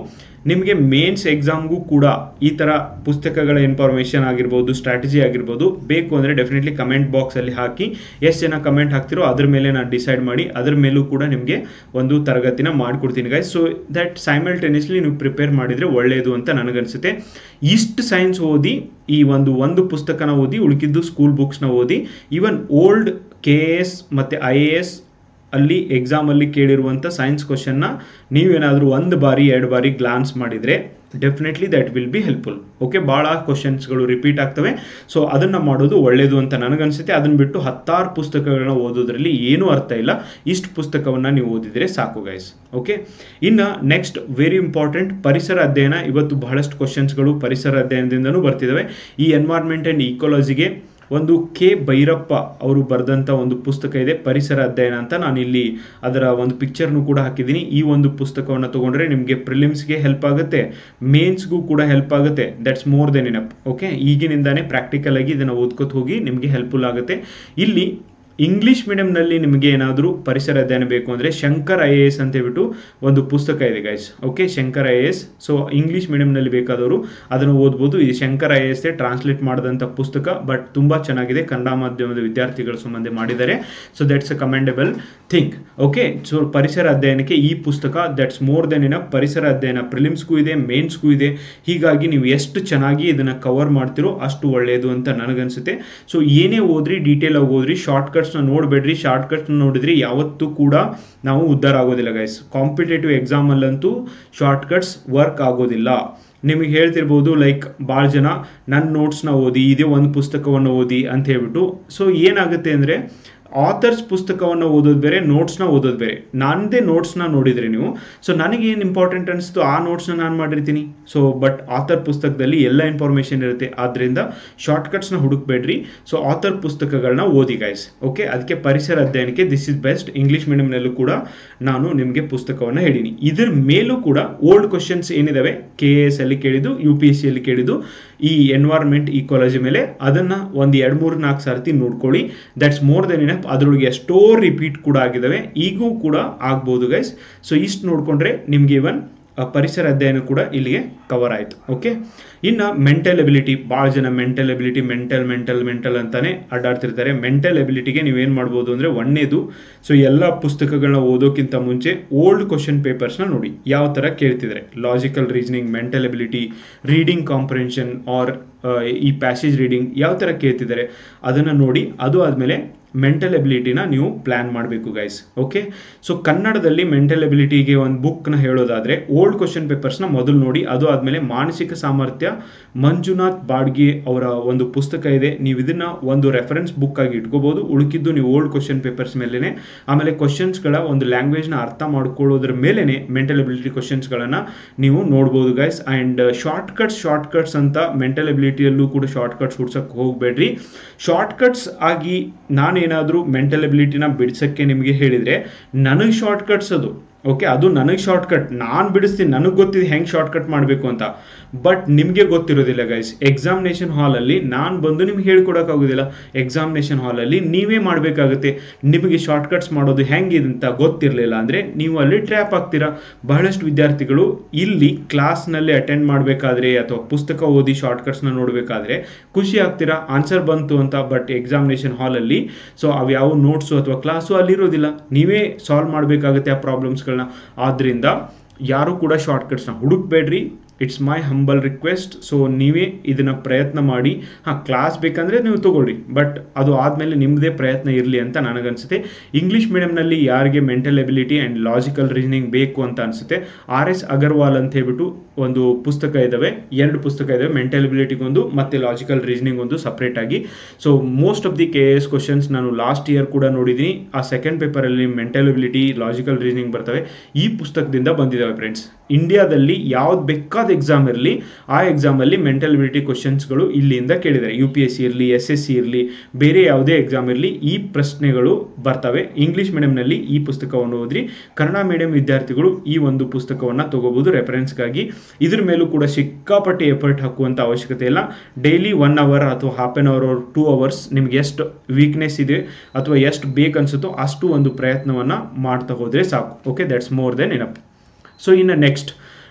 ನಿಮಗೆ ಮೇನ್ಸ್ ಎಕ್ಸಾಮ್ಗೂ ಕೂಡ ಈ ಥರ ಪುಸ್ತಕಗಳ ಇನ್ಫಾರ್ಮೇಷನ್ ಆಗಿರ್ಬೋದು, ಸ್ಟ್ರಾಟಜಿ ಆಗಿರ್ಬೋದು ಬೇಕು ಅಂದರೆ ಡೆಫಿನೆಟ್ಲಿ ಕಮೆಂಟ್ ಬಾಕ್ಸಲ್ಲಿ ಹಾಕಿ. ಎಷ್ಟು ಜನ ಕಮೆಂಟ್ ಹಾಕ್ತಿರೋ ಅದ್ರ ಮೇಲೆ ನಾನು ಡಿಸೈಡ್ ಮಾಡಿ ಅದ್ರ ಮೇಲೂ ಕೂಡ ನಿಮಗೆ ಒಂದು ತರಗತಿನ ಮಾಡಿಕೊಡ್ತೀನಿ ಗೈಸ್. ಸೊ ದಟ್ ಸೈಮಲ್ಟೇನಿಯಸ್ಲಿ ನೀವು ಪ್ರಿಪೇರ್ ಮಾಡಿದರೆ ಒಳ್ಳೆಯದು ಅಂತ ನನಗನ್ಸುತ್ತೆ. ಇಷ್ಟು ಸೈನ್ಸ್ ಓದಿ, ಈ ಒಂದು ಪುಸ್ತಕನ ಓದಿ, ಉಳಿಕಿದ್ದು ಸ್ಕೂಲ್ ಬುಕ್ಸ್ನ ಓದಿ, ಈವನ್ ಓಲ್ಡ್ KAS ಮತ್ತು IAS ಅಲ್ಲಿ ಎಕ್ಸಾಮಲ್ಲಿ ಕೇಳಿರುವಂಥ ಸೈನ್ಸ್ ಕ್ವಶನ್ನ ನೀವೇನಾದರೂ 1 ಬಾರಿ 2 ಬಾರಿ ಗ್ಲಾನ್ಸ್ ಮಾಡಿದರೆ definitely that will be helpful. Okay, ಭಾಳ ಕ್ವಶನ್ಸ್ಗಳು ರಿಪೀಟ್ ಆಗ್ತವೆ. ಸೊ ಅದನ್ನು ಮಾಡೋದು ಒಳ್ಳೆಯದು ಅಂತ ನನಗನ್ಸುತ್ತೆ. ಅದನ್ನು ಬಿಟ್ಟು 10 ಪುಸ್ತಕಗಳನ್ನ ಓದೋದ್ರಲ್ಲಿ ಏನೂ ಅರ್ಥ ಇಲ್ಲ. ಇಷ್ಟು ಪುಸ್ತಕವನ್ನು ನೀವು ಓದಿದರೆ ಸಾಕು ಗೈಸ್. ಓಕೆ, ಇನ್ನು ನೆಕ್ಸ್ಟ್ ವೆರಿ ಇಂಪಾರ್ಟೆಂಟ್ ಪರಿಸರ ಅಧ್ಯಯನ. ಇವತ್ತು ಬಹಳಷ್ಟು ಕ್ವಶನ್ಸ್ಗಳು ಪರಿಸರ ಅಧ್ಯಯನದಿಂದನೂ ಬರ್ತಿದ್ದಾವೆ. ಈ ಎನ್ವೈರ್ಮೆಂಟ್ ಆ್ಯಂಡ್ ಈಕೋಲಜಿಗೆ ಒಂದು K. ಭೈರಪ್ಪ ಅವರು ಬರೆದಂಥ ಒಂದು ಪುಸ್ತಕ ಇದೆ, ಪರಿಸರ ಅಧ್ಯಯನ ಅಂತ. ನಾನು ಇಲ್ಲಿ ಅದರ ಒಂದು ಪಿಕ್ಚರ್ನು ಕೂಡ ಹಾಕಿದ್ದೀನಿ. ಈ ಒಂದು ಪುಸ್ತಕವನ್ನು ತೊಗೊಂಡ್ರೆ ನಿಮಗೆ ಪ್ರಿಲಿಮ್ಸ್ಗೆ ಹೆಲ್ಪ್ ಆಗುತ್ತೆ, ಮೇನ್ಸ್ಗೂ ಕೂಡ ಹೆಲ್ಪ್ ಆಗುತ್ತೆ. That's more than enough. Okay, ಈಗಿನಿಂದಾನೇ ಪ್ರಾಕ್ಟಿಕಲ್ ಆಗಿ ಇದನ್ನು ಓದ್ಕೋತ ಹೋಗಿ ನಿಮಗೆ ಹೆಲ್ಪ್ಫುಲ್ ಆಗುತ್ತೆ. ಇಲ್ಲಿ ಇಂಗ್ಲೀಷ್ ಮೀಡಿಯಂನಲ್ಲಿ ನಿಮಗೆ ಏನಾದರೂ ಪರಿಸರ ಅಧ್ಯಯನ ಬೇಕು ಅಂದರೆ ಶಂಕರ್ IAS ಅಂತ ಹೇಳ್ಬಿಟ್ಟು ಒಂದು ಪುಸ್ತಕ ಇದೆ guys. Okay, Shankar IAS. So English ಮೀಡಿಯಂನಲ್ಲಿ ಬೇಕಾದವರು ಅದನ್ನು ಓದ್ಬೋದು. ಇದು ಶಂಕರ್ IAS ಟ್ರಾನ್ಸ್ಲೇಟ್ ಮಾಡಿದಂಥ ಪುಸ್ತಕ, ಬಟ್ ತುಂಬ ಚೆನ್ನಾಗಿದೆ. ಕನ್ನಡ ಮಾಧ್ಯಮದ ವಿದ್ಯಾರ್ಥಿಗಳ ಸಂಬಂಧ ಮಾಡಿದ್ದಾರೆ. So that's a commendable thing. Okay, so ಪರಿಸರ ಅಧ್ಯಯನಕ್ಕೆ ಈ ಪುಸ್ತಕ ದಟ್ಸ್ ಮೋರ್ ದೆನ್ ಇನಫ್. ಪರಿಸರ ಅಧ್ಯಯನ ಪ್ರಿಲಿಮ್ಸ್ಗೂ ಇದೆ, ಮೇನ್ಸ್ಗೂ ಇದೆ. ಹೀಗಾಗಿ ನೀವು ಎಷ್ಟು ಚೆನ್ನಾಗಿ ಇದನ್ನು ಕವರ್ ಮಾಡ್ತಿರೋ ಅಷ್ಟು ಒಳ್ಳೆಯದು ಅಂತ ನನಗನ್ಸುತ್ತೆ. ಸೊ ಏನೇ ಓದ್ರಿ, ಡೀಟೇಲ್ ಆಗಿ ಓದ್ರಿ, ಶಾರ್ಟ್ಕಟ್ಸ್ನ ನೋಡಬೇಡ್ರಿ. ಶಾರ್ಟ್ಕಟ್ಸ್ನ ನೋಡಿದ್ರಿ ಯಾವತ್ತೂ ಕೂಡ ನಾವು ಉದ್ಧಾರ ಆಗೋದಿಲ್ಲ ಗೈಸ್. ಕಾಂಪಿಟೇಟಿವ್ ಎಕ್ಸಾಮಲ್ಲಂತೂ ಶಾರ್ಟ್ಕಟ್ಸ್ ವರ್ಕ್ ಆಗೋದಿಲ್ಲ. ನಿಮಗೆ ಹೇಳ್ತಿರ್ಬೋದು ಲೈಕ್ ಭಾಳ ಜನ ನನ್ನ ನೋಟ್ಸ್ನ ಓದಿ, ಇದೇ ಒಂದು ಪುಸ್ತಕವನ್ನು ಓದಿ ಅಂತ ಹೇಳ್ಬಿಟ್ಟು. ಸೊ ಏನಾಗುತ್ತೆ ಅಂದರೆ ಆಥರ್ಸ್ ಪುಸ್ತಕವನ್ನು ಓದೋದು ಬೇರೆ, ನೋಟ್ಸ್ನ ಓದೋದು ಬೇರೆ. ನನ್ನದೇ ನೋಟ್ಸ್ನ ನೋಡಿದ್ರಿ ನೀವು. ಸೊ ನನಗೇನು ಇಂಪಾರ್ಟೆಂಟ್ ಅನಿಸ್ತು ಆ ನೋಟ್ಸ್ನ ನಾನು ಮಾಡಿರ್ತೀನಿ. ಸೊ ಬಟ್ ಆಥರ್ ಪುಸ್ತಕದಲ್ಲಿ ಎಲ್ಲ ಇನ್ಫಾರ್ಮೇಷನ್ ಇರುತ್ತೆ. ಆದ್ದರಿಂದ ಶಾರ್ಟ್ಕಟ್ಸ್ನ ಹುಡುಕ್ಬೇಡ್ರಿ. ಸೊ ಆಥರ್ ಪುಸ್ತಕಗಳನ್ನ ಓದಿ ಗೈಸ್. ಓಕೆ, ಅದಕ್ಕೆ ಪರಿಸರ ಅಧ್ಯಯನಕ್ಕೆ ದಿಸ್ ಇಸ್ ಬೆಸ್ಟ್. ಇಂಗ್ಲೀಷ್ ಮೀಡಿಯಂನಲ್ಲೂ ಕೂಡ ನಾನು ನಿಮಗೆ ಪುಸ್ತಕವನ್ನು ಹೇಳಿನಿ. ಇದ್ರ ಮೇಲೂ ಕೂಡ ಓಲ್ಡ್ ಕ್ವಶನ್ಸ್ ಏನಿದಾವೆ KAS ಅಲ್ಲಿ ಕೇಳಿದ್ದು, UPSC ಅಲ್ಲಿ ಕೇಳಿದ್ದು, ಈ ಎನ್ವೈರ್ಮೆಂಟ್ ಈಕೋಲಜಿ ಮೇಲೆ ಅದನ್ನು ಒಂದು 2-3-4 ಸರ್ತಿ ನೋಡ್ಕೊಳ್ಳಿ. That's more than enough. ಅದರೊಳಗೆ ಎಷ್ಟೋ ರಿಪೀಟ್ ಕೂಡ ಆಗಿದ್ದಾವೆ, ಈಗೂ ಕೂಡ ಆಗ್ಬೋದು ಗೈಸ್. ಸೊ ಇಷ್ಟು ನೋಡಿಕೊಂಡ್ರೆ ನಿಮಗೆ ಇವನ್ ಪರಿಸರ ಅಧ್ಯಯನ ಕೂಡ ಇಲ್ಲಿಗೆ ಕವರ್ ಆಯಿತು. ಓಕೆ, ಇನ್ನು ಮೆಂಟಲ್ ಎಬಿಲಿಟಿ. ಭಾಳ ಜನ ಮೆಂಟಲ್ ಎಬಿಲಿಟಿ ಮೆಂಟಲ್ ಅಂತಾನೆ ಅಡ್ಡಾಡ್ತಿರ್ತಾರೆ. ಮೆಂಟಲ್ ಎಬಿಲಿಟಿಗೆ ನೀವೇನು ಮಾಡ್ಬೋದು ಅಂದರೆ ಒಂದೇದು, ಸೊ ಎಲ್ಲ ಪುಸ್ತಕಗಳನ್ನ ಓದೋಕ್ಕಿಂತ ಮುಂಚೆ ಓಲ್ಡ್ ಕ್ವಶನ್ ಪೇಪರ್ಸ್ನ ನೋಡಿ ಯಾವ ಥರ ಕೇಳ್ತಿದ್ದಾರೆ. Logical reasoning, mental ability, reading comprehension or ಈ ಪ್ಯಾಸೇಜ್ ರೀಡಿಂಗ್ ಯಾವ ಥರ ಕೇಳ್ತಿದ್ದಾರೆ ಅದನ್ನು ನೋಡಿ. ಅದು ಆದಮೇಲೆ ಮೆಂಟಲ್ ಎಬಿಲಿಟಿನ ನೀವು ಪ್ಲ್ಯಾನ್ ಮಾಡಬೇಕು ಗೈಸ್. ಓಕೆ, ಸೊ ಕನ್ನಡದಲ್ಲಿ ಮೆಂಟಲ್ ಎಬಿಲಿಟಿಗೆ ಒಂದು ಬುಕ್ನ ಹೇಳೋದಾದರೆ ಓಲ್ಡ್ ಕ್ವಶನ್ ಪೇಪರ್ಸ್ನ ಮೊದಲು ನೋಡಿ. ಅದು ಆದಮೇಲೆ ಮಾನಸಿಕ ಸಾಮರ್ಥ್ಯ ಮಂಜುನಾಥ್ ಬಾಡ್ಗೆ ಅವರ ಒಂದು ಪುಸ್ತಕ ಇದೆ. ನೀವು ಇದನ್ನು ಒಂದು ರೆಫರೆನ್ಸ್ ಬುಕ್ ಆಗಿ ಇಟ್ಕೋಬೋದು. ಉಳುಕಿದ್ದು ನೀವು ಓಲ್ಡ್ ಕ್ವಶನ್ ಪೇಪರ್ಸ್ ಮೇಲೇ, ಆಮೇಲೆ ಕ್ವಶನ್ಸ್ಗಳ ಒಂದು ಲ್ಯಾಂಗ್ವೇಜ್ನ ಅರ್ಥ ಮಾಡ್ಕೊಳ್ಳೋದ್ರ ಮೇಲೇ ಮೆಂಟಲ್ ಎಬಿಲಿಟಿ ಕ್ವಶನ್ಸ್ಗಳನ್ನು ನೀವು ನೋಡ್ಬೋದು ಗೈಸ್. ಆ್ಯಂಡ್ ಶಾರ್ಟ್ಕಟ್ಸ್ ಅಂತ ಮೆಂಟಲ್ ಎಬಿಲಿಟಿಯಲ್ಲೂ ಕೂಡ ಶಾರ್ಟ್ಕಟ್ಸ್ ಹುಡ್ಸೋಕ್ಕೆ ಹೋಗಬೇಡ್ರಿ. ಶಾರ್ಟ್ಕಟ್ಸ್ ಆಗಿ ನಾನೇನಾದರೂ ಮೆಂಟಲ್ ಎಬಿಲಿಟಿನ ಬಿಡಿಸೋಕ್ಕೆ ನಿಮಗೆ ಹೇಳಿದರೆ ನನಗೆ ಶಾರ್ಟ್ಕಟ್ಸ್ ಅದು. ಓಕೆ, ಅದು ನನಗೆ ಶಾರ್ಟ್ಕಟ್, ನಾನು ಬಿಡಿಸ್ತೀನಿ, ನನಗೆ ಗೊತ್ತಿದೆ ಹೆಂಗೆ ಶಾರ್ಟ್ಕಟ್ ಮಾಡಬೇಕು ಅಂತ. ಬಟ್ ನಿಮಗೆ ಗೊತ್ತಿರೋದಿಲ್ಲ ಗೈಸ್. ಎಕ್ಸಾಮಿನೇಷನ್ ಹಾಲಲ್ಲಿ ನಾನು ಬಂದು ನಿಮ್ಗೆ ಹೇಳ್ಕೊಡೋಕ್ಕಾಗೋದಿಲ್ಲ. ಎಕ್ಸಾಮಿನೇಷನ್ ಹಾಲಲ್ಲಿ ನೀವೇ ಮಾಡಬೇಕಾಗುತ್ತೆ. ನಿಮಗೆ ಶಾರ್ಟ್ಕಟ್ಸ್ ಮಾಡೋದು ಹೆಂಗಿದೆ ಅಂತ ಗೊತ್ತಿರಲಿಲ್ಲ ಅಂದರೆ ನೀವು ಅಲ್ಲಿ ಟ್ರ್ಯಾಪ್ ಆಗ್ತೀರಾ. ಬಹಳಷ್ಟು ವಿದ್ಯಾರ್ಥಿಗಳು ಇಲ್ಲಿ ಕ್ಲಾಸ್ನಲ್ಲಿ ಅಟೆಂಡ್ ಮಾಡಬೇಕಾದ್ರೆ ಅಥವಾ ಪುಸ್ತಕ ಓದಿ ಶಾರ್ಟ್ಕಟ್ಸ್ನ ನೋಡಬೇಕಾದ್ರೆ ಖುಷಿ ಆಗ್ತೀರಾ, ಆನ್ಸರ್ ಬಂತು ಅಂತ. ಬಟ್ ಎಕ್ಸಾಮಿನೇಷನ್ ಹಾಲಲ್ಲಿ ಸೊ ಅವ್ಯಾವ ನೋಟ್ಸು ಅಥವಾ ಕ್ಲಾಸು ಅಲ್ಲಿರೋದಿಲ್ಲ. ನೀವೇ ಸಾಲ್ವ್ ಮಾಡಬೇಕಾಗುತ್ತೆ ಆ ಪ್ರಾಬ್ಲಮ್ಸ್ಗಳನ್ನ. ಆದ್ದರಿಂದ ಯಾರು ಕೂಡ ಶಾರ್ಟ್ಕಟ್ಸ್ನ ಹುಡುಕ್ಬೇಡ್ರಿ. It's my humble request. So ನೀವೇ ಇದನ್ನು ಪ್ರಯತ್ನ ಮಾಡಿ. ಕ್ಲಾಸ್ ಬೇಕಂದರೆ ನೀವು ತೊಗೊಳ್ರಿ, ಬಟ್ ಅದು ಆದಮೇಲೆ ನಿಮ್ಮದೇ ಪ್ರಯತ್ನ ಇರಲಿ ಅಂತ ನನಗನ್ಸುತ್ತೆ. ಇಂಗ್ಲೀಷ್ ಮೀಡಿಯಂನಲ್ಲಿ ಯಾರಿಗೆ mental ability and logical reasoning ಬೇಕು ಅಂತ ಅನಿಸುತ್ತೆ, RS ಅಗರ್ವಾಲ್ ಅಂತ ಹೇಳ್ಬಿಟ್ಟು ಒಂದು ಪುಸ್ತಕ ಇದ್ದಾವೆ, 2 ಪುಸ್ತಕ ಇದ್ದಾವೆ. ಮೆಂಟಲ್ ಎಬಿಲಿಟಿಗೊಂದು ಮತ್ತು ಲಾಜಿಕಲ್ ರೀಸನಿಂಗ್ ಒಂದು ಸಪ್ರೇಟ್ ಆಗಿ. So most of the KAS questions ನಾನು ಲಾಸ್ಟ್ ಇಯರ್ ಕೂಡ ನೋಡಿದ್ದೀನಿ. ಆ ಸೆಕೆಂಡ್ ಪೇಪರಲ್ಲಿ ಮೆಂಟಲ್ ಎಬಿಲಿಟಿ, ಲಾಜಿಕಲ್ ರೀಸನಿಂಗ್ ಬರ್ತವೆ. ಈ ಪುಸ್ತಕದಿಂದ ಬಂದಿದ್ದಾವೆ ಫ್ರೆಂಡ್ಸ್. ಇಂಡಿಯಾದಲ್ಲಿ ಯಾವ್ದು ಬೇಕಾದ ಎಕ್ಸಾಮ್ ಇರಲಿ, ಆ ಎಕ್ಸಾಮಲ್ಲಿ ಮೆಂಟಲ್ ಎಬಿಲಿಟಿ ಕ್ವಶನ್ಸ್ಗಳು ಇಲ್ಲಿಂದ ಕೇಳಿದ್ದಾರೆ. UPSC ಇರಲಿ, SSC ಇರಲಿ, ಬೇರೆ ಯಾವುದೇ ಎಕ್ಸಾಮ್ ಇರಲಿ, ಈ ಪ್ರಶ್ನೆಗಳು ಬರ್ತವೆ. ಇಂಗ್ಲೀಷ್ ಮೀಡಿಯಂನಲ್ಲಿ ಈ ಪುಸ್ತಕವನ್ನು ಓದ್ರಿ. ಕನ್ನಡ ಮೀಡಿಯಂ ವಿದ್ಯಾರ್ಥಿಗಳು ಈ ಒಂದು ಪುಸ್ತಕವನ್ನು ತಗೋಬಹುದು ರೆಫರೆನ್ಸ್ಗಾಗಿ. ಇದ್ರ ಮೇಲೂ ಕೂಡ ಸಿಕ್ಕಾಪಟ್ಟೆ ಎಫರ್ಟ್ ಹಾಕುವಂಥ ಅವಶ್ಯಕತೆ ಇಲ್ಲ. ಡೈಲಿ 1 ಅವರ್ ಅಥವಾ ಹಾಫ್ ಆನ್ ಅವರ್ 2 ಅವರ್ಸ್ ನಿಮ್ಗೆ ಎಷ್ಟು ವೀಕ್ನೆಸ್ ಇದೆ ಅಥವಾ ಎಷ್ಟು ಬೇಕನ್ಸುತ್ತೋ ಅಷ್ಟು ಒಂದು ಪ್ರಯತ್ನವನ್ನು ಮಾಡ್ತಾ ಹೋದರೆ ಸಾಕು. Okay, that's more than enough. So ಇನ್ನು ನೆಕ್ಸ್ಟ್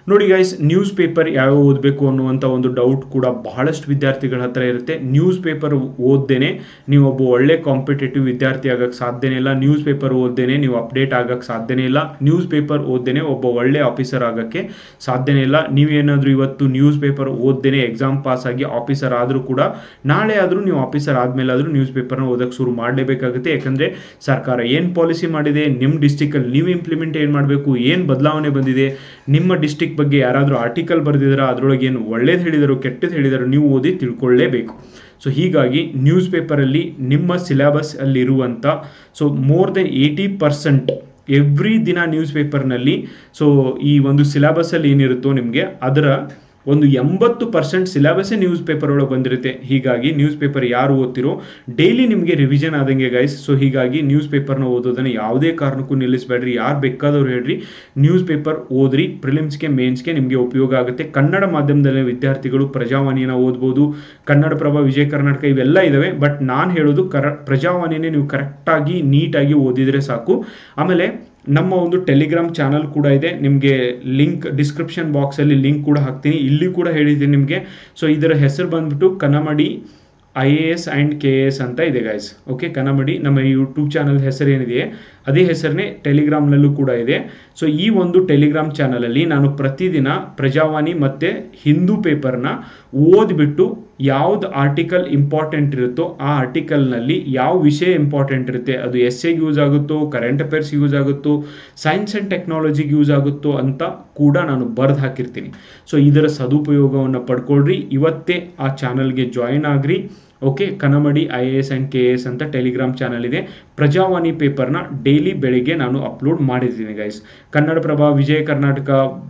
ನೋಡಿ ಗೈಸ್, ನ್ಯೂಸ್ ಪೇಪರ್ ಯಾವ ಓದಬೇಕು ಅನ್ನುವಂಥ ಒಂದು ಡೌಟ್ ಕೂಡ ಬಹಳಷ್ಟು ವಿದ್ಯಾರ್ಥಿಗಳ ಹತ್ರ ಇರುತ್ತೆ. ನ್ಯೂಸ್ ಪೇಪರ್ ಓದ್ದೇನೆ ನೀವು ಒಬ್ಬ ಒಳ್ಳೆ ಕಾಂಪಿಟೇಟಿವ್ ವಿದ್ಯಾರ್ಥಿ ಆಗಕ್ಕೆ ಸಾಧ್ಯನೇ ಇಲ್ಲ. ನ್ಯೂಸ್ ಪೇಪರ್ ಓದ್ದೇನೆ ನೀವು ಅಪ್ಡೇಟ್ ಆಗಕ್ಕೆ ಸಾಧ್ಯನೇ ಇಲ್ಲ. ನ್ಯೂಸ್ ಪೇಪರ್ ಓದ್ದೇನೆ ಒಬ್ಬ ಒಳ್ಳೆ ಆಫೀಸರ್ ಆಗಕ್ಕೆ ಸಾಧ್ಯನೇ ಇಲ್ಲ. ನೀವೇನಾದರೂ ಇವತ್ತು ನ್ಯೂಸ್ ಪೇಪರ್ ಓದ್ದೇನೆ ಎಕ್ಸಾಮ್ ಪಾಸ್ ಆಗಿ ಆಫೀಸರ್ ಆದರೂ ಕೂಡ ನಾಳೆ ಆದರೂ ನೀವು ಆಫೀಸರ್ ಆದಮೇಲೆ ಆದರೂ ನ್ಯೂಸ್ ಪೇಪರ್ನ ಓದಕ್ಕೆ ಶುರು ಮಾಡಲೇಬೇಕಾಗುತ್ತೆ. ಯಾಕಂದರೆ ಸರ್ಕಾರ ಏನು ಪಾಲಿಸಿ ಮಾಡಿದೆ, ನಿಮ್ಮ ಡಿಸ್ಟಿಕಲ್ಲಿ ನೀವು ಇಂಪ್ಲಿಮೆಂಟ್ ಏನು ಮಾಡಬೇಕು, ಏನು ಬದಲಾವಣೆ ಬಂದಿದೆ, ನಿಮ್ಮ ಡಿಸ್ಟಿಕ್ ಬಗ್ಗೆ ಯಾರಾದರೂ ಆರ್ಟಿಕಲ್ ಬರೆದಿದ್ದಾರೆ, ಅದರೊಳಗೆ ಏನು ಒಳ್ಳೇದು ಹೇಳಿದರು ಕೆಟ್ಟದ್ದು ಹೇಳಿದರು ನೀವು ಓದಿ ತಿಳ್ಕೊಳ್ಳೇಬೇಕು. ಸೊ ಹೀಗಾಗಿ ನ್ಯೂಸ್ ಪೇಪರಲ್ಲಿ ನಿಮ್ಮ ಸಿಲೆಬಸ್ ಅಲ್ಲಿರುವಂಥ ಮೋರ್ ದೆನ್ 80% ಎವ್ರಿ ದಿನ ನ್ಯೂಸ್ ಪೇಪರ್ನಲ್ಲಿ ಈ ಒಂದು ಸಿಲೆಬಸ್ಸಲ್ಲಿ ಏನಿರುತ್ತೋ ನಿಮಗೆ ಅದರ ಒಂದು 80% ಸಿಲೆಬಸ್ಸೇ ನ್ಯೂಸ್ ಪೇಪರ್ ಒಳಗೆ ಬಂದಿರುತ್ತೆ. ಹೀಗಾಗಿ ನ್ಯೂಸ್ ಪೇಪರ್ ಯಾರು ಓದ್ತಿರೋ ಡೈಲಿ ನಿಮಗೆ ರಿವಿಷನ್ ಆದಂಗೆ ಗೈಸ್. ಸೊ ಹೀಗಾಗಿ ನ್ಯೂಸ್ ಪೇಪರ್ನ ಓದೋದನ್ನು ಯಾವುದೇ ಕಾರಣಕ್ಕೂ ನಿಲ್ಲಿಸಬೇಡ್ರಿ. ಯಾರು ಬೇಕಾದವ್ರು ಹೇಳ್ರಿ, ನ್ಯೂಸ್ ಪೇಪರ್ ಓದ್ರಿ. ಪ್ರಿಲಿಮ್ಸ್ಗೆ ಮೇನ್ಸ್ಗೆ ನಿಮಗೆ ಉಪಯೋಗ ಆಗುತ್ತೆ. ಕನ್ನಡ ಮಾಧ್ಯಮದಲ್ಲಿ ವಿದ್ಯಾರ್ಥಿಗಳು ಪ್ರಜಾವಾಣಿನ ಓದ್ಬೋದು, ಕನ್ನಡಪ್ರಭ, ವಿಜಯ ಕರ್ನಾಟಕ ಇವೆಲ್ಲ ಇದ್ದಾವೆ. ಬಟ್ ನಾನು ಹೇಳೋದು ಪ್ರಜಾವಾಣಿನೇ ನೀವು ಕರೆಕ್ಟಾಗಿ ನೀಟಾಗಿ ಓದಿದರೆ ಸಾಕು. ಆಮೇಲೆ ನಮ್ಮ ಒಂದು ಟೆಲಿಗ್ರಾಮ್ ಚಾನಲ್ ಕೂಡ ಇದೆ, ನಿಮಗೆ ಲಿಂಕ್ ಡಿಸ್ಕ್ರಿಪ್ಷನ್ ಬಾಕ್ಸಲ್ಲಿ ಲಿಂಕ್ ಕೂಡ ಹಾಕ್ತೀನಿ. ಇಲ್ಲಿ ಕೂಡ ಹೇಳಿದ್ದೀನಿ ನಿಮಗೆ. ಸೊ ಇದರ ಹೆಸರು ಬಂದ್ಬಿಟ್ಟು ಕನ್ನಮಡಿ IAS ಆ್ಯಂಡ್ KAS ಅಂತ ಇದೆ ಗೈಸ್. ಓಕೆ, ಕನ್ನಮಡಿ ನಮ್ಮ ಯೂಟ್ಯೂಬ್ ಚಾನಲ್ ಹೆಸರು ಏನಿದೆಯೇ ಅದೇ ಹೆಸರನ್ನೇ ಟೆಲಿಗ್ರಾಮ್ನಲ್ಲೂ ಕೂಡ ಇದೆ. ಸೊ ಈ ಒಂದು ಟೆಲಿಗ್ರಾಮ್ ಚಾನಲಲ್ಲಿ ನಾನು ಪ್ರತಿದಿನ ಪ್ರಜಾವಾಣಿ ಮತ್ತು ಹಿಂದೂ ಪೇಪರ್ನ ಓದಿಬಿಟ್ಟು ಯಾವ್ದು ಆರ್ಟಿಕಲ್ ಇಂಪಾರ್ಟೆಂಟ್ ಇರುತ್ತೋ ಆ ಆರ್ಟಿಕಲ್ನಲ್ಲಿ ಯಾವ ವಿಷಯ ಇಂಪಾರ್ಟೆಂಟ್ ಇರುತ್ತೆ, ಅದು ಎಸ್ಸೆಗೆ ಯೂಸ್ ಆಗುತ್ತೋ, ಕರೆಂಟ್ ಅಫೇರ್ಸ್ಗೆ ಯೂಸ್ ಆಗುತ್ತೋ, ಸೈನ್ಸ್ ಆ್ಯಂಡ್ ಟೆಕ್ನಾಲಜಿಗೆ ಯೂಸ್ ಆಗುತ್ತೋ ಅಂತ ಕೂಡ ನಾನು ಬರೆದು ಹಾಕಿರ್ತೀನಿ. ಸೊ ಇದರ ಸದುಪಯೋಗವನ್ನು ಪಡ್ಕೊಳ್ರಿ. ಇವತ್ತೇ ಆ ಚಾನಲ್ಗೆ ಜಾಯಿನ್ ಆಗ್ರಿ. ಓಕೆ, ಕನ್ನಮಡಿ IAS ಆ್ಯಂಡ್ KAS ಅಂತ ಟೆಲಿಗ್ರಾಮ್ ಚಾನಲ್ ಇದೆ. ಪ್ರಜಾವಾಣಿ ಪೇಪರ್ನ ಡೈಲಿ ಬೆಳಿಗ್ಗೆ ನಾನು ಅಪ್ಲೋಡ್ ಮಾಡಿದ್ದೀನಿ ಗೈಸ್. ಕನ್ನಡಪ್ರಭ, ವಿಜಯ ಕರ್ನಾಟಕ,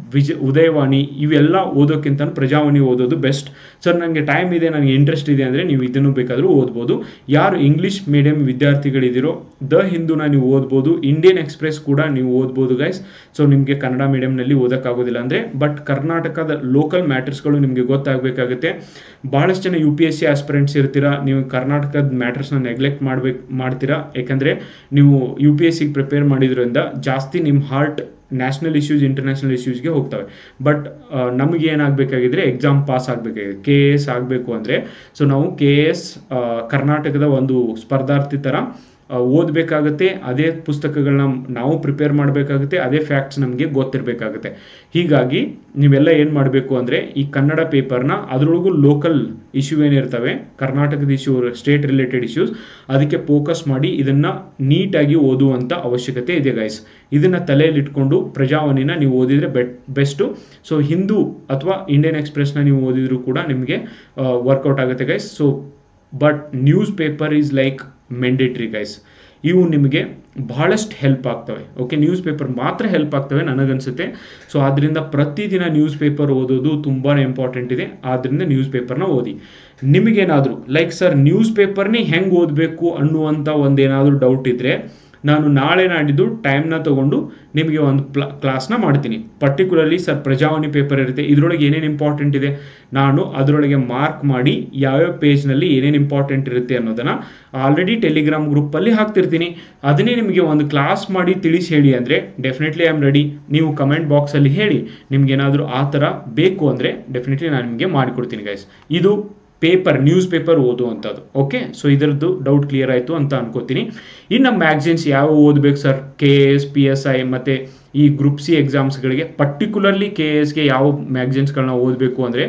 ಉದಯವಾಣಿ ಇವೆಲ್ಲ ಓದೋಕ್ಕಿಂತ ಪ್ರಜಾವಾಣಿ ಓದೋದು ಬೆಸ್ಟ್. ಸರ್ ನನಗೆ ಟೈಮ್ ಇದೆ, ನನಗೆ ಇಂಟ್ರೆಸ್ಟ್ ಇದೆ ಅಂದರೆ ನೀವು ಇದನ್ನು ಬೇಕಾದರೂ ಓದ್ಬೋದು. ಯಾರು ಇಂಗ್ಲೀಷ್ ಮೀಡಿಯಂ ವಿದ್ಯಾರ್ಥಿಗಳಿದ್ದೀರೋ ದ ಹಿಂದೂನ ನೀವು ಓದ್ಬೋದು, ಇಂಡಿಯನ್ ಎಕ್ಸ್ಪ್ರೆಸ್ ಕೂಡ ನೀವು ಓದ್ಬೋದು ಗೈಸ್. ಸೊ ನಿಮಗೆ ಕನ್ನಡ ಮೀಡಿಯಂನಲ್ಲಿ ಓದೋಕ್ಕಾಗೋದಿಲ್ಲ ಅಂದರೆ, ಬಟ್ ಕರ್ನಾಟಕದ ಲೋಕಲ್ ಮ್ಯಾಟರ್ಸ್ಗಳು ನಿಮಗೆ ಗೊತ್ತಾಗಬೇಕಾಗುತ್ತೆ. ಭಾಳಷ್ಟು ಜನ UPSC ಆಸ್ಪಿರೆಂಟ್ಸ್ ಇರ್ತೀರಾ, ನೀವು ಕರ್ನಾಟಕದ ಮ್ಯಾಟರ್ಸ್ನ ನೆಗ್ಲೆಕ್ಟ್ ಮಾಡ್ತೀರಾ. ಯಾಕಂದರೆ ನೀವು UPSCಗೆ ಪ್ರಿಪೇರ್ ಮಾಡಿದ್ರಿಂದ ಜಾಸ್ತಿ ನಿಮ್ಮ ಹಾರ್ಟ್ ನ್ಯಾಷನಲ್ ಇಶ್ಯೂಸ್, ಇಂಟರ್ನ್ಯಾಷನಲ್ ಇಶ್ಯೂಸ್ಗೆ ಹೋಗ್ತವೆ. ಬಟ್ ನಮಗೆ ಏನಾಗಬೇಕಾಗಿದ್ರೆ ಎಕ್ಸಾಮ್ ಪಾಸ್ ಆಗಬೇಕಾಗಿದೆ. KAS ಆಗಬೇಕು ಅಂದರೆ ನಾವು KAS ಕರ್ನಾಟಕದ ಒಂದು ಸ್ಪರ್ಧಾರ್ಥಿ ಥರ ಓದಬೇಕಾಗುತ್ತೆ. ಅದೇ ಪುಸ್ತಕಗಳನ್ನ ನಾವು ಪ್ರಿಪೇರ್ ಮಾಡಬೇಕಾಗುತ್ತೆ, ಅದೇ ಫ್ಯಾಕ್ಟ್ಸ್ ನಮಗೆ ಗೊತ್ತಿರಬೇಕಾಗುತ್ತೆ. ಹೀಗಾಗಿ ನೀವೆಲ್ಲ ಏನು ಮಾಡಬೇಕು ಅಂದರೆ ಈ ಕನ್ನಡ ಪೇಪರ್ನ ಅದರೊಳಗೂ ಲೋಕಲ್ ಇಶ್ಯೂ ಏನಿರ್ತವೆ, ಕರ್ನಾಟಕದ ಇಶ್ಯೂ, ಸ್ಟೇಟ್ ರಿಲೇಟೆಡ್ ಇಶ್ಯೂಸ್, ಅದಕ್ಕೆ ಫೋಕಸ್ ಮಾಡಿ ಇದನ್ನು ನೀಟಾಗಿ ಓದುವಂಥ ಅವಶ್ಯಕತೆ ಇದೆ ಗೈಸ್. ಇದನ್ನು ತಲೆಯಲ್ಲಿಟ್ಕೊಂಡು ಪ್ರಜಾವಾಣಿನ ನೀವು ಓದಿದರೆ ಬೆಸ್ಟು. ಸೊ ಹಿಂದೂ ಅಥವಾ ಇಂಡಿಯನ್ ಎಕ್ಸ್ಪ್ರೆಸ್ನ ನೀವು ಓದಿದರೂ ಕೂಡ ನಿಮಗೆ ವರ್ಕೌಟ್ ಆಗುತ್ತೆ guys. So but news paper is like mandatory guys. ಇವು ನಿಮಗೆ ಬಹಳಷ್ಟು ಹೆಲ್ಪ್ ಆಗ್ತವೆ. ಓಕೆ, ನ್ಯೂಸ್ ಪೇಪರ್ ಮಾತ್ರ ಹೆಲ್ಪ್ ಆಗ್ತವೆ ನನಗನ್ಸುತ್ತೆ. ಸೊ ಆದ್ದರಿಂದ ಪ್ರತಿದಿನ ನ್ಯೂಸ್ ಪೇಪರ್ ಓದೋದು ತುಂಬಾ ಇಂಪಾರ್ಟೆಂಟ್ ಇದೆ. ಆದ್ದರಿಂದ ನ್ಯೂಸ್ ಪೇಪರ್ನ ಓದಿ. ನಿಮಗೇನಾದರೂ ಲೈಕ್ ಸರ್ ನ್ಯೂಸ್ ಪೇಪರ್ನೇ ಹೆಂಗೆ ಓದಬೇಕು ಅನ್ನುವಂಥ ಒಂದೇನಾದರೂ ಡೌಟ್ ಇದ್ದರೆ ನಾನು ನಾಳೆ ನಾಡಿದ್ದು ಟೈಮ್ನ ತೊಗೊಂಡು ನಿಮಗೆ ಒಂದು ಕ್ಲಾಸ್ನ ಮಾಡ್ತೀನಿ. ಪರ್ಟಿಕ್ಯುಲರ್ಲಿ ಸರ್ ಪ್ರಜಾವಾಣಿ ಪೇಪರ್ ಇರುತ್ತೆ, ಇದರೊಳಗೆ ಏನೇನು ಇಂಪಾರ್ಟೆಂಟ್ ಇದೆ ನಾನು ಅದರೊಳಗೆ ಮಾರ್ಕ್ ಮಾಡಿ ಯಾವ್ಯಾವ ಪೇಜ್ನಲ್ಲಿ ಏನೇನು ಇಂಪಾರ್ಟೆಂಟ್ ಇರುತ್ತೆ ಅನ್ನೋದನ್ನು ಆಲ್ರೆಡಿ ಟೆಲಿಗ್ರಾಮ್ ಗ್ರೂಪಲ್ಲಿ ಹಾಕ್ತಿರ್ತೀನಿ. ಅದನ್ನೇ ನಿಮಗೆ ಒಂದು ಕ್ಲಾಸ್ ಮಾಡಿ ತಿಳಿಸಿ ಹೇಳಿ ಅಂದರೆ ಡೆಫಿನೆಟ್ಲಿ ಐ ಆಮ್ ರೆಡಿ. ನೀವು ಕಮೆಂಟ್ ಬಾಕ್ಸಲ್ಲಿ ಹೇಳಿ ನಿಮ್ಗೇನಾದರೂ ಆ ಥರ ಬೇಕು ಅಂದರೆ ಡೆಫಿನೆಟ್ಲಿ ನಾನು ನಿಮಗೆ ಮಾಡಿಕೊಡ್ತೀನಿ ಗೈಸ್. ಇದು ಪೇಪರ್, ನ್ಯೂಸ್ ಪೇಪರ್ ಓದುವಂಥದ್ದು. ಓಕೆ, ಸೊ ಇದರದ್ದು ಡೌಟ್ ಕ್ಲಿಯರ್ ಆಯಿತು ಅಂತ ಅನ್ಕೋತೀನಿ. ಇನ್ನು ಮ್ಯಾಗ್ಝಿನ್ಸ್ ಯಾವ ಓದಬೇಕು ಸರ್, KAS, PSI ಮತ್ತು ಈ ಗ್ರೂಪ್ C ಎಕ್ಸಾಮ್ಸ್ಗಳಿಗೆ, ಪರ್ಟಿಕ್ಯುಲರ್ಲಿ KASಗೆ ಯಾವ ಮ್ಯಾಗ್ಝಿನ್ಸ್ಗಳನ್ನ ಓದಬೇಕು ಅಂದರೆ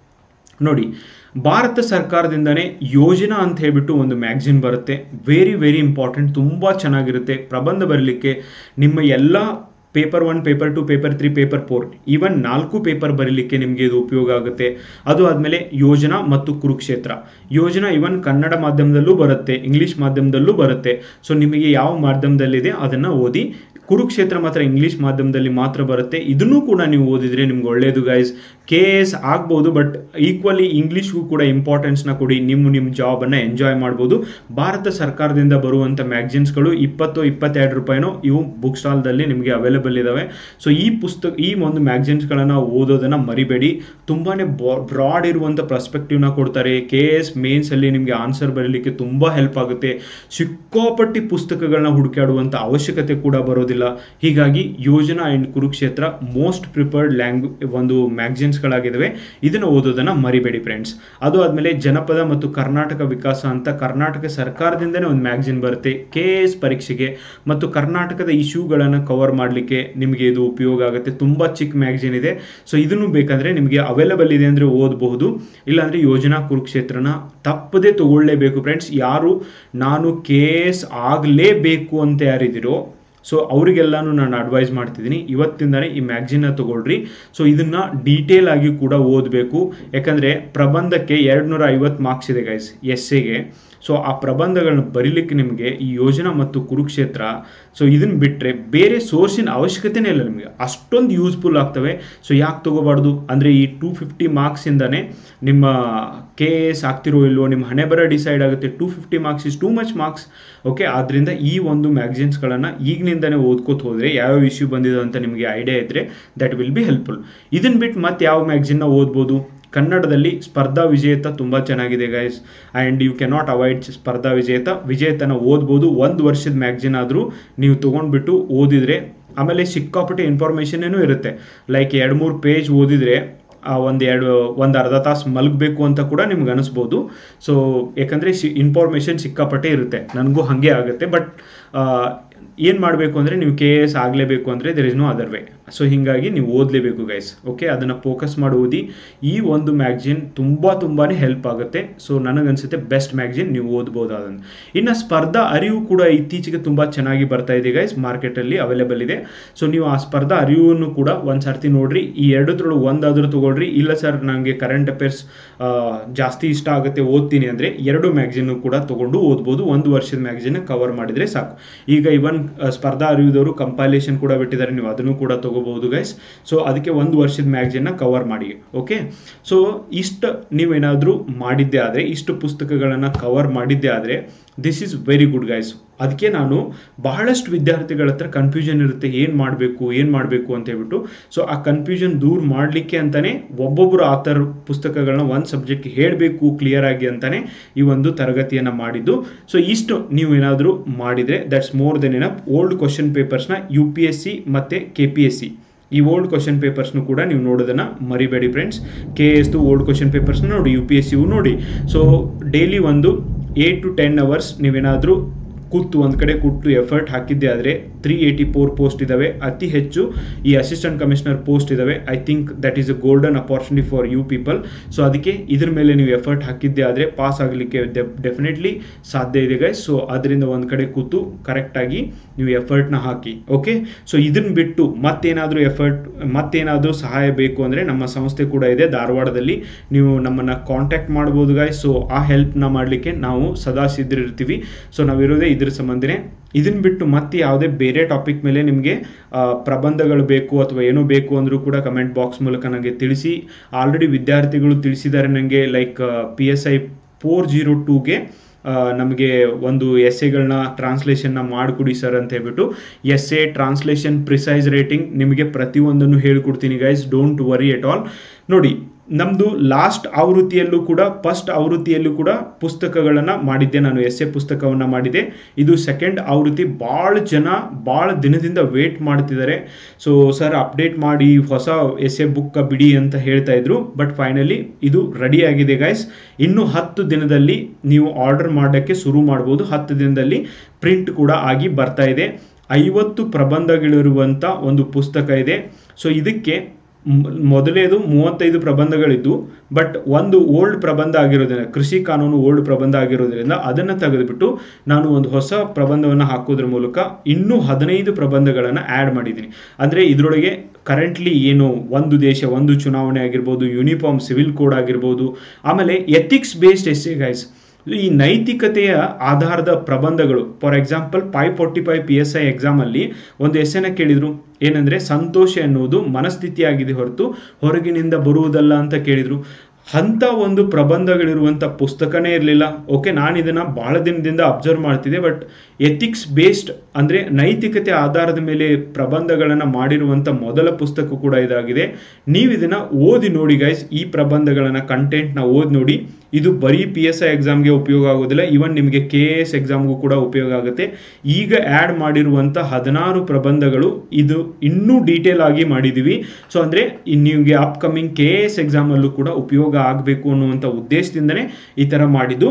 ನೋಡಿ, ಭಾರತ ಸರ್ಕಾರದಿಂದನೇ ಯೋಜನಾ ಅಂತ ಹೇಳ್ಬಿಟ್ಟು ಒಂದು ಮ್ಯಾಗ್ಝಿನ್ ಬರುತ್ತೆ. ವೆರಿ ವೆರಿ ಇಂಪಾರ್ಟೆಂಟ್, ತುಂಬ ಚೆನ್ನಾಗಿರುತ್ತೆ. ಪ್ರಬಂಧ ಬರಲಿಕ್ಕೆ ನಿಮ್ಮ ಎಲ್ಲ paper 1, paper 2, paper 3, paper 4 even 4 paper ಬರೀಲಿಕ್ಕೆ ನಿಮಗೆ ಇದು ಉಪಯೋಗ ಆಗುತ್ತೆ. ಅದು ಆದಮೇಲೆ ಯೋಜನಾ ಮತ್ತು ಕುರುಕ್ಷೇತ್ರ. ಯೋಜನಾ ಇವನ್ ಕನ್ನಡ ಮಾಧ್ಯಮದಲ್ಲೂ ಬರುತ್ತೆ, ಇಂಗ್ಲೀಷ್ ಮಾಧ್ಯಮದಲ್ಲೂ ಬರುತ್ತೆ. ಸೊ ನಿಮಗೆ ಯಾವ ಮಾಧ್ಯಮದಲ್ಲಿದೆ ಅದನ್ನು ಓದಿ. ಕುರುಕ್ಷೇತ್ರ ಮಾತ್ರ ಇಂಗ್ಲೀಷ್ ಮಾಧ್ಯಮದಲ್ಲಿ ಮಾತ್ರ ಬರುತ್ತೆ. ಇದನ್ನೂ ಕೂಡ ನೀವು ಓದಿದರೆ ನಿಮ್ಗೆ ಒಳ್ಳೆಯದು ಗೈಸ್. KAS ಆಗ್ಬೋದು, ಬಟ್ ಈಕ್ವಲಿ ಇಂಗ್ಲೀಷ್ಗೂ ಕೂಡ ಇಂಪಾರ್ಟೆನ್ಸ್ನ ಕೊಡಿ. ನಿಮ್ಮ ಜಾಬನ್ನು ಎಂಜಾಯ್ ಮಾಡ್ಬೋದು. ಭಾರತ ಸರ್ಕಾರದಿಂದ ಬರುವಂಥ ಮ್ಯಾಗ್ಝಿನ್ಸ್ಗಳು 20-22 ರೂಪಾಯಿನೋ ಇವು ಬುಕ್ ಸ್ಟಾಲ್ದಲ್ಲಿ ನಿಮಗೆ ಅವೈಲೇಬಲ್ ಇದ್ದಾವೆ. ಸೊ ಈ ಒಂದು ಮ್ಯಾಗ್ಝಿನ್ಸ್ಗಳನ್ನು ಓದೋದನ್ನು ಮರಿಬೇಡಿ. ತುಂಬಾ ಬ್ರಾಡ್ ಇರುವಂಥ ಪರ್ಸ್ಪೆಕ್ಟಿವ್ನ ಕೊಡ್ತಾರೆ. KAS ಮೇನ್ಸಲ್ಲಿ ನಿಮಗೆ ಆನ್ಸರ್ ಬರೀಲಿಕ್ಕೆ ತುಂಬ ಹೆಲ್ಪ್ ಆಗುತ್ತೆ. ಸಿಕ್ಕಾಪಟ್ಟಿ ಪುಸ್ತಕಗಳನ್ನ ಹುಡುಕಾಡುವಂಥ ಅವಶ್ಯಕತೆ ಕೂಡ ಬರೋದಿಲ್ಲ. ಹೀಗಾಗಿ ಯೋಜನಾ ಆ್ಯಂಡ್ ಕುರುಕ್ಷೇತ್ರ ಮೋಸ್ಟ್ ಪ್ರಿಫರ್ಡ್ ಒಂದು ಮ್ಯಾಗ್ಝಿನ್ಸ್ಗಳಾಗಿದ್ದಾವೆ. ಇದನ್ನು ಓದೋದನ್ನು ಮರಿಬೇಡಿ ಫ್ರೆಂಡ್ಸ್. ಅದು ಆದಮೇಲೆ ಜನಪದ ಮತ್ತು ಕರ್ನಾಟಕ ವಿಕಾಸ ಅಂತ ಕರ್ನಾಟಕ ಸರ್ಕಾರದಿಂದನೇ ಒಂದು ಮ್ಯಾಗ್ಝಿನ್ ಬರುತ್ತೆ KAS ಪರೀಕ್ಷೆಗೆ ಮತ್ತು ಕರ್ನಾಟಕದ ಇಶ್ಯೂಗಳನ್ನು ಕವರ್ ಮಾಡಲಿಕ್ಕೆ ನಿಮಗೆ ಇದು ಉಪಯೋಗ ಆಗುತ್ತೆ. ತುಂಬ ಚಿಕ್ಕ ಮ್ಯಾಗ್ಝಿನ್ ಇದೆ. ಸೊ ಇದನ್ನು ಬೇಕಂದರೆ ನಿಮಗೆ ಅವೈಲೇಬಲ್ ಇದೆ ಅಂದರೆ ಓದಬಹುದು. ಇಲ್ಲಾಂದರೆ ಯೋಜನಾ ಕುರುಕ್ಷೇತ್ರನ ತಪ್ಪದೇ ತಗೊಳ್ಳೇಬೇಕು ಫ್ರೆಂಡ್ಸ್. ಯಾರು ನಾನು KAS ಆಗಲೇಬೇಕು ಅಂತ ಯಾರಿದ್ದೀರೋ ಸೊ ಅವರಿಗೆಲ್ಲಾನು ನಾನು ಅಡ್ವೈಸ್ ಮಾಡ್ತಿದ್ದೀನಿ, ಇವತ್ತಿಂದನೇ ಈ ಮ್ಯಾಗ್ಝಿನ್ನ ತಗೊಳ್ರಿ. ಸೊ ಇದನ್ನು ಡೀಟೇಲ್ ಆಗಿ ಕೂಡ ಓದಬೇಕು. ಯಾಕಂದರೆ ಪ್ರಬಂಧಕ್ಕೆ 250 ಮಾರ್ಕ್ಸ್ ಇದೆ ಗೈಸ್ ಎಸ್ಸೆಗೆ. ಸೊ ಆ ಪ್ರಬಂಧಗಳನ್ನ ಬರೀಲಿಕ್ಕೆ ನಿಮಗೆ ಈ ಯೋಜನಾ ಮತ್ತು ಕುರುಕ್ಷೇತ್ರ, ಸೊ ಇದನ್ನು ಬಿಟ್ಟರೆ ಬೇರೆ ಸೋರ್ಸಿನ ಅವಶ್ಯಕತೆನೇ ಇಲ್ಲ. ನಿಮಗೆ ಅಷ್ಟೊಂದು ಯೂಸ್ಫುಲ್ ಆಗ್ತವೆ. ಸೊ ಯಾಕೆ ತಗೋಬಾರ್ದು ಅಂದರೆ ಈ 250 ಮಾರ್ಕ್ಸಿಂದನೇ ನಿಮ್ಮ KAS ಆಗ್ತಿರೋ ಇಲ್ವೋ ನಿಮ್ಮ ಹಣೆ ಬರ ಡಿಸೈಡ್ ಆಗುತ್ತೆ. 250 marks is too much marks. Okay, ಆದ್ದರಿಂದ ಈ ಒಂದು ಮ್ಯಾಗ್ಝಿನ್ಸ್ಗಳನ್ನು ಈಗಿನಿಂದನೇ ಓದ್ಕೋತ ಹೋದರೆ ಯಾವ್ಯಾವ ಇಶ್ಯೂ ಬಂದಿದೆ ಅಂತ ನಿಮಗೆ ಐಡಿಯಾ ಇದ್ದರೆ ದಟ್ ವಿಲ್ ಬಿ ಹೆಲ್ಪ್ಫುಲ್. ಇದನ್ನು ಬಿಟ್ಟು ಮತ್ತೆ ಯಾವ ಮ್ಯಾಗ್ಝಿನ್ನ ಓದ್ಬೋದು? ಕನ್ನಡದಲ್ಲಿ ಸ್ಪರ್ಧಾ ವಿಜೇತ ತುಂಬ ಚೆನ್ನಾಗಿದೆ guys, and you cannot avoid ಸ್ಪರ್ಧಾ ವಿಜೇತನ ಓದ್ಬೋದು. 1 ವರ್ಷದ ಮ್ಯಾಗ್ಝಿನ್ ಆದರೂ ನೀವು ತೊಗೊಂಡ್ಬಿಟ್ಟು ಓದಿದರೆ ಆಮೇಲೆ ಸಿಕ್ಕಾಪಟ್ಟೆ ಇನ್ಫಾರ್ಮೇಷನ್ನೇನೂ ಇರುತ್ತೆ. ಲೈಕ್ 2-3 ಪೇಜ್ ಓದಿದರೆ ಒಂದು ಅರ್ಧ ತಾಸು ಮಲಗಬೇಕು ಅಂತ ಕೂಡ ನಿಮ್ಗೆ ಅನಿಸ್ಬೋದು. ಸೊ ಯಾಕಂದರೆ ಇನ್ಫಾರ್ಮೇಷನ್ ಸಿಕ್ಕಾಪಟ್ಟೆ ಇರುತ್ತೆ. ನನಗೂ ಹಾಗೆ ಆಗುತ್ತೆ. ಬಟ್ ಏನು ಮಾಡಬೇಕು ಅಂದರೆ ನೀವು KAS ಆಗಲೇಬೇಕು ಅಂದರೆ there is no other way. So ಹೀಗಾಗಿ ನೀವು ಓದಲೇಬೇಕು ಗೈಸ್. ಓಕೆ, ಅದನ್ನು ಫೋಕಸ್ ಮಾಡಿ ಓದಿ. ಈ ಒಂದು ಮ್ಯಾಗ್ಝಿನ್ ತುಂಬಾ ಹೆಲ್ಪ್ ಆಗುತ್ತೆ. ಸೊ ನನಗನ್ಸುತ್ತೆ ಬೆಸ್ಟ್ ಮ್ಯಾಗ್ಝಿನ್, ನೀವು ಓದ್ಬೋದು ಅದನ್ನು. ಇನ್ನು ಸ್ಪರ್ಧಾ ಅರಿವು ಕೂಡ ಇತ್ತೀಚೆಗೆ ತುಂಬ ಚೆನ್ನಾಗಿ ಬರ್ತಾ ಇದೆ ಗೈಸ್, ಮಾರ್ಕೆಟಲ್ಲಿ ಅವೈಲೇಬಲ್ ಇದೆ. ಸೊ ನೀವು ಆ ಸ್ಪರ್ಧಾ ಅರಿವನ್ನು ಕೂಡ ಒಂದು ಸರ್ತಿ ನೋಡ್ರಿ. ಈ ಎರಡರೊಳಗೆ ಒಂದಾದರೂ ತೊಗೊಳ್ರಿ. ಇಲ್ಲ ಸರ್ ನನಗೆ ಕರೆಂಟ್ ಅಫೇರ್ಸ್ ಜಾಸ್ತಿ ಇಷ್ಟ ಆಗುತ್ತೆ ಓದ್ತೀನಿ ಅಂದರೆ 2 ಮ್ಯಾಗ್ಝಿನ್ನು ಕೂಡ ತೊಗೊಂಡು ಓದ್ಬೋದು. 1 ವರ್ಷದ ಮ್ಯಾಗ್ಝಿನ್ ಕವರ್ ಮಾಡಿದರೆ ಸಾಕು. ಈಗ ಇವನ್ ಸ್ಪರ್ಧಾ ಅರಿವಿದವರು ಕಂಪೈಲೇಷನ್ ಕೂಡ ಬಿಟ್ಟಿದ್ದಾರೆ, ನೀವು ಅದನ್ನು ಕೂಡ ತಗೋಬಹುದು ಗೈಸ್. ಸೊ ಅದಕ್ಕೆ 1 ವರ್ಷದ ಮ್ಯಾಗ್ಝಿನ್ನ ಕವರ್ ಮಾಡಿ. ಓಕೆ, ಸೊ ಇಷ್ಟು ನೀವೇನಾದರೂ ಮಾಡಿದ್ದೆ ಆದರೆ, ಇಷ್ಟು ಪುಸ್ತಕಗಳನ್ನು ಕವರ್ ಮಾಡಿದ್ದೆ ಆದರೆ this is very good guys. ಅದಕ್ಕೆ ನಾನು ಬಹಳಷ್ಟು ವಿದ್ಯಾರ್ಥಿಗಳ ಹತ್ರ ಕನ್ಫ್ಯೂಷನ್ ಇರುತ್ತೆ, ಏನು ಮಾಡಬೇಕು ಅಂತ ಹೇಳ್ಬಿಟ್ಟು. ಸೊ ಆ ಕನ್ಫ್ಯೂಷನ್ ದೂರ ಮಾಡಲಿಕ್ಕೆ ಅಂತಲೇ ಒಬ್ಬೊಬ್ಬರು ಆ ಥರ ಪುಸ್ತಕಗಳನ್ನ ಒಂದು ಸಬ್ಜೆಕ್ಟ್ ಹೇಳಬೇಕು ಕ್ಲಿಯರ್ ಆಗಿ ಅಂತಲೇ ಈ ಒಂದು ತರಗತಿಯನ್ನು ಮಾಡಿದ್ದು. ಸೊ ಇಷ್ಟು ನೀವು ಏನಾದರೂ ಮಾಡಿದರೆ that's more than enough. Old question ಪೇಪರ್ಸ್ನ UPSC ಮತ್ತು KPSC ಈ ಓಲ್ಡ್ ಕ್ವಶನ್ ಪೇಪರ್ಸ್ನು ಕೂಡ ನೀವು ನೋಡೋದನ್ನು ಮರಿಬೇಡಿ ಫ್ರೆಂಡ್ಸ್. KASದು ಓಲ್ಡ್ ಕ್ವಶನ್ ಪೇಪರ್ಸ್ನ ನೋಡಿ, UPSCಯು ನೋಡಿ. ಸೊ ಡೈಲಿ ಒಂದು 8 to 10 ಅವರ್ಸ್ ನೀವೇನಾದರೂ ಒಂದು ಕಡೆ ಕೂತು ಎಫರ್ಟ್ ಹಾಕಿದ್ದೆ ಆದರೆ 384 ಪೋಸ್ಟ್ ಇದ್ದಾವೆ. ಅತಿ ಹೆಚ್ಚು ಈ ಅಸಿಸ್ಟೆಂಟ್ ಕಮಿಷನರ್ ಪೋಸ್ಟ್ ಇದ್ದಾವೆ. I think that is a golden opportunity for you people. So ಅದಕ್ಕೆ ಇದ್ರ ಮೇಲೆ ನೀವು ಎಫರ್ಟ್ ಹಾಕಿದ್ದೆ ಆದರೆ ಪಾಸ್ ಆಗಲಿಕ್ಕೆ ಡೆಫಿನೆಟ್ಲಿ ಸಾಧ್ಯ ಇದೆ ಗೈಸ್. ಸೊ ಅದರಿಂದ ಒಂದು ಕಡೆ ಕೂತು ಕರೆಕ್ಟಾಗಿ ನೀವು ಎಫರ್ಟ್ನ ಹಾಕಿ. ಓಕೆ, ಸೊ ಇದನ್ನು ಬಿಟ್ಟು ಮತ್ತೇನಾದರೂ ಸಹಾಯ ಬೇಕು ಅಂದರೆ ನಮ್ಮ ಸಂಸ್ಥೆ ಕೂಡ ಇದೆ ಧಾರವಾಡದಲ್ಲಿ, ನೀವು ನಮ್ಮನ್ನು ಕಾಂಟ್ಯಾಕ್ಟ್ ಮಾಡ್ಬೋದು ಗೈಸ್. ಸೊ ಆ ಹೆಲ್ಪ್ನ ಮಾಡಲಿಕ್ಕೆ ನಾವು ಸದಾ ಸಿದ್ಧರಿರ್ತೀವಿ. ಸೊ ನಾವಿರೋದೇ ಇದ್ರ ಸಂಬಂಧನೇ. ಇದನ್ನು ಬಿಟ್ಟು ಮತ್ತೆ ಯಾವುದೇ ಬೇರೆ ಟಾಪಿಕ್ ಮೇಲೆ ನಿಮಗೆ ಪ್ರಬಂಧಗಳು ಬೇಕು ಅಥವಾ ಏನೋ ಬೇಕು ಅಂದರೂ ಕೂಡ ಕಮೆಂಟ್ ಬಾಕ್ಸ್ ಮೂಲಕ ನನಗೆ ತಿಳಿಸಿ. ಆಲ್ರೆಡಿ ವಿದ್ಯಾರ್ಥಿಗಳು ತಿಳಿಸಿದ್ದಾರೆ ನನಗೆ, ಲೈಕ್ PSI 402ಗೆ ನಮಗೆ ಒಂದು ಎಸ್ಸೆಗಳನ್ನ ಟ್ರಾನ್ಸ್ಲೇಷನ್ನ ಮಾಡಿಕೊಡಿ ಸರ್ ಅಂತ ಹೇಳ್ಬಿಟ್ಟು. ಎಸ್ಸೆ ಟ್ರಾನ್ಸ್ಲೇಷನ್ ಪ್ರಿಸೈಸ್ ರೇಟಿಂಗ್ ನಿಮಗೆ ಪ್ರತಿಯೊಂದನ್ನು ಹೇಳ್ಕೊಡ್ತೀನಿ guys, don't worry at all. ನೋಡಿ, ನಮ್ಮದು ಲಾಸ್ಟ್ ಆವೃತ್ತಿಯಲ್ಲೂ ಕೂಡ ಫಸ್ಟ್ ಆವೃತ್ತಿಯಲ್ಲೂ ಕೂಡ ಪುಸ್ತಕಗಳನ್ನು ಮಾಡಿದ್ದೆ ನಾನು, ಎಸ್ಸೆ ಪುಸ್ತಕವನ್ನು ಮಾಡಿದೆ. ಇದು ಸೆಕೆಂಡ್ ಆವೃತ್ತಿ. ಭಾಳ ದಿನದಿಂದ ವೇಟ್ ಮಾಡ್ತಿದ್ದಾರೆ. ಸೊ ಸರ್ ಅಪ್ಡೇಟ್ ಮಾಡಿ ಹೊಸ ಎಸ್ಸೆ ಬುಕ್ ಬಿಡಿ ಅಂತ ಹೇಳ್ತಾ ಇದ್ರು. ಬಟ್ ಫೈನಲಿ ಇದು ರೆಡಿ ಆಗಿದೆ ಗೈಸ್. ಇನ್ನು 10 ದಿನದಲ್ಲಿ ನೀವು ಆರ್ಡರ್ ಮಾಡೋಕ್ಕೆ ಶುರು ಮಾಡ್ಬೋದು. 10 ದಿನದಲ್ಲಿ ಪ್ರಿಂಟ್ ಕೂಡ ಆಗಿ ಬರ್ತಾ ಇದೆ. 50 ಪ್ರಬಂಧಗಳಿರುವಂಥ ಒಂದು ಪುಸ್ತಕ ಇದೆ. ಸೊ ಇದಕ್ಕೆ ಮೊದಲೇದು 35 ಪ್ರಬಂಧಗಳಿದ್ದು, ಬಟ್ ಒಂದು ಓಲ್ಡ್ ಪ್ರಬಂಧ ಆಗಿರೋದ್ರಿಂದ, ಕೃಷಿ ಕಾನೂನು ಓಲ್ಡ್ ಪ್ರಬಂಧ ಆಗಿರೋದ್ರಿಂದ ಅದನ್ನು ತೆಗೆದುಬಿಟ್ಟು ನಾನು ಒಂದು ಹೊಸ ಪ್ರಬಂಧವನ್ನು ಹಾಕೋದ್ರ ಮೂಲಕ ಇನ್ನೂ 15 ಪ್ರಬಂಧಗಳನ್ನು ಆ್ಯಡ್ ಮಾಡಿದ್ದೀನಿ. ಅಂದರೆ ಇದರೊಳಗೆ ಕರೆಂಟ್ಲಿ ಏನು ಒಂದು ದೇಶ ಒಂದು ಚುನಾವಣೆ ಆಗಿರ್ಬೋದು, ಯೂನಿಫಾರ್ಮ್ ಸಿವಿಲ್ ಕೋಡ್ ಆಗಿರ್ಬೋದು, ಆಮೇಲೆ ಎಥಿಕ್ಸ್ ಬೇಸ್ಡ್ ಎಸ್ಸೆ ಗೈಸ್. ಈ ನೈತಿಕತೆಯ ಆಧಾರದ ಪ್ರಬಂಧಗಳು, ಫಾರ್ ಎಕ್ಸಾಂಪಲ್ 545 PSI ಎಕ್ಸಾಮಲ್ಲಿ ಒಂದು ಎಸ್ಸೆನ ಕೇಳಿದ್ರು, ಏನಂದ್ರೆ ಸಂತೋಷ ಎನ್ನುವುದು ಮನಸ್ಥಿತಿಯಾಗಿದೆ ಹೊರತು ಹೊರಗಿನಿಂದ ಬರುವುದಲ್ಲ ಅಂತ ಕೇಳಿದ್ರು. ಅಂತ ಒಂದು ಪ್ರಬಂಧಗಳಿರುವಂಥ ಪುಸ್ತಕನೇ ಇರಲಿಲ್ಲ. ಓಕೆ, ನಾನು ಇದನ್ನು ಬಹಳ ದಿನದಿಂದ ಅಬ್ಸರ್ವ್ ಮಾಡ್ತಿದ್ದೆ, ಬಟ್ ಎಥಿಕ್ಸ್ ಬೇಸ್ಡ್ ಅಂದರೆ ನೈತಿಕತೆ ಆಧಾರದ ಮೇಲೆ ಪ್ರಬಂಧಗಳನ್ನು ಮಾಡಿರುವಂಥ ಮೊದಲ ಪುಸ್ತಕ ಕೂಡ ಇದಾಗಿದೆ. ನೀವು ಇದನ್ನು ಓದಿ ನೋಡಿ ಗೈಸ್, ಈ ಪ್ರಬಂಧಗಳನ್ನು ಕಂಟೆಂಟ್ನ ಓದಿ ನೋಡಿ. ಇದು ಬರೀ PSI ಎಕ್ಸಾಮ್ಗೆ ಉಪಯೋಗ ಆಗೋದಿಲ್ಲ, ಇವನ್ ನಿಮಗೆ KAS ಎಕ್ಸಾಮ್ಗೂ ಕೂಡ ಉಪಯೋಗ ಆಗುತ್ತೆ. ಈಗ ಆ್ಯಡ್ ಮಾಡಿರುವಂಥ 16 ಪ್ರಬಂಧಗಳು ಇದು ಇನ್ನೂ ಡೀಟೇಲ್ ಆಗಿ ಮಾಡಿದ್ದೀವಿ. ಸೊ ಅಂದರೆ ನಿಮಗೆ ಅಪ್ಕಮಿಂಗ್ KAS ಎಕ್ಸಾಮಲ್ಲೂ ಕೂಡ ಉಪಯೋಗ ಆಗಬೇಕು ಅನ್ನುವಂಥ ಉದ್ದೇಶದಿಂದನೇ ಈ ಥರ ಮಾಡಿದ್ದು.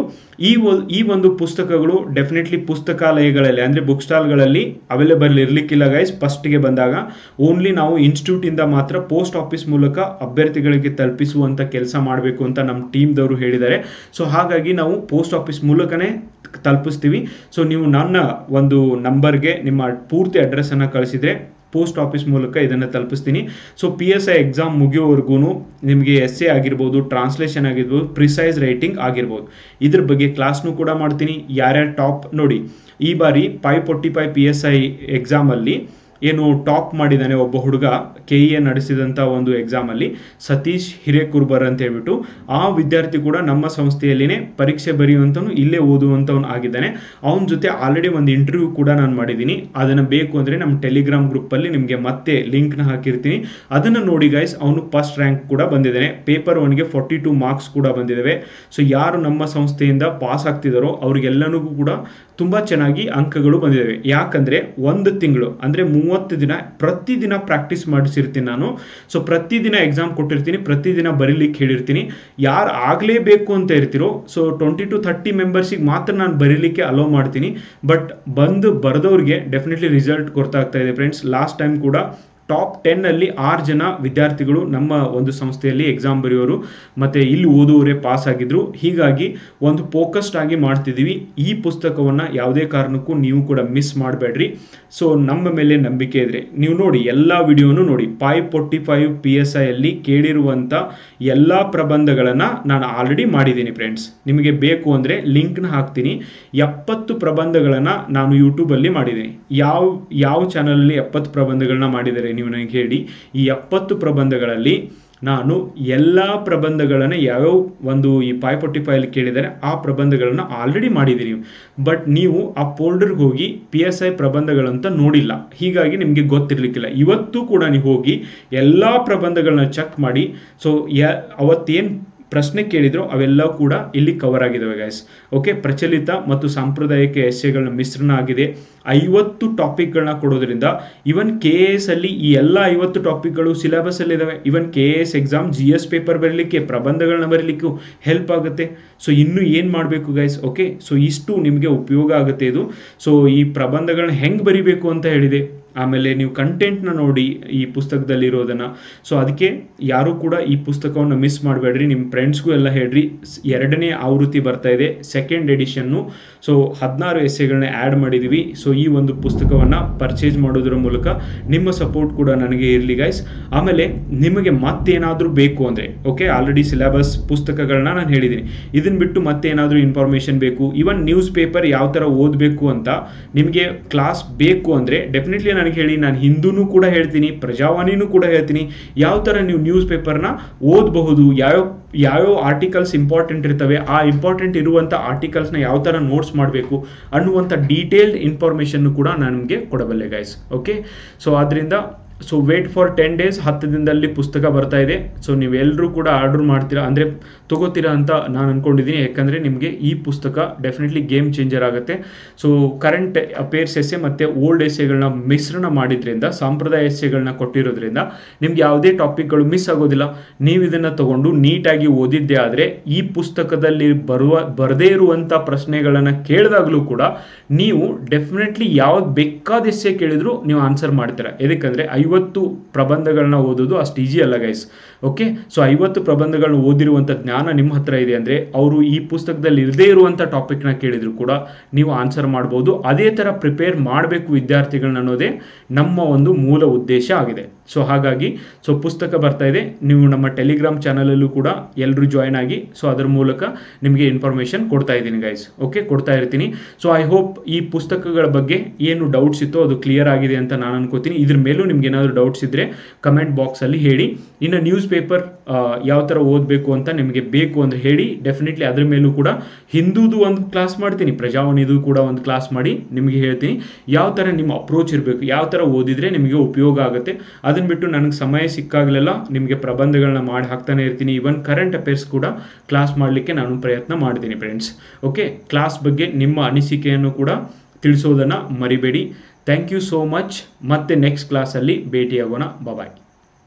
ಈ ಒಂದು ಪುಸ್ತಕಗಳು ಡೆಫಿನೆಟ್ಲಿ ಪುಸ್ತಕಾಲಯಗಳಲ್ಲಿ ಅಂದರೆ ಬುಕ್ ಸ್ಟಾಲ್ಗಳಲ್ಲಿ ಅವೈಲೇಬಲ್ ಇರಲಿಕ್ಕಿಲ್ಲ ಗೈಸ್. ಫಸ್ಟ್ಗೆ ಬಂದಾಗ ಓನ್ಲಿ ನಾವು ಇನ್ಸ್ಟಿಟ್ಯೂಟಿಂದ ಮಾತ್ರ ಪೋಸ್ಟ್ ಆಫೀಸ್ ಮೂಲಕ ಅಭ್ಯರ್ಥಿಗಳಿಗೆ ತಲುಪಿಸುವಂಥ ಕೆಲಸ ಮಾಡಬೇಕು ಅಂತ ನಮ್ಮ ಟೀಮ್ದವರು ಹೇಳಿದ್ದಾರೆ. ಸೊ ಹಾಗಾಗಿ ನಾವು ಪೋಸ್ಟ್ ಆಫೀಸ್ ಮೂಲಕನೇ ತಲುಪಿಸ್ತೀವಿ. ಸೊ ನೀವು ನನ್ನ ಒಂದು ನಂಬರ್ಗೆ ನಿಮ್ಮ ಪೂರ್ತಿ ಅಡ್ರೆಸ್ಸನ್ನು ಕಳಿಸಿದರೆ ಪೋಸ್ಟ್ ಆಫೀಸ್ ಮೂಲಕ ಇದನ್ನು ತಲುಪಿಸ್ತೀನಿ. ಸೊ PSI ಎಕ್ಸಾಮ್ ಮುಗಿಯೋವರೆಗೂ ನಿಮಗೆ essay ಆಗಿರ್ಬೋದು, ಟ್ರಾನ್ಸ್ಲೇಷನ್ ಆಗಿರ್ಬೋದು, ಪ್ರಿಸೈಸ್ ರೈಟಿಂಗ್ ಆಗಿರ್ಬೋದು, ಇದ್ರ ಬಗ್ಗೆ ಕ್ಲಾಸ್ನೂ ಕೂಡ ಮಾಡ್ತೀನಿ. ಯಾರ್ಯಾರು ಟಾಪ್ ನೋಡಿ, ಈ ಬಾರಿ 545 PSI ಎಕ್ಸಾಮಲ್ಲಿ ಏನು ಟಾಪ್ ಮಾಡಿದ್ದಾನೆ ಒಬ್ಬ ಹುಡುಗ, KEA ನಡೆಸಿದಂಥ ಒಂದು ಎಕ್ಸಾಮಲ್ಲಿ ಸತೀಶ್ ಹಿರೇಕುರ್ಬರ್ ಅಂತ ಹೇಳ್ಬಿಟ್ಟು, ಆ ವಿದ್ಯಾರ್ಥಿ ಕೂಡ ನಮ್ಮ ಸಂಸ್ಥೆಯಲ್ಲಿನೇ ಪರೀಕ್ಷೆ ಬರೆಯುವಂಥವನು, ಇಲ್ಲೇ ಓದುವಂಥವನು ಆಗಿದ್ದಾನೆ. ಅವನ ಜೊತೆ ಆಲ್ರೆಡಿ ಒಂದು ಇಂಟರ್ವ್ಯೂ ಕೂಡ ನಾನು ಮಾಡಿದ್ದೀನಿ. ಅದನ್ನು ಬೇಕು ಅಂದರೆ ನಮ್ಮ ಟೆಲಿಗ್ರಾಮ್ ಗ್ರೂಪಲ್ಲಿ ನಿಮಗೆ ಮತ್ತೆ ಲಿಂಕ್ನ ಹಾಕಿರ್ತೀನಿ, ಅದನ್ನು ನೋಡಿ ಗೈಸ್. ಅವನು ಫಸ್ಟ್ ರ್ಯಾಂಕ್ ಕೂಡ ಬಂದಿದ್ದಾನೆ. ಪೇಪರ್ 1ಗೆ 42 ಮಾರ್ಕ್ಸ್ ಕೂಡ ಬಂದಿದ್ದಾವೆ. ಸೊ ಯಾರು ನಮ್ಮ ಸಂಸ್ಥೆಯಿಂದ ಪಾಸ್ ಆಗ್ತಿದ್ದಾರೋ ಅವ್ರಿಗೆಲ್ಲನಿಗೂ ಕೂಡ ತುಂಬ ಚೆನ್ನಾಗಿ ಅಂಕಗಳು ಬಂದಿದ್ದಾವೆ. ಯಾಕಂದರೆ ಒಂದು ತಿಂಗಳು ಅಂದರೆ 30 ದಿನ ಪ್ರತಿದಿನ ಪ್ರಾಕ್ಟೀಸ್ ಮಾಡಿಸಿರ್ತೀನಿ ನಾನು. ಸೊ ಪ್ರತಿದಿನ ಎಕ್ಸಾಮ್ ಕೊಟ್ಟಿರ್ತೀನಿ, ಪ್ರತಿದಿನ ಬರೀಲಿಕ್ಕೆ ಹೇಳಿರ್ತೀನಿ. ಯಾರು ಆಗಲೇಬೇಕು ಅಂತ ಇರ್ತೀರೋ, ಸೊ 20 to 30 ಮೆಂಬರ್ಸಿಗೆ ಮಾತ್ರ ನಾನು ಬರೀಲಿಕ್ಕೆ ಅಲೋ ಮಾಡ್ತೀನಿ. ಬಟ್ ಬಂದು ಬರೆದವ್ರಿಗೆ ಡೆಫಿನೆಟ್ಲಿ ರಿಸಲ್ಟ್ ಗೊತ್ತಾಗ್ತಾ ಇದೆ ಫ್ರೆಂಡ್ಸ್. ಲಾಸ್ಟ್ ಟೈಮ್ ಕೂಡ ಟಾಪ್ 10 ಅಲ್ಲಿ 6 ಜನ ವಿದ್ಯಾರ್ಥಿಗಳು ನಮ್ಮ ಒಂದು ಸಂಸ್ಥೆಯಲ್ಲಿ ಎಕ್ಸಾಮ್ ಬರೆಯೋರು ಮತ್ತು ಇಲ್ಲಿ ಓದುವವರೇ ಪಾಸ್ ಆಗಿದ್ರು. ಹೀಗಾಗಿ ಒಂದು ಫೋಕಸ್ಡ್ ಆಗಿ ಮಾಡ್ತಿದ್ದೀವಿ. ಈ ಪುಸ್ತಕವನ್ನು ಯಾವುದೇ ಕಾರಣಕ್ಕೂ ನೀವು ಕೂಡ ಮಿಸ್ ಮಾಡಬೇಡ್ರಿ. ಸೊ ನಮ್ಮ ಮೇಲೆ ನಂಬಿಕೆ ಇದ್ರೆ ನೀವು ನೋಡಿ, ಎಲ್ಲ ವಿಡಿಯೋನು ನೋಡಿ. 545 PSI ಅಲ್ಲಿ ಕೇಳಿರುವಂಥ ಎಲ್ಲ ಪ್ರಬಂಧಗಳನ್ನು ನಾನು ಆಲ್ರೆಡಿ ಮಾಡಿದ್ದೀನಿ ಫ್ರೆಂಡ್ಸ್. ನಿಮಗೆ ಬೇಕು ಅಂದರೆ ಲಿಂಕ್ನ ಹಾಕ್ತೀನಿ. 70 ಪ್ರಬಂಧಗಳನ್ನು ನಾನು ಯೂಟ್ಯೂಬಲ್ಲಿ ಮಾಡಿದ್ದೀನಿ. ಯಾವ ಚಾನಲಲ್ಲಿ 70 ಪ್ರಬಂಧಗಳನ್ನ ಮಾಡಿದ್ದಾರೆ ನೀವು ನನಗೆ ಹೇಳಿ. ಈ 70 ಪ್ರಬಂಧಗಳಲ್ಲಿ ನಾನು ಎಲ್ಲ ಪ್ರಬಂಧಗಳನ್ನು ಯಾವ್ಯಾವ ಒಂದು ಈ 545 ಕೇಳಿದರೆ ಆ ಪ್ರಬಂಧಗಳನ್ನು ಆಲ್ರೆಡಿ ಮಾಡಿದ್ದೀನಿ. ಬಟ್ ನೀವು ಆ ಫೋಲ್ಡರ್ಗೆ ಹೋಗಿ PSI ಪ್ರಬಂಧಗಳಂತ ನೋಡಿಲ್ಲ, ಹೀಗಾಗಿ ನಿಮಗೆ ಗೊತ್ತಿರಲಿಕ್ಕಿಲ್ಲ. ಇವತ್ತು ಕೂಡ ನೀವು ಹೋಗಿ ಎಲ್ಲ ಪ್ರಬಂಧಗಳನ್ನ ಚೆಕ್ ಮಾಡಿ. ಸೊ ಅವತ್ತೇನು ಪ್ರಶ್ನೆ ಕೇಳಿದ್ರು ಅವೆಲ್ಲ ಕೂಡ ಇಲ್ಲಿ ಕವರ್ ಆಗಿದ್ದಾವೆ ಗೈಸ್. ಓಕೆ, ಪ್ರಚಲಿತ ಮತ್ತು ಸಾಂಪ್ರದಾಯಿಕ ಎಸ್ಸೆಗಳ ಮಿಶ್ರಣ ಆಗಿದೆ. 50 ಟಾಪಿಕ್ಗಳನ್ನ ಕೊಡೋದ್ರಿಂದ ಇವನ್ KAS ಅಲ್ಲಿ ಈ ಎಲ್ಲ 50 ಟಾಪಿಕ್ಗಳು ಸಿಲೆಬಸ್ ಅಲ್ಲಿ ಇದಾವೆ. Even KAS exam GS paper ಬರಲಿಕ್ಕೆ, ಪ್ರಬಂಧಗಳನ್ನ ಬರಲಿಕ್ಕೂ ಹೆಲ್ಪ್ ಆಗುತ್ತೆ. ಸೊ ಇನ್ನು ಏನು ಮಾಡಬೇಕು ಗೈಸ್? ಓಕೆ, ಸೊ ಇಷ್ಟು ನಿಮಗೆ ಉಪಯೋಗ ಆಗುತ್ತೆ ಇದು. ಸೊ ಈ ಪ್ರಬಂಧಗಳನ್ನ ಹೆಂಗೆ ಬರಿಬೇಕು ಅಂತ ಹೇಳಿದೆ. ಆಮೇಲೆ ನೀವು ಕಂಟೆಂಟ್ನ ನೋಡಿ ಈ ಪುಸ್ತಕದಲ್ಲಿ ಇರೋದನ್ನು. ಸೊ ಅದಕ್ಕೆ ಯಾರೂ ಕೂಡ ಈ ಪುಸ್ತಕವನ್ನು ಮಿಸ್ ಮಾಡಬೇಡ್ರಿ. ನಿಮ್ಮ ಫ್ರೆಂಡ್ಸ್ಗೂ ಎಲ್ಲ ಹೇಳ್ರಿ. 2ನೇ ಆವೃತ್ತಿ ಬರ್ತಾ ಇದೆ, ಸೆಕೆಂಡ್ ಎಡಿಷನ್ನು. ಸೊ 16 ಎಸ್ಸೆಗಳನ್ನ ಆ್ಯಡ್ ಮಾಡಿದ್ದೀವಿ. ಸೊ ಈ ಒಂದು ಪುಸ್ತಕವನ್ನು ಪರ್ಚೇಸ್ ಮಾಡೋದ್ರ ಮೂಲಕ ನಿಮ್ಮ ಸಪೋರ್ಟ್ ಕೂಡ ನನಗೆ ಇರಲಿ ಗೈಸ್. ಆಮೇಲೆ ನಿಮಗೆ ಮತ್ತೇನಾದರೂ ಬೇಕು ಅಂದರೆ, ಓಕೆ, ಆಲ್ರೆಡಿ ಸಿಲೆಬಸ್ ಪುಸ್ತಕಗಳನ್ನ ನಾನು ಹೇಳಿದ್ದೀನಿ. ಇದನ್ನು ಬಿಟ್ಟು ಮತ್ತೇನಾದರೂ ಇನ್ಫಾರ್ಮೇಷನ್ ಬೇಕು, ಇವನ್ ನ್ಯೂಸ್ ಪೇಪರ್ ಯಾವ ಥರ ಓದಬೇಕು ಅಂತ ನಿಮಗೆ ಕ್ಲಾಸ್ ಬೇಕು ಅಂದರೆ ಡೆಫಿನೆಟ್ಲಿ ನನಗೆ ಹೇಳಿ. ನಾನು ಹಿಂದೂನೂ ಕೂಡ ಹೇಳ್ತೀನಿ, ಪ್ರಜಾವಾಣಿನೂ ಕೂಡ ಹೇಳ್ತೀನಿ, ಯಾವ ಥರ ನೀವು ನ್ಯೂಸ್ ಪೇಪರ್ನ ಓದಬಹುದು, ಯಾವ್ಯಾವ ಆರ್ಟಿಕಲ್ಸ್ ಇಂಪಾರ್ಟೆಂಟ್ ಇರ್ತವೆ, ಆ ಇಂಪಾರ್ಟೆಂಟ್ ಇರುವಂಥ ಆರ್ಟಿಕಲ್ಸ್ನ ಯಾವ ಥರ ನೋಟ್ಸ್ ಮಾಡಬೇಕು ಅನ್ನುವಂಥ ಡೀಟೇಲ್ಡ್ ಇನ್ಫಾರ್ಮೇಷನ್ ಕೂಡ ನಾನು ನಿಮಗೆ ಕೊಡಬಲ್ಲೆ ಗೈಸ್. ಓಕೆ, ಸೊ ಆದ್ದರಿಂದ ಸೊ ವೇಟ್ ಫಾರ್ 10 days, 10 ದಿನದಲ್ಲಿ ಪುಸ್ತಕ ಬರ್ತಾ ಇದೆ. ಸೊ ನೀವೆಲ್ಲರೂ ಕೂಡ ಆರ್ಡರ್ ಮಾಡ್ತೀರಾ ಅಂದರೆ ತಗೋತೀರಾ ಅಂತ ನಾನು ಅಂದ್ಕೊಂಡಿದ್ದೀನಿ. ಯಾಕಂದರೆ ನಿಮಗೆ ಈ ಪುಸ್ತಕ ಡೆಫಿನೆಟ್ಲಿ ಗೇಮ್ ಚೇಂಜರ್ ಆಗುತ್ತೆ. ಸೊ ಕರೆಂಟ್ ಅಫೇರ್ಸ್ ಎಸ್ಸೆ ಮತ್ತು ಓಲ್ಡ್ ಎಸ್ಸೆಗಳನ್ನ ಮಿಶ್ರಣ ಮಾಡಿದ್ರಿಂದ, ಸಾಂಪ್ರದಾಯ ಎಸ್ಸೆಗಳನ್ನ ಕೊಟ್ಟಿರೋದ್ರಿಂದ ನಿಮ್ಗೆ ಯಾವುದೇ ಟಾಪಿಕ್ಗಳು ಮಿಸ್ ಆಗೋದಿಲ್ಲ. ನೀವು ಇದನ್ನು ತಗೊಂಡು ನೀಟಾಗಿ ಓದಿದ್ದೇ ಆದರೆ ಈ ಪುಸ್ತಕದಲ್ಲಿ ಬರದೇ ಇರುವಂಥ ಪ್ರಶ್ನೆಗಳನ್ನು ಕೇಳಿದಾಗಲೂ ಕೂಡ ನೀವು ಡೆಫಿನೆಟ್ಲಿ ಯಾವ್ದು ಬೇಕಾದ ಎಸ್ಸೆ ಕೇಳಿದ್ರು ನೀವು ಆನ್ಸರ್ ಮಾಡ್ತೀರಾ. ಎದಕ್ಕಂದರೆ 50 ಪ್ರಬಂಧಗಳನ್ನ ಓದೋದು ಅಷ್ಟು ಈಜಿ ಅಲ್ಲ ಗೈಸ್. ಓಕೆ, ಸೊ 50 ಪ್ರಬಂಧಗಳನ್ನ ಓದಿರುವಂಥ ಜ್ಞಾನ ನಿಮ್ಮ ಹತ್ರ ಇದೆ ಅಂದರೆ ಅವರು ಈ ಪುಸ್ತಕದಲ್ಲಿ ಇರದೇ ಇರುವಂಥ ಟಾಪಿಕ್ನ ಕೇಳಿದ್ರು ಕೂಡ ನೀವು ಆನ್ಸರ್ ಮಾಡ್ಬೋದು. ಅದೇ ಥರ ಪ್ರಿಪೇರ್ ಮಾಡಬೇಕು ವಿದ್ಯಾರ್ಥಿಗಳನ್ನ ಅನ್ನೋದೇ ನಮ್ಮ ಒಂದು ಮೂಲ ಉದ್ದೇಶ ಆಗಿದೆ. ಸೊ ಹಾಗಾಗಿ ಸೊ ಪುಸ್ತಕ ಬರ್ತಾ ಇದೆ, ನೀವು ನಮ್ಮ ಟೆಲಿಗ್ರಾಮ್ ಚಾನಲಲ್ಲೂ ಕೂಡ ಎಲ್ಲರೂ ಜಾಯ್ನ್ ಆಗಿ, ಸೊ ಅದರ ಮೂಲಕ ನಿಮಗೆ ಇನ್ಫಾರ್ಮೇಷನ್ ಕೊಡ್ತಾ ಇದ್ದೀನಿ ಗೈಸ್. ಓಕೆ, ಕೊಡ್ತಾ ಇರ್ತೀನಿ. ಸೊ ಐ ಹೋಪ್ ಈ ಪುಸ್ತಕಗಳ ಬಗ್ಗೆ ಏನು ಡೌಟ್ಸ್ ಇತ್ತೋ ಅದು ಕ್ಲಿಯರ್ ಆಗಿದೆ ಅಂತ ನಾನು ಅನ್ಕೋತೀನಿ. ಇದ್ರ ಮೇಲೂ ನಿಮ್ಗೆ ಏನಾದರೂ ಡೌಟ್ಸ್ ಇದ್ದರೆ ಕಮೆಂಟ್ ಬಾಕ್ಸಲ್ಲಿ ಹೇಳಿ. ಇನ್ನು ನ್ಯೂಸ್ ಪೇಪರ್ ಯಾವ ಥರ ಓದಬೇಕು ಅಂತ ನಿಮಗೆ ಬೇಕು ಅಂದರೆ ಹೇಳಿ, ಡೆಫಿನೆಟ್ಲಿ ಅದ್ರ ಮೇಲೂ ಕೂಡ ಹಿಂದೂದು ಒಂದು ಕ್ಲಾಸ್ ಮಾಡ್ತೀನಿ, ಪ್ರಜಾವಾಣಿದು ಕೂಡ ಒಂದು ಕ್ಲಾಸ್ ಮಾಡಿ ನಿಮಗೆ ಹೇಳ್ತೀನಿ ಯಾವ ಥರ ನಿಮ್ಮ ಅಪ್ರೋಚ್ ಇರಬೇಕು, ಯಾವ ಥರ ಓದಿದರೆ ನಿಮಗೆ ಉಪಯೋಗ ಆಗುತ್ತೆ. ಅದನ್ನು ಬಿಟ್ಟು ನನಗೆ ಸಮಯ ಸಿಕ್ಕಾಗಲೆಲ್ಲ ನಿಮಗೆ ಪ್ರಬಂಧಗಳನ್ನ ಮಾಡಿ ಹಾಕ್ತಾನೆ ಇರ್ತೀನಿ. ಈವನ್ ಕರೆಂಟ್ ಅಫೇರ್ಸ್ ಕೂಡ ಕ್ಲಾಸ್ ಮಾಡಲಿಕ್ಕೆ ನಾನು ಪ್ರಯತ್ನ ಮಾಡ್ತೀನಿ ಫ್ರೆಂಡ್ಸ್. ಓಕೆ, ಕ್ಲಾಸ್ ಬಗ್ಗೆ ನಿಮ್ಮ ಅನಿಸಿಕೆಯನ್ನು ಕೂಡ ತಿಳಿಸೋದನ್ನು ಮರಿಬೇಡಿ. Thank you so much. ಮತ್ತೆ ನೆಕ್ಸ್ಟ್ ಕ್ಲಾಸಲ್ಲಿ ಭೇಟಿಯಾಗೋಣ. ಬಾಯ್.